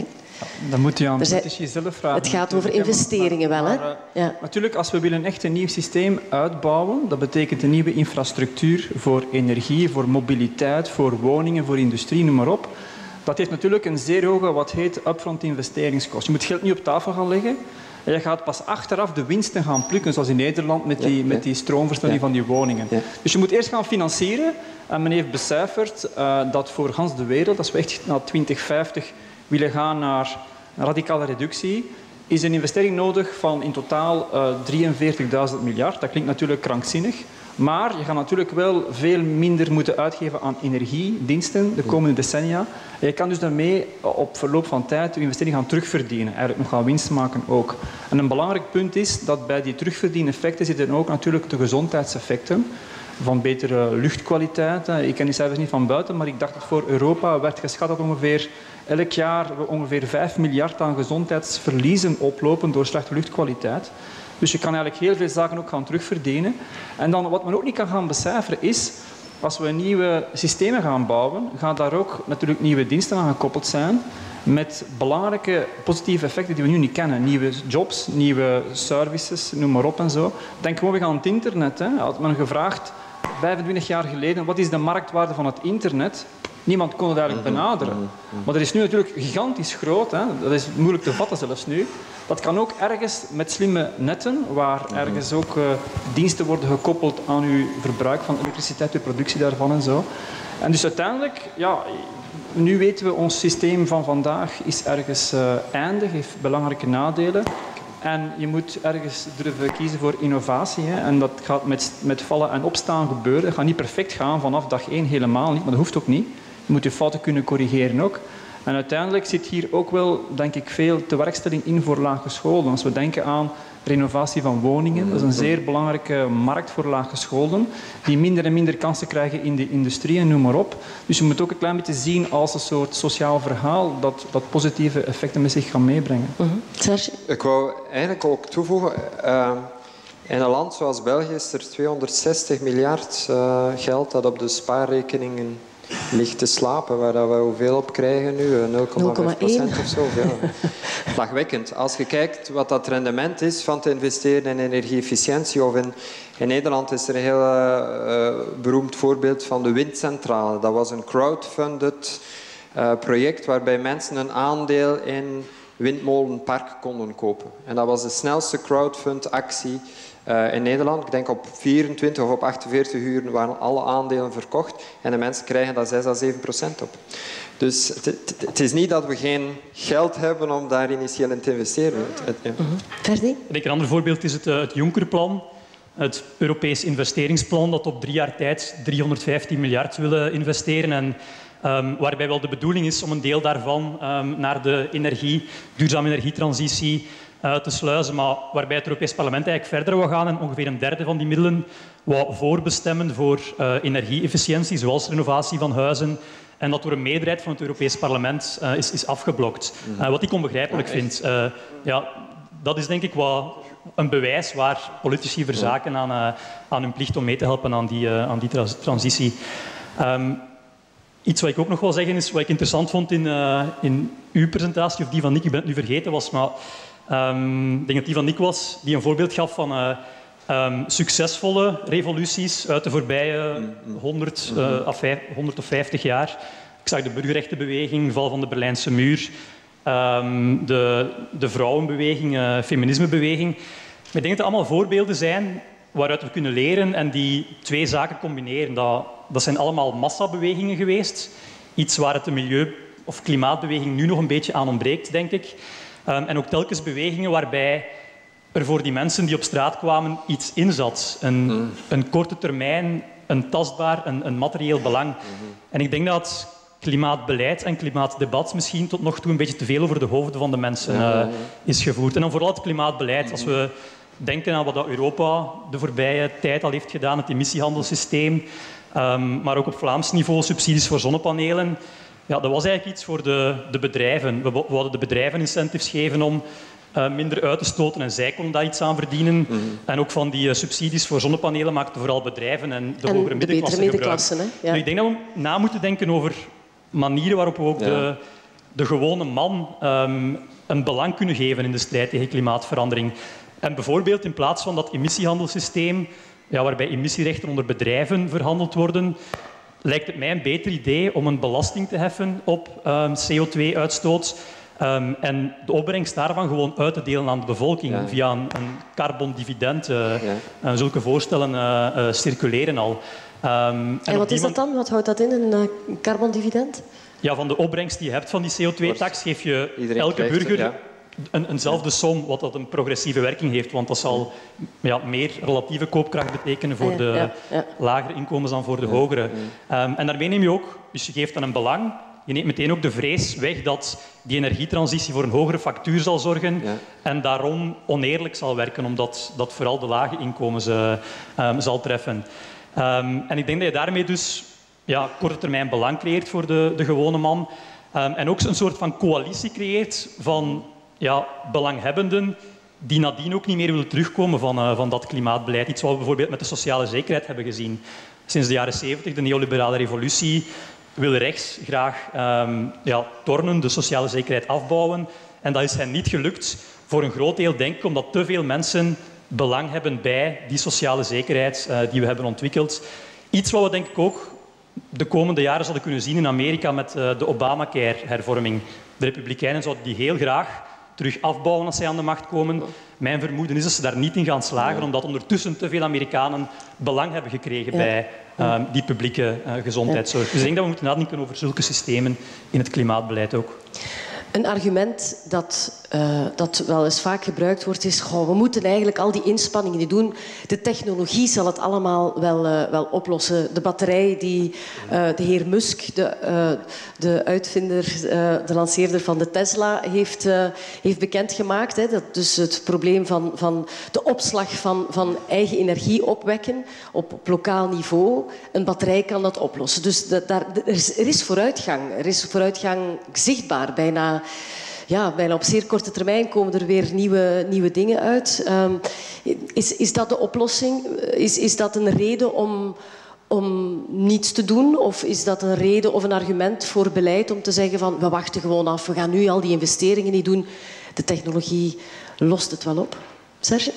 Dan moet je aan Er zijn- politici zelf vragen. Het gaat over natuurlijk, hè, investeringen wel, hè? maar, uh, Ja. Natuurlijk, als we willen echt een nieuw systeem uitbouwen, dat betekent een nieuwe infrastructuur voor energie, voor mobiliteit, voor woningen, voor industrie, noem maar op. Dat heeft natuurlijk een zeer hoge, wat heet, upfront investeringskost. Je moet geld niet op tafel gaan leggen. En je gaat pas achteraf de winsten gaan plukken, zoals in Nederland met die, met die stroomversnelling van die woningen. Dus je moet eerst gaan financieren. En men heeft becijferd uh, dat voor gans de wereld, als we echt naar twintig vijftig willen gaan naar een radicale reductie, is een investering nodig van in totaal uh, drieënveertigduizend miljard. Dat klinkt natuurlijk krankzinnig. Maar je gaat natuurlijk wel veel minder moeten uitgeven aan energiediensten de komende decennia. En je kan dus daarmee op verloop van tijd je investering gaan terugverdienen. Eigenlijk nog gaan winst maken ook. En een belangrijk punt is dat bij die terugverdieneffecten zitten ook natuurlijk de gezondheidseffecten. Van betere luchtkwaliteit. Ik ken die cijfers niet van buiten, maar ik dacht dat voor Europa werd geschat dat ongeveer elk jaar we ongeveer vijf miljard aan gezondheidsverliezen oplopen door slechte luchtkwaliteit. Dus je kan eigenlijk heel veel zaken ook gaan terugverdienen. En dan wat men ook niet kan gaan becijferen is, als we nieuwe systemen gaan bouwen, gaan daar ook natuurlijk nieuwe diensten aan gekoppeld zijn met belangrijke positieve effecten die we nu niet kennen. Nieuwe jobs, nieuwe services, noem maar op en zo. Denk gewoon weer aan het internet. Hè. Had men gevraagd, vijfentwintig jaar geleden, wat is de marktwaarde van het internet? Niemand kon het eigenlijk benaderen. Maar dat is nu natuurlijk gigantisch groot. Hè. Dat is moeilijk te vatten zelfs nu. Dat kan ook ergens met slimme netten, waar ergens ook uh, diensten worden gekoppeld aan uw verbruik van elektriciteit, uw productie daarvan en zo. En dus uiteindelijk, ja, nu weten we, ons systeem van vandaag is ergens uh, eindig, heeft belangrijke nadelen. En je moet ergens durven kiezen voor innovatie. Hè. En dat gaat met, met vallen en opstaan gebeuren. Het gaat niet perfect gaan vanaf dag één, helemaal niet, maar dat hoeft ook niet. Je moet je fouten kunnen corrigeren ook. En uiteindelijk zit hier ook wel, denk ik, veel tewerkstelling in voor laaggeschoolden. Als we denken aan renovatie van woningen, dat is een zeer belangrijke markt voor laaggeschoolden, die minder en minder kansen krijgen in de industrie en noem maar op. Dus je moet ook een klein beetje zien als een soort sociaal verhaal dat, dat positieve effecten met zich kan meebrengen. Uh-huh. Ik wou eigenlijk ook toevoegen, uh, in een land zoals België is er tweehonderdzestig miljard uh, geld dat op de spaarrekeningen ligt te slapen, waar we hoeveel op krijgen nu? nul komma vijf procent of zo. Ja. Lachwekkend. Als je kijkt wat dat rendement is van te investeren in energie-efficiëntie, of in, in Nederland is er een heel uh, beroemd voorbeeld van de windcentrale. Dat was een crowdfunded uh, project waarbij mensen een aandeel in windmolenpark konden kopen. En dat was de snelste crowdfund actie Uh, in Nederland. Ik denk op vierentwintig of op achtenveertig uur waren alle aandelen verkocht en de mensen krijgen daar zes à zeven procent op. Dus het is niet dat we geen geld hebben om daar initieel in te investeren. Het, het, ja. uh-huh. Verdi? Een ander voorbeeld is het, uh, het Junckerplan, het Europees investeringsplan dat op drie jaar tijd driehonderdvijftien miljard willen investeren. En Um, waarbij wel de bedoeling is om een deel daarvan um, naar de energie, duurzame energietransitie uh, te sluizen, maar waarbij het Europees Parlement eigenlijk verder wil gaan en ongeveer een derde van die middelen wou voorbestemmen voor uh, energie-efficiëntie, zoals renovatie van huizen, en dat door een meerderheid van het Europees Parlement uh, is, is afgeblokt. Uh, wat ik onbegrijpelijk vind. Uh, ja, dat is denk ik wat een bewijs waar politici verzaken aan, uh, aan hun plicht om mee te helpen aan die, uh, aan die tra- transitie. Um, Iets wat ik ook nog wil zeggen is, wat ik interessant vond in, uh, in uw presentatie, of die van Nick, ik ben het nu vergeten, was, maar um, ik denk dat die van Nick was, die een voorbeeld gaf van uh, um, succesvolle revoluties uit de voorbije honderd, uh, honderd of vijftig jaar. Ik zag de burgerrechtenbeweging, de val van de Berlijnse muur, um, de, de vrouwenbeweging, uh, feminismebeweging. Maar ik denk dat het allemaal voorbeelden zijn waaruit we kunnen leren en die twee zaken combineren. Dat, dat zijn allemaal massabewegingen geweest. Iets waar het de milieu- of klimaatbeweging nu nog een beetje aan ontbreekt, denk ik. Um, en ook telkens bewegingen waarbij er voor die mensen die op straat kwamen iets in zat. Een, mm. een korte termijn, een tastbaar, een, een materieel belang. Mm-hmm. En ik denk dat klimaatbeleid en klimaatdebat misschien tot nog toe een beetje te veel over de hoofden van de mensen uh, is gevoerd. En dan vooral het klimaatbeleid. Als we denken aan wat Europa de voorbije tijd al heeft gedaan, het emissiehandelssysteem, um, maar ook op Vlaams niveau subsidies voor zonnepanelen. Ja, dat was eigenlijk iets voor de, de bedrijven. We, we wilden de bedrijven incentives geven om uh, minder uit te stoten en zij konden daar iets aan verdienen. Mm-hmm. En ook van die uh, subsidies voor zonnepanelen maakten vooral bedrijven en de en hogere middenklasse gebruik. Hè? Ja. Dus ik denk dat we na moeten denken over manieren waarop we ook ja. de de gewone man um, een belang kunnen geven in de strijd tegen klimaatverandering. En bijvoorbeeld in plaats van dat emissiehandelssysteem, ja, waarbij emissierechten onder bedrijven verhandeld worden, lijkt het mij een beter idee om een belasting te heffen op um, C O twee uitstoot um, en de opbrengst daarvan gewoon uit te delen aan de bevolking ja. via een, een carbondividend. Uh, ja. uh, zulke voorstellen uh, uh, circuleren al. Um, en, en wat is dat dan? Wat houdt dat in, een uh, carbondividend? Ja, van de opbrengst die je hebt van die C O twee tax geef je Iedereen elke krijgt, burger ja. een, eenzelfde som, wat dat een progressieve werking heeft. Want dat zal ja, meer relatieve koopkracht betekenen voor de ja, ja. lagere inkomens dan voor de ja, hogere. Ja. Um, en daarmee neem je ook, dus je geeft dan een belang, je neemt meteen ook de vrees weg dat die energietransitie voor een hogere factuur zal zorgen ja. en daarom oneerlijk zal werken, omdat dat vooral de lage inkomens uh, um, zal treffen. Um, en ik denk dat je daarmee dus ja, korte termijn belang creëert voor de, de gewone man. Um, en ook een soort van coalitie creëert van ja, belanghebbenden die nadien ook niet meer willen terugkomen van, uh, van dat klimaatbeleid. Iets wat we bijvoorbeeld met de sociale zekerheid hebben gezien. Sinds de jaren zeventig, de neoliberale revolutie, wil rechts graag um, ja, tornen, de sociale zekerheid afbouwen. En dat is hen niet gelukt. Voor een groot deel denk ik omdat te veel mensen belang hebben bij die sociale zekerheid uh, die we hebben ontwikkeld. Iets wat we denk ik ook de komende jaren zouden kunnen zien in Amerika met uh, de Obamacare-hervorming. De Republikeinen zouden die heel graag terug afbouwen als zij aan de macht komen. Mijn vermoeden is dat ze daar niet in gaan slagen, ja. omdat ondertussen te veel Amerikanen belang hebben gekregen ja. bij um, die publieke uh, gezondheidszorg. Ja. Dus ik denk dat we moeten nadenken over zulke systemen in het klimaatbeleid ook. Een argument dat, uh, dat wel eens vaak gebruikt wordt is goh, we moeten eigenlijk al die inspanningen die doen. De technologie zal het allemaal wel, uh, wel oplossen. De batterij die uh, de heer Musk, de, uh, de uitvinder, uh, de lanceerder van de Tesla, heeft, uh, heeft bekendgemaakt. Hè, dat dus het probleem van, van de opslag van, van eigen energie opwekken op, op lokaal niveau. Een batterij kan dat oplossen. Dus de, daar, er, is, er is vooruitgang. Er is vooruitgang zichtbaar, bijna. Ja, bijna op zeer korte termijn komen er weer nieuwe, nieuwe dingen uit. Um, is, is dat de oplossing? Is, is dat een reden om, om niets te doen? Of is dat een reden of een argument voor beleid om te zeggen van we wachten gewoon af, we gaan nu al die investeringen niet doen. De technologie lost het wel op. Serge?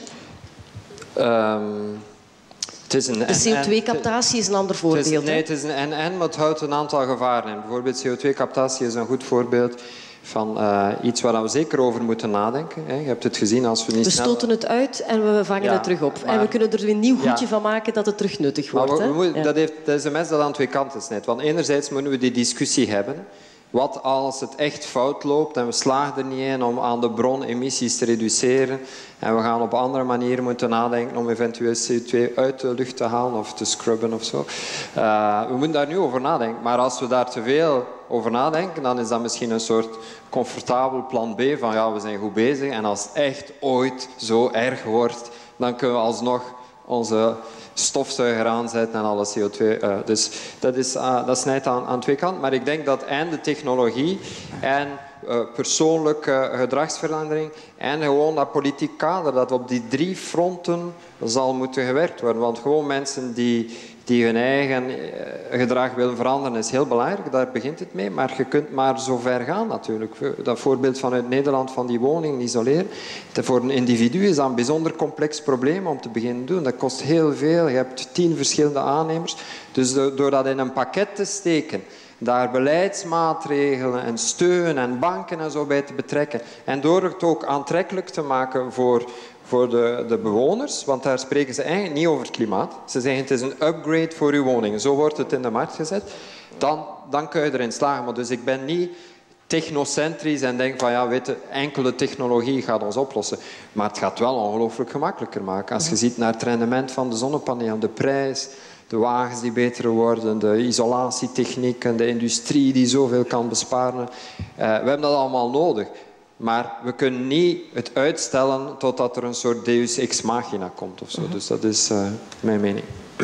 Um... Het is een de C O twee captatie is een ander voorbeeld. Het is, nee, het is een en-en, maar het houdt een aantal gevaren in. Bijvoorbeeld C O twee captatie is een goed voorbeeld van uh, iets waar we zeker over moeten nadenken. Hè. Je hebt het gezien als we niet We snel... stoten het uit en we vangen ja, het terug op. Maar... En we kunnen er een nieuw goedje ja. van maken dat het terug nuttig wordt. Maar we, we hè? moeten, ja. dat, heeft, dat is een mes dat aan twee kanten snijdt. Want enerzijds moeten we die discussie hebben. Wat als het echt fout loopt en we slagen er niet in om aan de bron emissies te reduceren en we gaan op andere manieren moeten nadenken om eventueel C O twee uit de lucht te halen of te scrubben of zo. Uh, we moeten daar nu over nadenken. Maar als we daar te veel over nadenken, dan is dat misschien een soort comfortabel plan B van ja, we zijn goed bezig en als het echt ooit zo erg wordt, dan kunnen we alsnog onze stofzuiger aanzetten en alle C O twee. Uh, dus dat, is, uh, dat snijdt aan, aan twee kanten. Maar ik denk dat en de technologie en uh, persoonlijke gedragsverandering en gewoon dat politiek kader, dat op die drie fronten zal moeten gewerkt worden. Want gewoon mensen die, die hun eigen uh, gedrag willen veranderen is heel belangrijk. Daar begint het mee. Maar je kunt maar zo ver gaan natuurlijk. Dat voorbeeld vanuit Nederland van die woning isoleren. Voor een individu is dat een bijzonder complex probleem om te beginnen doen. Dat kost heel veel. Je hebt tien verschillende aannemers. Dus door dat in een pakket te steken, daar beleidsmaatregelen en steun en banken en zo bij te betrekken en door het ook aantrekkelijk te maken voor, voor de, de bewoners, want daar spreken ze eigenlijk niet over het klimaat. Ze zeggen het is een upgrade voor uw woning. Zo wordt het in de markt gezet. Dan, dan kun je erin slagen. Maar dus ik ben niet technocentrisch en denk van ja, weet je, enkele technologie gaat ons oplossen. Maar het gaat wel ongelooflijk gemakkelijker maken. Als je ziet naar het rendement van de zonnepanelen, de prijs, de wagens die beter worden, de isolatietechnieken, de industrie die zoveel kan besparen. Uh, we hebben dat allemaal nodig. Maar we kunnen niet het uitstellen totdat er een soort deus ex machina komt of zo. Dus dat is uh, mijn mening.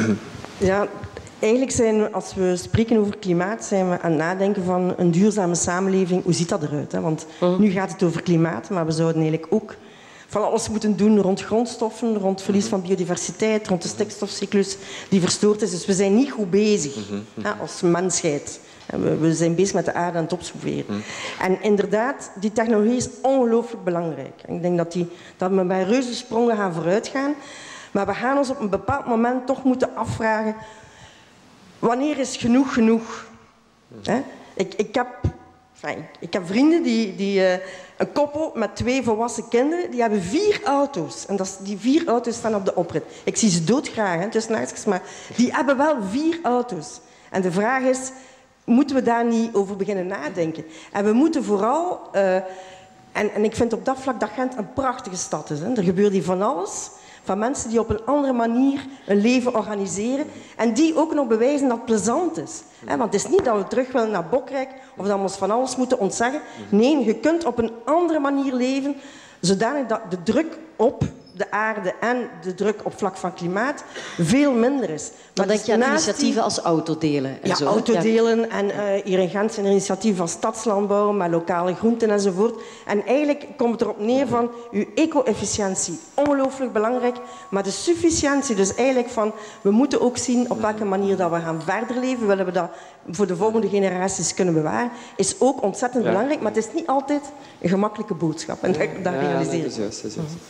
Ja, eigenlijk zijn we, als we spreken over klimaat, zijn we aan het nadenken van een duurzame samenleving. Hoe ziet dat eruit? Hè? Want nu gaat het over klimaat, maar we zouden eigenlijk ook van alles moeten doen rond grondstoffen, rond verlies van biodiversiteit, rond de stikstofcyclus die verstoord is. Dus we zijn niet goed bezig hè, als mensheid. We, we zijn bezig met de aarde aan het opschroeven. Mm. En inderdaad, die technologie is ongelooflijk belangrijk. Ik denk dat, die, dat we bij reuzensprongen gaan vooruit gaan. Maar we gaan ons op een bepaald moment toch moeten afvragen... Wanneer is genoeg genoeg? He? Ik, ik, heb, enfin, ik heb vrienden die... die uh, een koppel met twee volwassen kinderen, die hebben vier auto's. En dat is, die vier auto's staan op de oprit. Ik zie ze doodgraag, tussen haakjes, maar die hebben wel vier auto's. En de vraag is, moeten we daar niet over beginnen nadenken? En we moeten vooral... Uh, en, en ik vind op dat vlak dat Gent een prachtige stad is. Hè. Er gebeurt hier van alles. Van mensen die op een andere manier een leven organiseren. En die ook nog bewijzen dat het plezant is. Want het is niet dat we terug willen naar Bokrijk of dat we ons van alles moeten ontzeggen. Nee, je kunt op een andere manier leven, zodanig dat de druk op de aarde en de druk op vlak van klimaat veel minder is. Dan denk je aan initiatieven die... als autodelen en ja, zo. autodelen. Ja. En uh, hier in Gent zijn er initiatieven van stadslandbouw, met lokale groenten enzovoort. En eigenlijk komt het erop neer van uw eco-efficiëntie. Ongelooflijk belangrijk. Maar de sufficiëntie, dus eigenlijk van... We moeten ook zien op welke manier dat we gaan verder leven. Willen we dat voor de volgende generaties kunnen bewaren. Is ook ontzettend ja. belangrijk. Maar het is niet altijd een gemakkelijke boodschap. En dat, dat ja, realiseer ik. Dat is juist, dat is juist.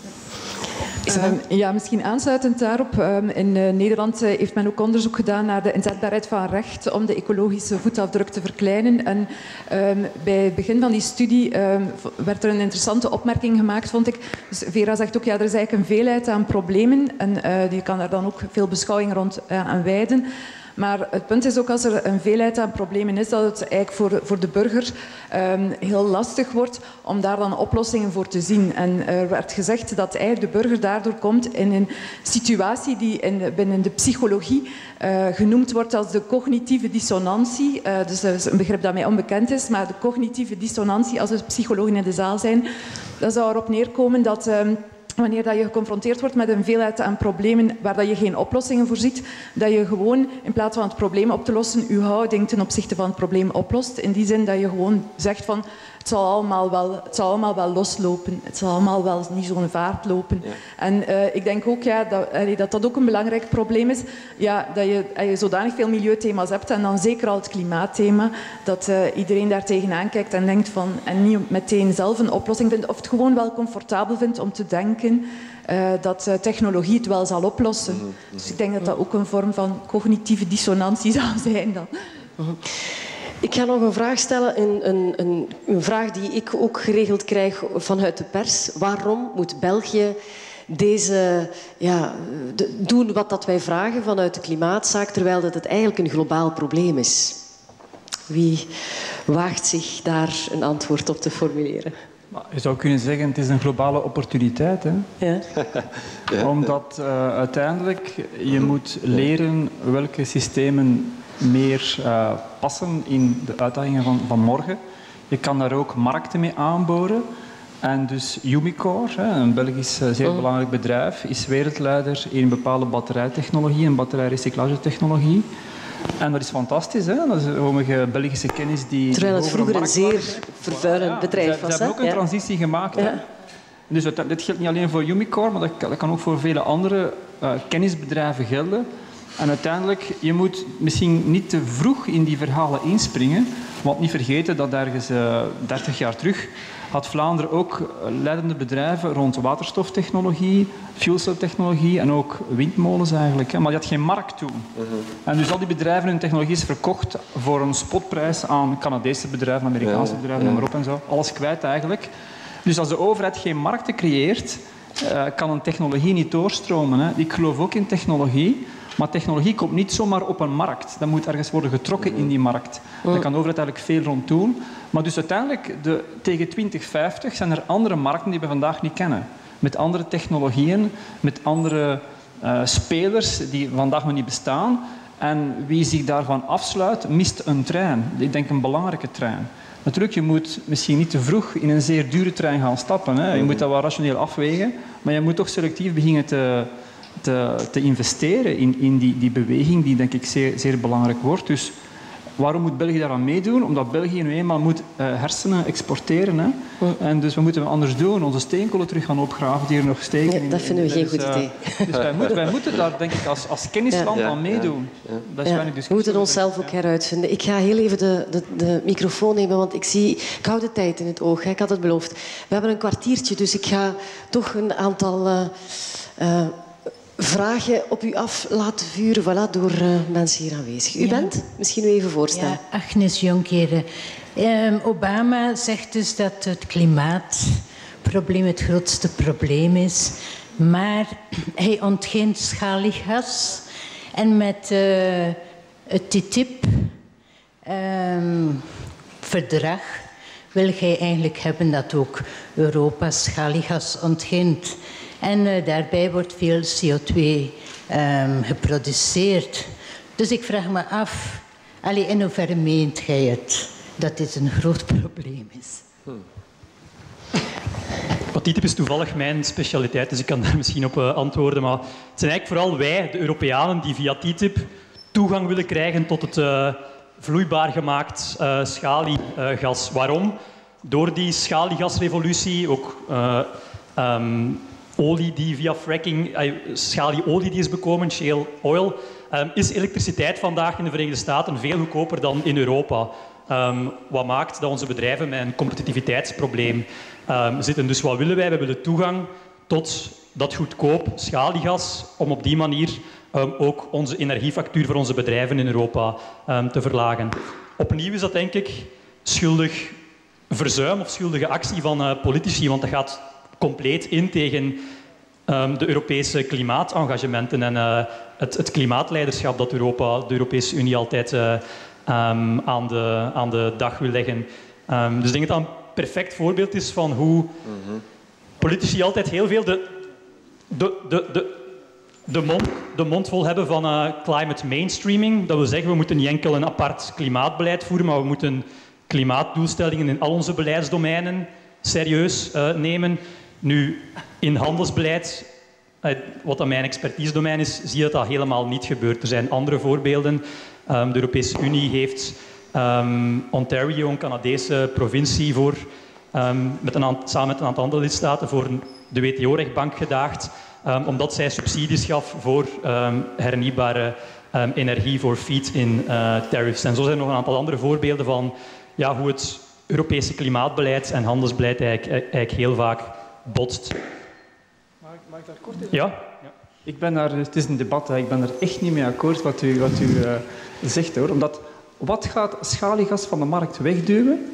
Um, ja, misschien aansluitend daarop. Um, in uh, Nederland uh, heeft men ook onderzoek gedaan naar de inzetbaarheid van recht om de ecologische voetafdruk te verkleinen. En um, bij het begin van die studie um, werd er een interessante opmerking gemaakt, vond ik. Dus Vera zegt ook, ja, er is eigenlijk een veelheid aan problemen en uh, je kan daar dan ook veel beschouwing rond uh, aan wijden. Maar het punt is ook, als er een veelheid aan problemen is, dat het eigenlijk voor, voor de burger um, heel lastig wordt om daar dan oplossingen voor te zien. En er werd gezegd dat eigenlijk de burger daardoor komt in een situatie die in, binnen de psychologie uh, genoemd wordt als de cognitieve dissonantie. Uh, dus dat is een begrip dat mij onbekend is, maar de cognitieve dissonantie, als er psychologen in de zaal zijn, dat zou erop neerkomen dat... Um, Wanneer dat je geconfronteerd wordt met een veelheid aan problemen waar dat je geen oplossingen voor ziet, dat je gewoon, in plaats van het probleem op te lossen, je houding ten opzichte van het probleem oplost. In die zin dat je gewoon zegt van, het zal allemaal wel, het zal allemaal wel loslopen, het zal allemaal wel niet zo'n vaart lopen. Ja. En uh, ik denk ook ja, dat, uh, dat dat ook een belangrijk probleem is, ja, dat je, uh, je zodanig veel milieuthema's hebt, en dan zeker al het klimaatthema, dat uh, iedereen daar tegenaan kijkt en denkt van, en niet meteen zelf een oplossing vindt, of het gewoon wel comfortabel vindt om te denken uh, dat uh, technologie het wel zal oplossen. Mm-hmm. Dus ik denk dat dat ook een vorm van cognitieve dissonantie zal zijn dan. Mm-hmm. Ik ga nog een vraag stellen, een, een, een, een vraag die ik ook geregeld krijg vanuit de pers. Waarom moet België deze, ja, de, doen wat dat wij vragen vanuit de klimaatzaak, terwijl dat het eigenlijk een globaal probleem is? Wie waagt zich daar een antwoord op te formuleren? Je zou kunnen zeggen, het is een globale opportuniteit. Hè? Ja. Ja. Omdat uh, uiteindelijk je moet leren welke systemen meer uh, passen in de uitdagingen van, van morgen. Je kan daar ook markten mee aanboren. En dus Umicore, een Belgisch zeer oh. belangrijk bedrijf, is wereldleider in bepaalde batterijtechnologie en batterijrecyclagetechnologie. En dat is fantastisch, hè? Dat is sommige Belgische kennis die... Terwijl het vroeger een zeer waren. vervuilend ja, bedrijf ze, was. Ze hebben ook een ja. transitie gemaakt. Ja. Hè? Dus dat, dit geldt niet alleen voor Umicore, maar dat, dat kan ook voor vele andere uh, kennisbedrijven gelden. En uiteindelijk, je moet misschien niet te vroeg in die verhalen inspringen, want niet vergeten dat ergens uh, dertig jaar terug had Vlaanderen ook leidende bedrijven rond waterstoftechnologie, fuelceltechnologie en ook windmolens eigenlijk. Hè. Maar die had geen markt toen. Uh-huh. En dus al die bedrijven hun technologie is verkocht voor een spotprijs aan Canadese bedrijven, Amerikaanse ja, bedrijven, ja. noem maar op en zo. Alles kwijt eigenlijk. Dus als de overheid geen markten creëert, uh, kan een technologie niet doorstromen. Hè. Ik geloof ook in technologie. Maar technologie komt niet zomaar op een markt. Dat moet ergens worden getrokken in die markt. Daar kan de overheid eigenlijk veel rond doen. Maar dus uiteindelijk, de, tegen twintig vijftig zijn er andere markten die we vandaag niet kennen. Met andere technologieën, met andere uh, spelers die vandaag nog niet bestaan. En wie zich daarvan afsluit, mist een trein. Ik denk een belangrijke trein. Natuurlijk, je moet misschien niet te vroeg in een zeer dure trein gaan stappen. Hè. Je moet dat wel rationeel afwegen. Maar je moet toch selectief beginnen te... Te, te investeren in, in die, die beweging die denk ik zeer, zeer belangrijk wordt. Dus Waarom moet België daaraan meedoen? Omdat België nu eenmaal moet uh, hersenen exporteren. Hè? Mm. En dus we moeten anders doen. Onze steenkolen terug gaan opgraven die er nog steken. Ja, dat vinden we geen dus, goed idee. Uh, dus wij, moet, wij moeten daar denk ik als, als kennisland ja. aan meedoen. Ja. Ja. Dat is ja. We moeten onszelf ook heruitvinden. Ik ga heel even de, de, de microfoon nemen, want ik zie... Ik hou de tijd in het oog, hè. Ik had het beloofd. We hebben een kwartiertje, dus ik ga toch een aantal... Uh, uh, vragen op u af laten vuren voilà, door uh, mensen hier aanwezig. U ja. bent? Misschien u even voorstellen. Ja, Agnes Jonkere. Um, Obama zegt dus dat het klimaatprobleem het grootste probleem is. Maar hij ontkent schaliegas. En met uh, het T T I P-verdrag um, wil hij eigenlijk hebben dat ook Europa schaliegas ontkent. En uh, daarbij wordt veel C O twee um, geproduceerd. Dus ik vraag me af, allee, in hoeverre meent jij het dat dit een groot probleem is? Hmm. Wat T T I P is toevallig mijn specialiteit, dus ik kan daar misschien op uh, antwoorden. Maar het zijn eigenlijk vooral wij, de Europeanen, die via T T I P toegang willen krijgen tot het uh, vloeibaar gemaakt uh, schaliegas. Uh, Waarom? Door die schaliegasrevolutie, ook... Uh, um, olie die via fracking, uh, schalieolie die is bekomen, shale oil, um, is elektriciteit vandaag in de Verenigde Staten veel goedkoper dan in Europa. Um, wat maakt dat onze bedrijven met een competitiviteitsprobleem um, zitten. Dus wat willen wij? Wij willen toegang tot dat goedkoop schaliegas om op die manier um, ook onze energiefactuur voor onze bedrijven in Europa um, te verlagen. Opnieuw is dat denk ik schuldig verzuim of schuldige actie van uh, politici, want dat gaat compleet in tegen um, de Europese klimaatengagementen en uh, het, het klimaatleiderschap dat Europa, de Europese Unie altijd uh, um, aan, de, aan de dag wil leggen. Um, dus ik denk dat dat een perfect voorbeeld is van hoe mm-hmm. politici altijd heel veel de, de, de, de, de, mond, de mond vol hebben van uh, climate mainstreaming. Dat wil zeggen, we moeten niet enkel een apart klimaatbeleid voeren, maar we moeten klimaatdoelstellingen in al onze beleidsdomeinen serieus uh, nemen. Nu, in handelsbeleid, wat dan mijn expertise-domein is, zie je dat dat helemaal niet gebeurt. Er zijn andere voorbeelden. Um, de Europese Unie heeft um, Ontario, een Canadese provincie, voor, um, met een aantal, samen met een aantal andere lidstaten voor de W T O-rechtbank gedaagd, um, omdat zij subsidies gaf voor um, hernieuwbare um, energie, voor feed-in uh, tariffs. En zo zijn er nog een aantal andere voorbeelden van ja, hoe het Europese klimaatbeleid en handelsbeleid eigenlijk, eigenlijk heel vaak botst. Mag ik, mag ik daar kort in? Ja. ja. Ik ben daar, het is een debat, hè. Ik ben er echt niet mee akkoord wat u, wat u uh, zegt. Hoor. Omdat, wat gaat schaliegas van de markt wegduwen?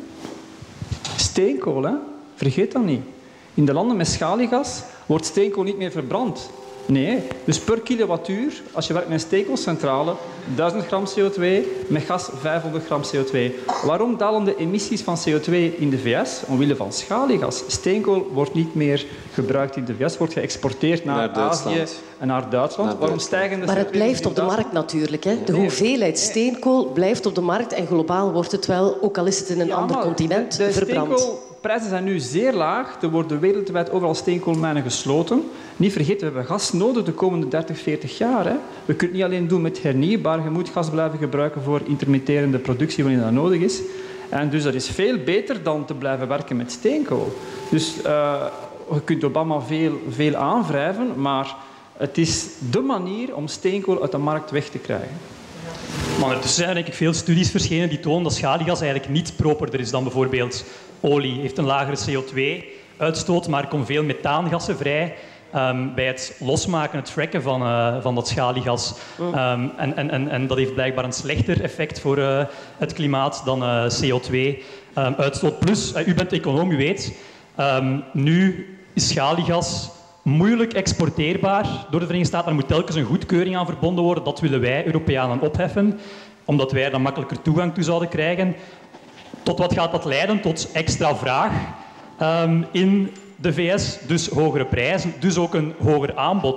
Steenkool, hè? Vergeet dat niet. In de landen met schaliegas wordt steenkool niet meer verbrand. Nee, dus per kilowattuur, als je werkt met een steenkoolcentrale, duizend gram C O twee, met gas vijfhonderd gram C O twee. Waarom dalen de emissies van C O twee in de V S? Omwille van schaliegas. Steenkool wordt niet meer gebruikt in de V S, wordt geëxporteerd naar, naar Azië en naar Duitsland. Naar Waarom stijgen de Maar het blijft op de markt natuurlijk. Hè? De hoeveelheid steenkool blijft op de markt en globaal wordt het wel, ook al is het in een ja, ander continent, de, de verbrand. Steenkoolprijzen zijn nu zeer laag. Er worden wereldwijd overal steenkoolmijnen gesloten. Niet vergeten, we hebben gas nodig de komende dertig, veertig jaar. Hè. We kunnen het niet alleen doen met hernieuwbaar. Je moet gas blijven gebruiken voor intermitterende productie wanneer dat nodig is. En dus dat is veel beter dan te blijven werken met steenkool. Dus uh, je kunt Obama veel, veel aanwrijven, maar het is de manier om steenkool uit de markt weg te krijgen. Maar er zijn denk ik veel studies verschenen die tonen dat schaliegas eigenlijk niet properder is dan bijvoorbeeld olie. Het heeft een lagere C O twee uitstoot, maar er komen veel methaangassen vrij. Um, bij het losmaken, het fracken van, uh, van dat schaliegas. Um, en, en, en, en dat heeft blijkbaar een slechter effect voor uh, het klimaat dan uh, C O twee uitstoot. Um, Plus, uh, u bent econoom, u weet, um, nu is schaliegas moeilijk exporteerbaar door de Verenigde Staten. Er moet telkens een goedkeuring aan verbonden worden. Dat willen wij, Europeanen, opheffen, omdat wij er dan makkelijker toegang toe zouden krijgen. Tot wat gaat dat leiden? Tot extra vraag um, in de V S, dus hogere prijzen, dus ook een hoger aanbod.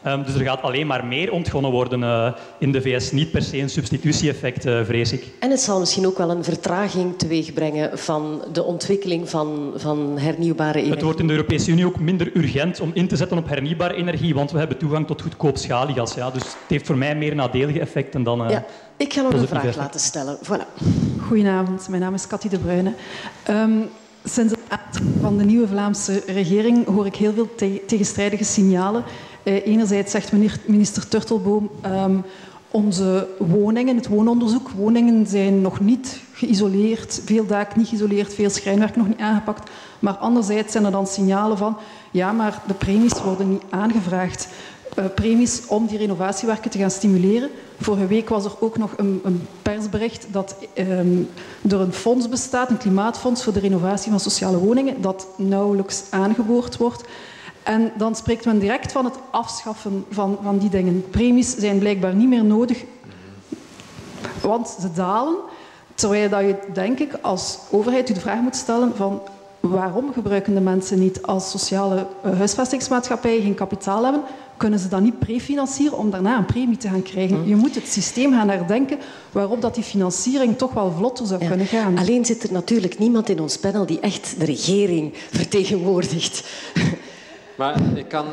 Um, dus er gaat alleen maar meer ontgonnen worden uh, in de V S. Niet per se een substitutie-effect, uh, vrees ik. En het zal misschien ook wel een vertraging teweegbrengen van de ontwikkeling van, van hernieuwbare energie. Het wordt in de Europese Unie ook minder urgent om in te zetten op hernieuwbare energie, want we hebben toegang tot goedkoop schaliegas. Ja. Dus het heeft voor mij meer nadelige effecten dan... Uh, ja, ik ga nog een vraag effect. laten stellen. Voilà. Goedenavond, mijn naam is Cathy de Bruyne. Um, sinds het aantreden van de nieuwe Vlaamse regering hoor ik heel veel te tegenstrijdige signalen. Uh, enerzijds zegt meneer, minister Turtelboom, um, onze woningen, het woononderzoek, woningen zijn nog niet geïsoleerd, veel daken niet geïsoleerd, veel schrijnwerk nog niet aangepakt. Maar anderzijds zijn er dan signalen van, ja, maar de premies worden niet aangevraagd. Uh, premies om die renovatiewerken te gaan stimuleren. Vorige week was er ook nog een, een persbericht dat um, er een fonds bestaat, een klimaatfonds voor de renovatie van sociale woningen, dat nauwelijks aangeboord wordt. En dan spreekt men direct van het afschaffen van, van die dingen. Premies zijn blijkbaar niet meer nodig, want ze dalen. Terwijl dat je, denk ik, als overheid u de vraag moet stellen van waarom gebruiken de mensen niet als sociale uh, huisvestingsmaatschappij geen kapitaal hebben, kunnen ze dat niet prefinancieren om daarna een premie te gaan krijgen. Je moet het systeem gaan herdenken waarop dat die financiering toch wel vlotter zou ja. kunnen gaan. Alleen zit er natuurlijk niemand in ons panel die echt de regering vertegenwoordigt. Maar ik kan...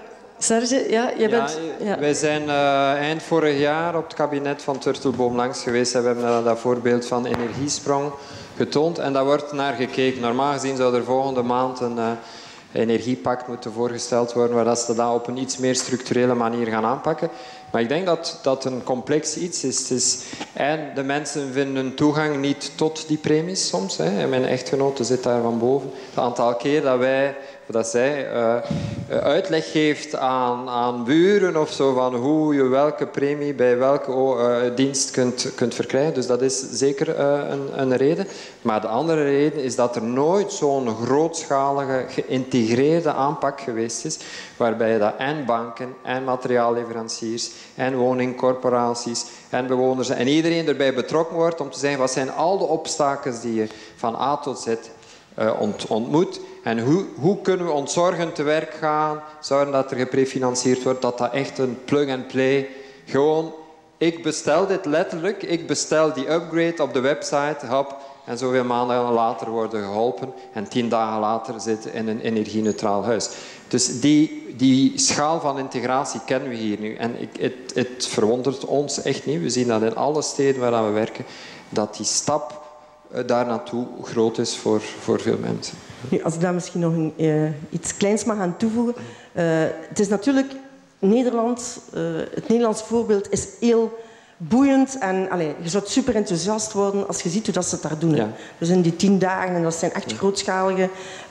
Serge, ja, jij bent... Ja, ja. Wij zijn uh, eind vorig jaar op het kabinet van Turtelboom langs geweest en we hebben dat voorbeeld van energiesprong getoond en daar wordt naar gekeken. Normaal gezien zou er volgende maand een uh, energiepact moeten voorgesteld worden waar dat ze dat op een iets meer structurele manier gaan aanpakken. Maar ik denk dat dat een complex iets is. Het is en de mensen vinden toegang niet tot die premies soms. Hè. En mijn echtgenote zit daar van boven. Het aantal keer dat wij, dat zij uh, uitleg geeft aan, aan buren of zo van hoe je welke premie bij welke uh, dienst kunt, kunt verkrijgen. Dus dat is zeker uh, een, een reden. Maar de andere reden is dat er nooit zo'n grootschalige geïntegreerde aanpak geweest is waarbij dat en banken en materiaalleveranciers en woningcorporaties en bewoners en iedereen erbij betrokken wordt om te zeggen wat zijn al de obstakels die je van A tot Z uh, ont, ontmoet en hoe, hoe kunnen we ontzorgend te werk gaan, zorgen dat er geprefinancierd wordt, dat dat echt een plug-and-play, gewoon ik bestel dit letterlijk, ik bestel die upgrade op de website, hop, en zoveel maanden later worden geholpen en tien dagen later zitten in een energie-neutraal huis. Dus die, die schaal van integratie kennen we hier nu. En ik, het, het verwondert ons echt niet. We zien dat in alle steden waar we werken, dat die stap daar naartoe groot is voor, voor veel mensen. Nu, als ik daar misschien nog een, uh, iets kleins mag aan toevoegen. Uh, het is natuurlijk Nederland, uh, het Nederlands voorbeeld is heel boeiend en allez, je zou super enthousiast worden als je ziet hoe dat ze het daar doen. Ja. Dus in die tien dagen, en dat zijn echt grootschalige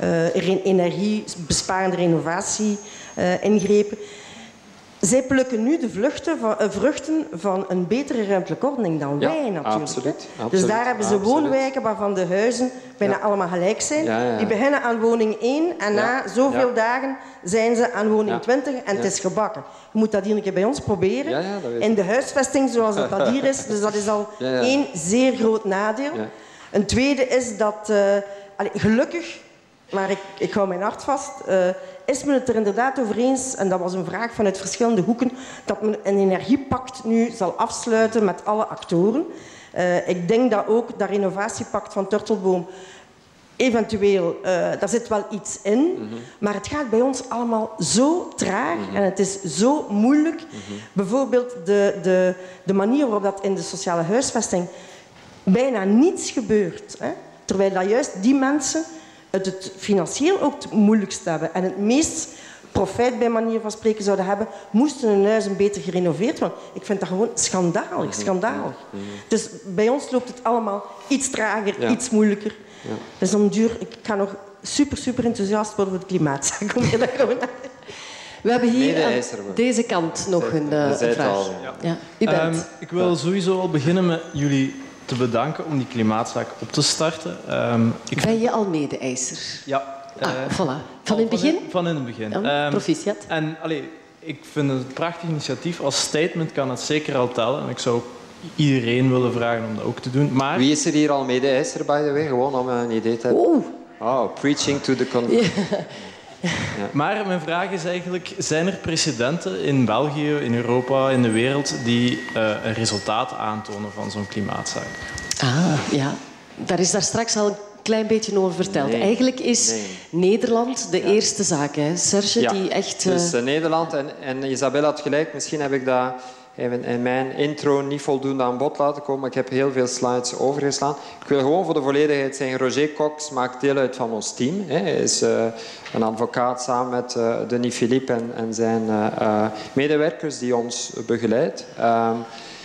uh, energiebesparende renovatie uh, ingrepen. Zij plukken nu de vluchten van, uh, vruchten van een betere ruimtelijke ordening dan ja, wij natuurlijk. Absoluut, absoluut, dus daar hebben ze absoluut. woonwijken waarvan de huizen bijna ja. allemaal gelijk zijn. Ja, ja, ja. Die beginnen aan woning één en ja. na zoveel ja. dagen zijn ze aan woning ja. twintig en ja. het is gebakken. Je moet dat hier een keer bij ons proberen. Ja, ja, in de huisvesting zoals het dat hier is. Dus dat is al ja, ja. één zeer groot nadeel. Ja. Een tweede is dat, uh, allez, gelukkig, maar ik, ik hou mijn hart vast, uh, is men het er inderdaad over eens, en dat was een vraag vanuit verschillende hoeken, dat men een energiepact nu zal afsluiten met alle actoren. Uh, ik denk dat ook dat renovatiepact van Turtelboom eventueel, uh, daar zit wel iets in, mm-hmm. maar het gaat bij ons allemaal zo traag mm-hmm. en het is zo moeilijk. Mm-hmm. Bijvoorbeeld de, de, de manier waarop dat in de sociale huisvesting bijna niets gebeurt. Hè? Terwijl dat juist die mensen het, het financieel ook het moeilijkst hebben en het meest profijt bij manier van spreken zouden hebben, moesten hun huizen beter gerenoveerd worden. Ik vind dat gewoon schandalig, schandalig. Mm-hmm. Dus bij ons loopt het allemaal iets trager, ja. iets moeilijker. Ja. Dus om duur, ik ga nog super, super enthousiast worden voor de klimaatzaak. We hebben hier aan deze kant nog een, uh, een vraag. Ja. Ja, u bent. Um, ik wil sowieso al beginnen met jullie te bedanken om die klimaatzaak op te starten. Um, ik... Ben je al mede-eiser? Ja. Ah, uh, voilà. Van in het begin? Van in, van in het begin. Ja, um, proficiat. En allee, ik vind het een prachtig initiatief. Als statement kan het zeker al tellen. En ik zou iedereen willen vragen om dat ook te doen. Maar... Wie is er hier al mede-eiser, by the way? Gewoon om een idee te hebben. Oh, oh preaching to the con... Ja. Ja. Maar mijn vraag is eigenlijk, zijn er precedenten in België, in Europa, in de wereld die uh, een resultaat aantonen van zo'n klimaatzaak? Ah, ja. Daar is daar straks al een klein beetje over verteld. Nee. Eigenlijk is nee. Nederland de ja. eerste zaak, hè, Serge, ja. die echt... Uh... Dus uh, Nederland, en, en Isabelle had gelijk, misschien heb ik dat even in mijn intro niet voldoende aan bod laten komen, maar ik heb heel veel slides overgeslaan. Ik wil gewoon voor de volledigheid zeggen, Roger Cox maakt deel uit van ons team. Hè. Hij is uh, een advocaat samen met uh, Denis Philippe en, en zijn uh, uh, medewerkers die ons begeleidt. Um,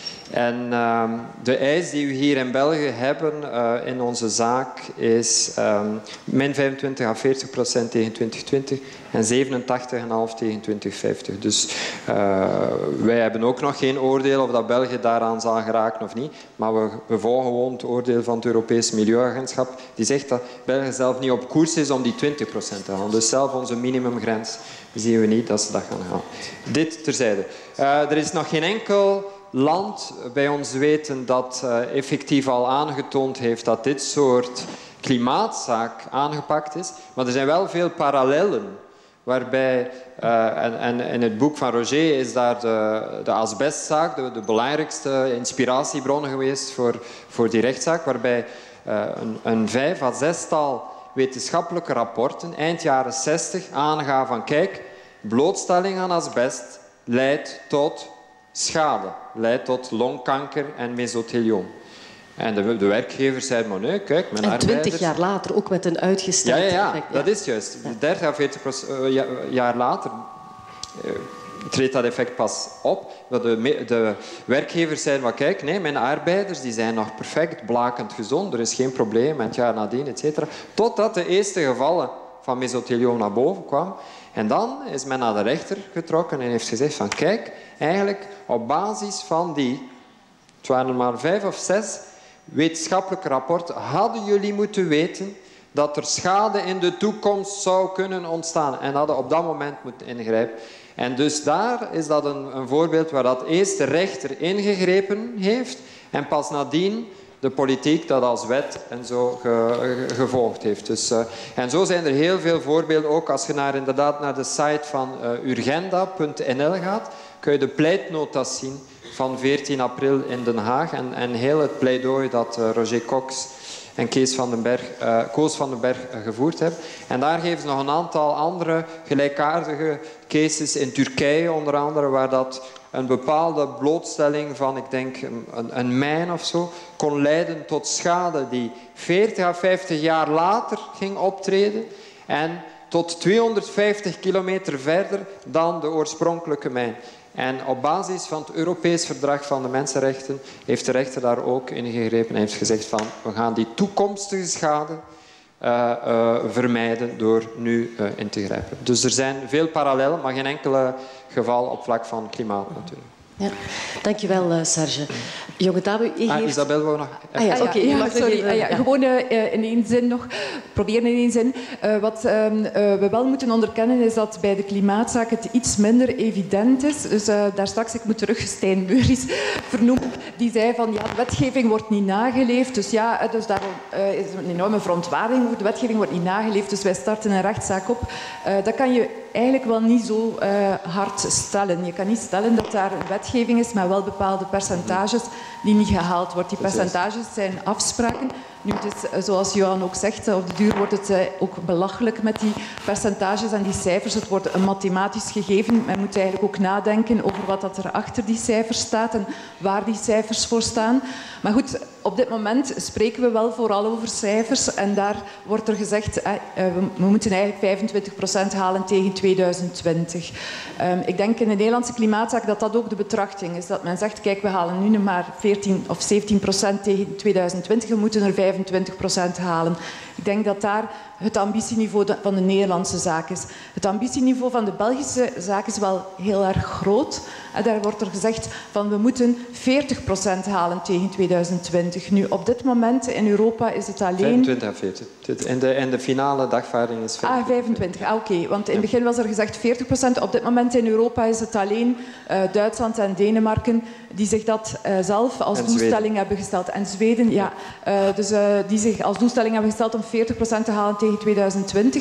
En um, de eis die we hier in België hebben uh, in onze zaak is um, min vijfentwintig à veertig procent tegen twintig twintig en zevenentachtig komma vijf tegen twintig vijftig. Dus uh, wij hebben ook nog geen oordeel of dat België daaraan zal geraken of niet. Maar we, we volgen gewoon het oordeel van het Europees Milieuagentschap. Die zegt dat België zelf niet op koers is om die twintig procent te halen. Dus zelf onze minimumgrens zien we niet dat ze dat gaan halen. Dit terzijde. Uh, er is nog geen enkel land bij ons weten dat uh, effectief al aangetoond heeft dat dit soort klimaatzaak aangepakt is. Maar er zijn wel veel parallellen waarbij, uh, en, en in het boek van Roger is daar de, de asbestzaak de, de belangrijkste inspiratiebron geweest voor, voor die rechtszaak, waarbij uh, een, een vijf à zestal wetenschappelijke rapporten eind jaren zestig aangaven van kijk, blootstelling aan asbest leidt tot schade, leidt tot longkanker en mesothelioom. En de, de werkgevers zeiden maar nee, kijk, mijn en arbeiders... twintig jaar later, ook met een uitgesteld ja, ja, ja, effect. Ja, dat is juist. dertig à veertig jaar later uh, treedt dat effect pas op. Dat de, de werkgevers zeiden maar kijk, nee, mijn arbeiders die zijn nog perfect blakend gezond, er is geen probleem, en het jaar nadien, et cetera. Totdat de eerste gevallen van mesothelioom naar boven kwamen. En dan is men naar de rechter getrokken en heeft gezegd van kijk, eigenlijk op basis van die, het waren er maar vijf of zes wetenschappelijke rapporten, hadden jullie moeten weten dat er schade in de toekomst zou kunnen ontstaan en hadden op dat moment moeten ingrijpen. En dus daar is dat een, een voorbeeld waar dat eerst de rechter ingegrepen heeft en pas nadien de politiek dat als wet en zo ge, ge, gevolgd heeft. Dus, uh, en zo zijn er heel veel voorbeelden. Ook als je naar, inderdaad naar de site van uh, urgenda punt n l gaat, kun je de pleitnotas zien van veertien april in Den Haag. En, en heel het pleidooi dat uh, Roger Cox en Kees van den Berg, uh, Koos van den Berg uh, gevoerd hebben. En daar geven ze nog een aantal andere gelijkaardige cases in Turkije, onder andere, waar dat een bepaalde blootstelling van, ik denk, een, een mijn of zo, kon leiden tot schade die veertig à vijftig jaar later ging optreden en tot tweehonderdvijftig kilometer verder dan de oorspronkelijke mijn. En op basis van het Europees Verdrag van de Mensenrechten heeft de rechter daar ook ingegrepen en heeft gezegd van we gaan die toekomstige schade uh, uh, vermijden door nu uh, in te grijpen. Dus er zijn veel parallellen, maar geen enkele geval op vlak van klimaat natuurlijk. Ja, dankjewel uh, Serge. Jonge dame, u ah, heeft... Isabel wou nog... Ah, ja, okay, ja, sorry. Ah, ja, ja. Gewoon uh, in één zin nog, proberen in één zin. Uh, wat uh, uh, we wel moeten onderkennen is dat bij de klimaatzaak het iets minder evident is. Dus uh, daar straks, ik moet terug Stijn Meuris vernoemen, die zei van ja, de wetgeving wordt niet nageleefd. Dus ja, dus daarom uh, is er een enorme verontwaardiging. De wetgeving wordt niet nageleefd, dus wij starten een rechtszaak op. Uh, dat kan je eigenlijk wel niet zo uh, hard stellen. Je kan niet stellen dat daar een wetgeving is, maar wel bepaalde percentages die niet gehaald wordt. Die percentages zijn afspraken. Nu, het is, zoals Johan ook zegt, op de duur wordt het ook belachelijk met die percentages en die cijfers. Het wordt een mathematisch gegeven. Men moet eigenlijk ook nadenken over wat dat er achter die cijfers staat en waar die cijfers voor staan. Maar goed, op dit moment spreken we wel vooral over cijfers en daar wordt er gezegd eh, we moeten eigenlijk vijfentwintig procent halen tegen tweeduizend twintig. Um, ik denk in de Nederlandse klimaatzaak dat dat ook de betrachting is. Dat men zegt, kijk, we halen nu nog maar veertien of zeventien procent tegen tweeduizend twintig, we moeten er vijfentwintig procent halen. Ik denk dat daar het ambitieniveau van de Nederlandse zaak is. Het ambitieniveau van de Belgische zaak is wel heel erg groot. En daar wordt er gezegd van we moeten veertig procent halen tegen tweeduizend twintig. Nu, op dit moment in Europa is het alleen... vijfentwintig à veertig. En de, en de finale dagvaarding is vijfentwintig. Ah, vijfentwintig. Ah, oké. Okay. Want in het begin was er gezegd veertig procent. Op dit moment in Europa is het alleen uh, Duitsland en Denemarken die zich dat uh, zelf als en doelstelling Zweden. hebben gesteld. En Zweden, ja. Uh, dus uh, die zich als doelstelling hebben gesteld om veertig procent te halen tegen tweeduizend twintig.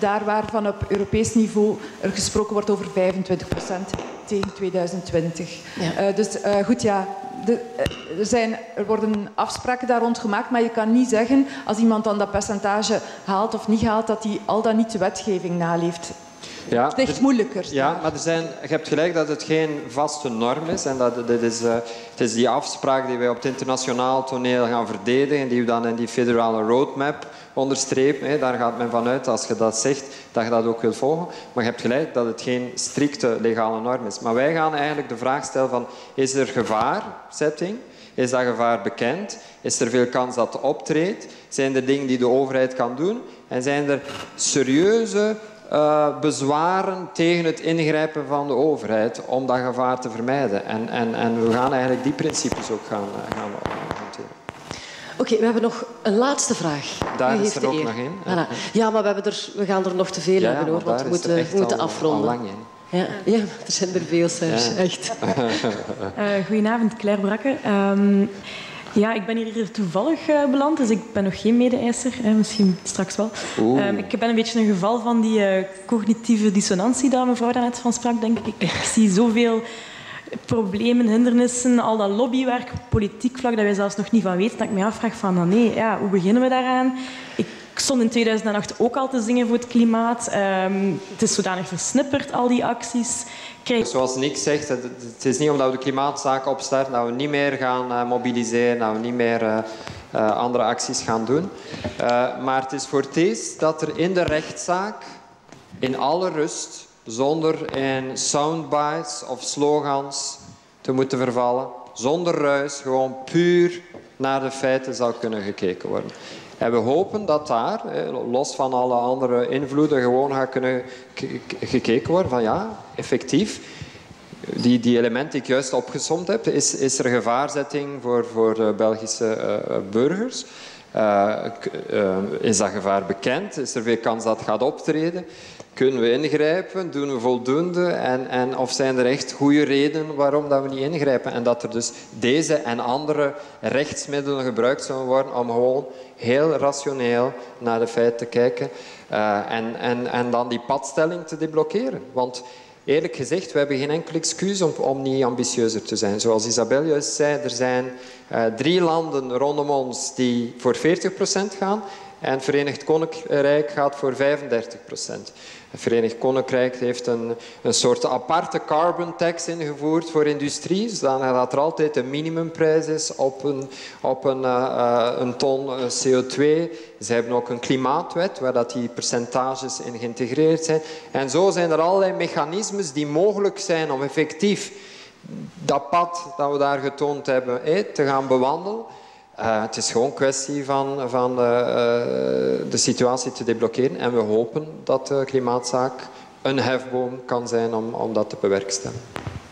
daar waarvan op Europees niveau er gesproken wordt over vijfentwintig procent tegen tweeduizend twintig. Ja. Uh, dus uh, goed, ja, de, uh, er, zijn, er worden afspraken daar rond gemaakt, maar je kan niet zeggen als iemand dan dat percentage haalt of niet haalt, dat hij al dan niet de wetgeving naleeft. Ja, het is echt moeilijker. Ja, maar er zijn, je hebt gelijk dat het geen vaste norm is. En dat, dat is, uh, het is die afspraak die wij op het internationaal toneel gaan verdedigen, die we dan in die federale roadmap onderstrepen. Hè. Daar gaat men vanuit, als je dat zegt, dat je dat ook wilt volgen. Maar je hebt gelijk dat het geen strikte legale norm is. Maar wij gaan eigenlijk de vraag stellen van, is er gevaarzetting? Is dat gevaar bekend? Is er veel kans dat het optreedt? Zijn er dingen die de overheid kan doen? En zijn er serieuze Uh, bezwaren tegen het ingrijpen van de overheid om dat gevaar te vermijden. En, en, en we gaan eigenlijk die principes ook gaan, uh, gaan hanteren. Oké, okay, we hebben nog een laatste vraag. Daar U is er ook eer. nog in. Ja, ja, maar we, hebben er, we gaan er nog te veel ja, hebben, hoor, want we moeten, we moeten al, afronden. Al lang in. Ja, ja, er zijn er veel, Serge. Ja. Echt. uh, goedenavond, Claire Brakke. Um, Ja, ik ben hier toevallig uh, beland, dus ik ben nog geen mede-eiser. Hè, misschien straks wel. Um, ik ben een beetje een geval van die uh, cognitieve dissonantie daar mevrouw daarnet van sprak, denk ik. Ik zie zoveel problemen, hindernissen, al dat lobbywerk, politiek vlak, dat wij zelfs nog niet van weten, dat ik me afvraag van, nou nee, ja, hoe beginnen we daaraan? Ik stond in tweeduizend acht ook al te zingen voor het klimaat. Um, het is zodanig versnipperd, al die acties. Krijg... Zoals Nick zegt, het is niet omdat we de klimaatzaak opstarten dat we niet meer gaan uh, mobiliseren, dat we niet meer uh, uh, andere acties gaan doen. Uh, maar het is voor het eerst dat er in de rechtszaak, in alle rust, zonder in soundbites of slogans te moeten vervallen, zonder ruis, gewoon puur naar de feiten zal kunnen gekeken worden. En we hopen dat daar, los van alle andere invloeden, gewoon gaat kunnen gekeken worden van ja, effectief, die, die elementen die ik juist opgesomd heb, is, is er gevaarzetting voor, voor de Belgische uh, burgers? Uh, uh, is dat gevaar bekend? Is er veel kans dat het gaat optreden? Kunnen we ingrijpen? Doen we voldoende? En, en of zijn er echt goede redenen waarom dat we niet ingrijpen? En dat er dus deze en andere rechtsmiddelen gebruikt zullen worden om gewoon heel rationeel naar de feiten te kijken uh, en, en, en dan die padstelling te deblokkeren. Want eerlijk gezegd, we hebben geen enkel excuus om, om niet ambitieuzer te zijn. Zoals Isabel juist zei, er zijn uh, drie landen rondom ons die voor veertig procent gaan en het Verenigd Koninkrijk gaat voor vijfendertig procent. Het Verenigd Koninkrijk heeft een, een soort aparte carbon tax ingevoerd voor industrie, zodat er altijd een minimumprijs is op een, op een, uh, een ton C O twee. Ze hebben ook een klimaatwet waar dat die percentages in geïntegreerd zijn. En zo zijn er allerlei mechanismes die mogelijk zijn om effectief dat pad dat we daar getoond hebben hey, te gaan bewandelen. Uh, het is gewoon een kwestie van, van uh, de situatie te deblokkeren. En we hopen dat de klimaatzaak een hefboom kan zijn om, om dat te bewerkstelligen.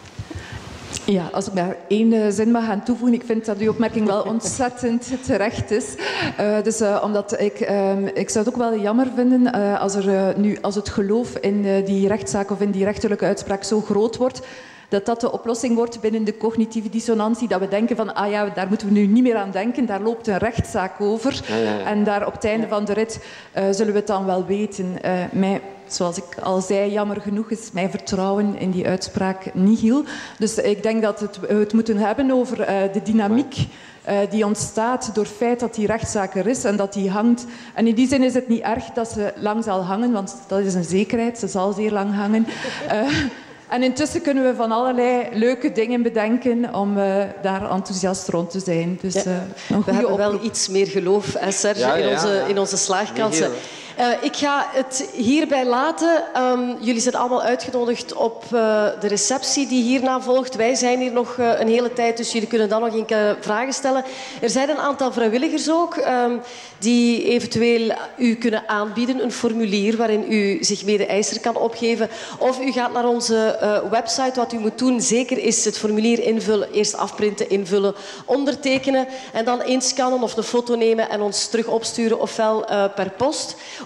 Ja, als ik daar één uh, zin mag gaan toevoegen. Ik vind dat uw opmerking wel ontzettend terecht is. Uh, dus, uh, omdat ik, uh, ik zou het ook wel jammer vinden uh, als, er, uh, nu, als het geloof in uh, die rechtszaak of in die rechterlijke uitspraak zo groot wordt, dat dat de oplossing wordt binnen de cognitieve dissonantie. Dat we denken van, ah ja, daar moeten we nu niet meer aan denken. Daar loopt een rechtszaak over. Ja, ja, ja. En daar op het einde van de rit uh, zullen we het dan wel weten. Uh, mij, zoals ik al zei, jammer genoeg is mijn vertrouwen in die uitspraak nihil. Dus ik denk dat het, we het moeten hebben over uh, de dynamiek uh, die ontstaat door het feit dat die rechtszaak er is en dat die hangt. En in die zin is het niet erg dat ze lang zal hangen, want dat is een zekerheid. Ze zal zeer lang hangen. Uh, En intussen kunnen we van allerlei leuke dingen bedenken om uh, daar enthousiast rond te zijn. Dus, uh, ja. We hebben wel iets meer geloof, hè, Serge, ja, ja, in, onze, ja. in onze slaagkansen. Uh, ik ga het hierbij laten. Um, jullie zijn allemaal uitgenodigd op uh, de receptie die hierna volgt. Wij zijn hier nog uh, een hele tijd, dus jullie kunnen dan nog enkele vragen stellen. Er zijn een aantal vrijwilligers ook um, die eventueel u kunnen aanbieden. Een formulier waarin u zich mede-eiser kan opgeven. Of u gaat naar onze uh, website. Wat u moet doen, zeker is het formulier invullen. Eerst afprinten, invullen, ondertekenen. En dan inscannen of een foto nemen en ons terug opsturen, ofwel uh, per post.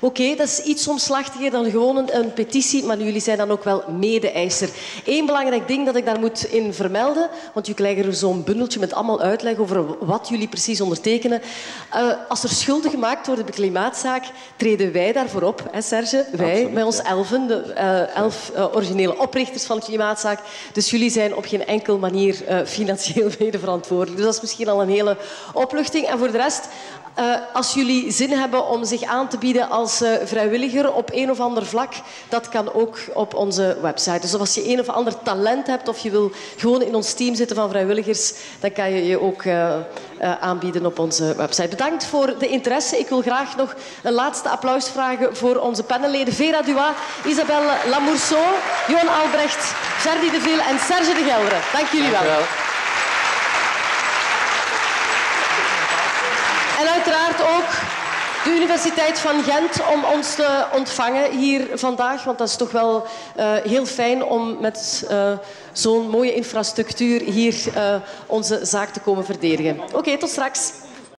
Oké, okay, dat is iets omslachtiger dan gewoon een, een petitie, maar jullie zijn dan ook wel mede-eiser. Eén belangrijk ding dat ik daar moet in vermelden, want jullie krijgen er zo'n bundeltje met allemaal uitleg over wat jullie precies ondertekenen. Uh, als er schulden gemaakt worden bij de klimaatzaak, treden wij daarvoor op, hè Serge? Wij, Absoluut, met ons elfen, de uh, elf uh, originele oprichters van de klimaatzaak. Dus jullie zijn op geen enkele manier uh, financieel mede verantwoordelijk. Dus dat is misschien al een hele opluchting. En voor de rest, uh, als jullie zin hebben om zich aan te bieden als uh, vrijwilliger op een of ander vlak, dat kan ook op onze website. Dus als je een of ander talent hebt of je wil gewoon in ons team zitten van vrijwilligers, dan kan je je ook uh, uh, aanbieden op onze website. Bedankt voor de interesse. Ik wil graag nog een laatste applaus vragen voor onze panelleden Vera Duat, Isabelle Lamourceau, Johan Albrecht, Verdi de Veel en Serge de Gelderen. Dank jullie wel. Dank En uiteraard ook de Universiteit van Gent om ons te ontvangen hier vandaag. Want dat is toch wel uh, heel fijn om met uh, zo'n mooie infrastructuur hier uh, onze zaak te komen verdedigen. Oké, okay, tot straks.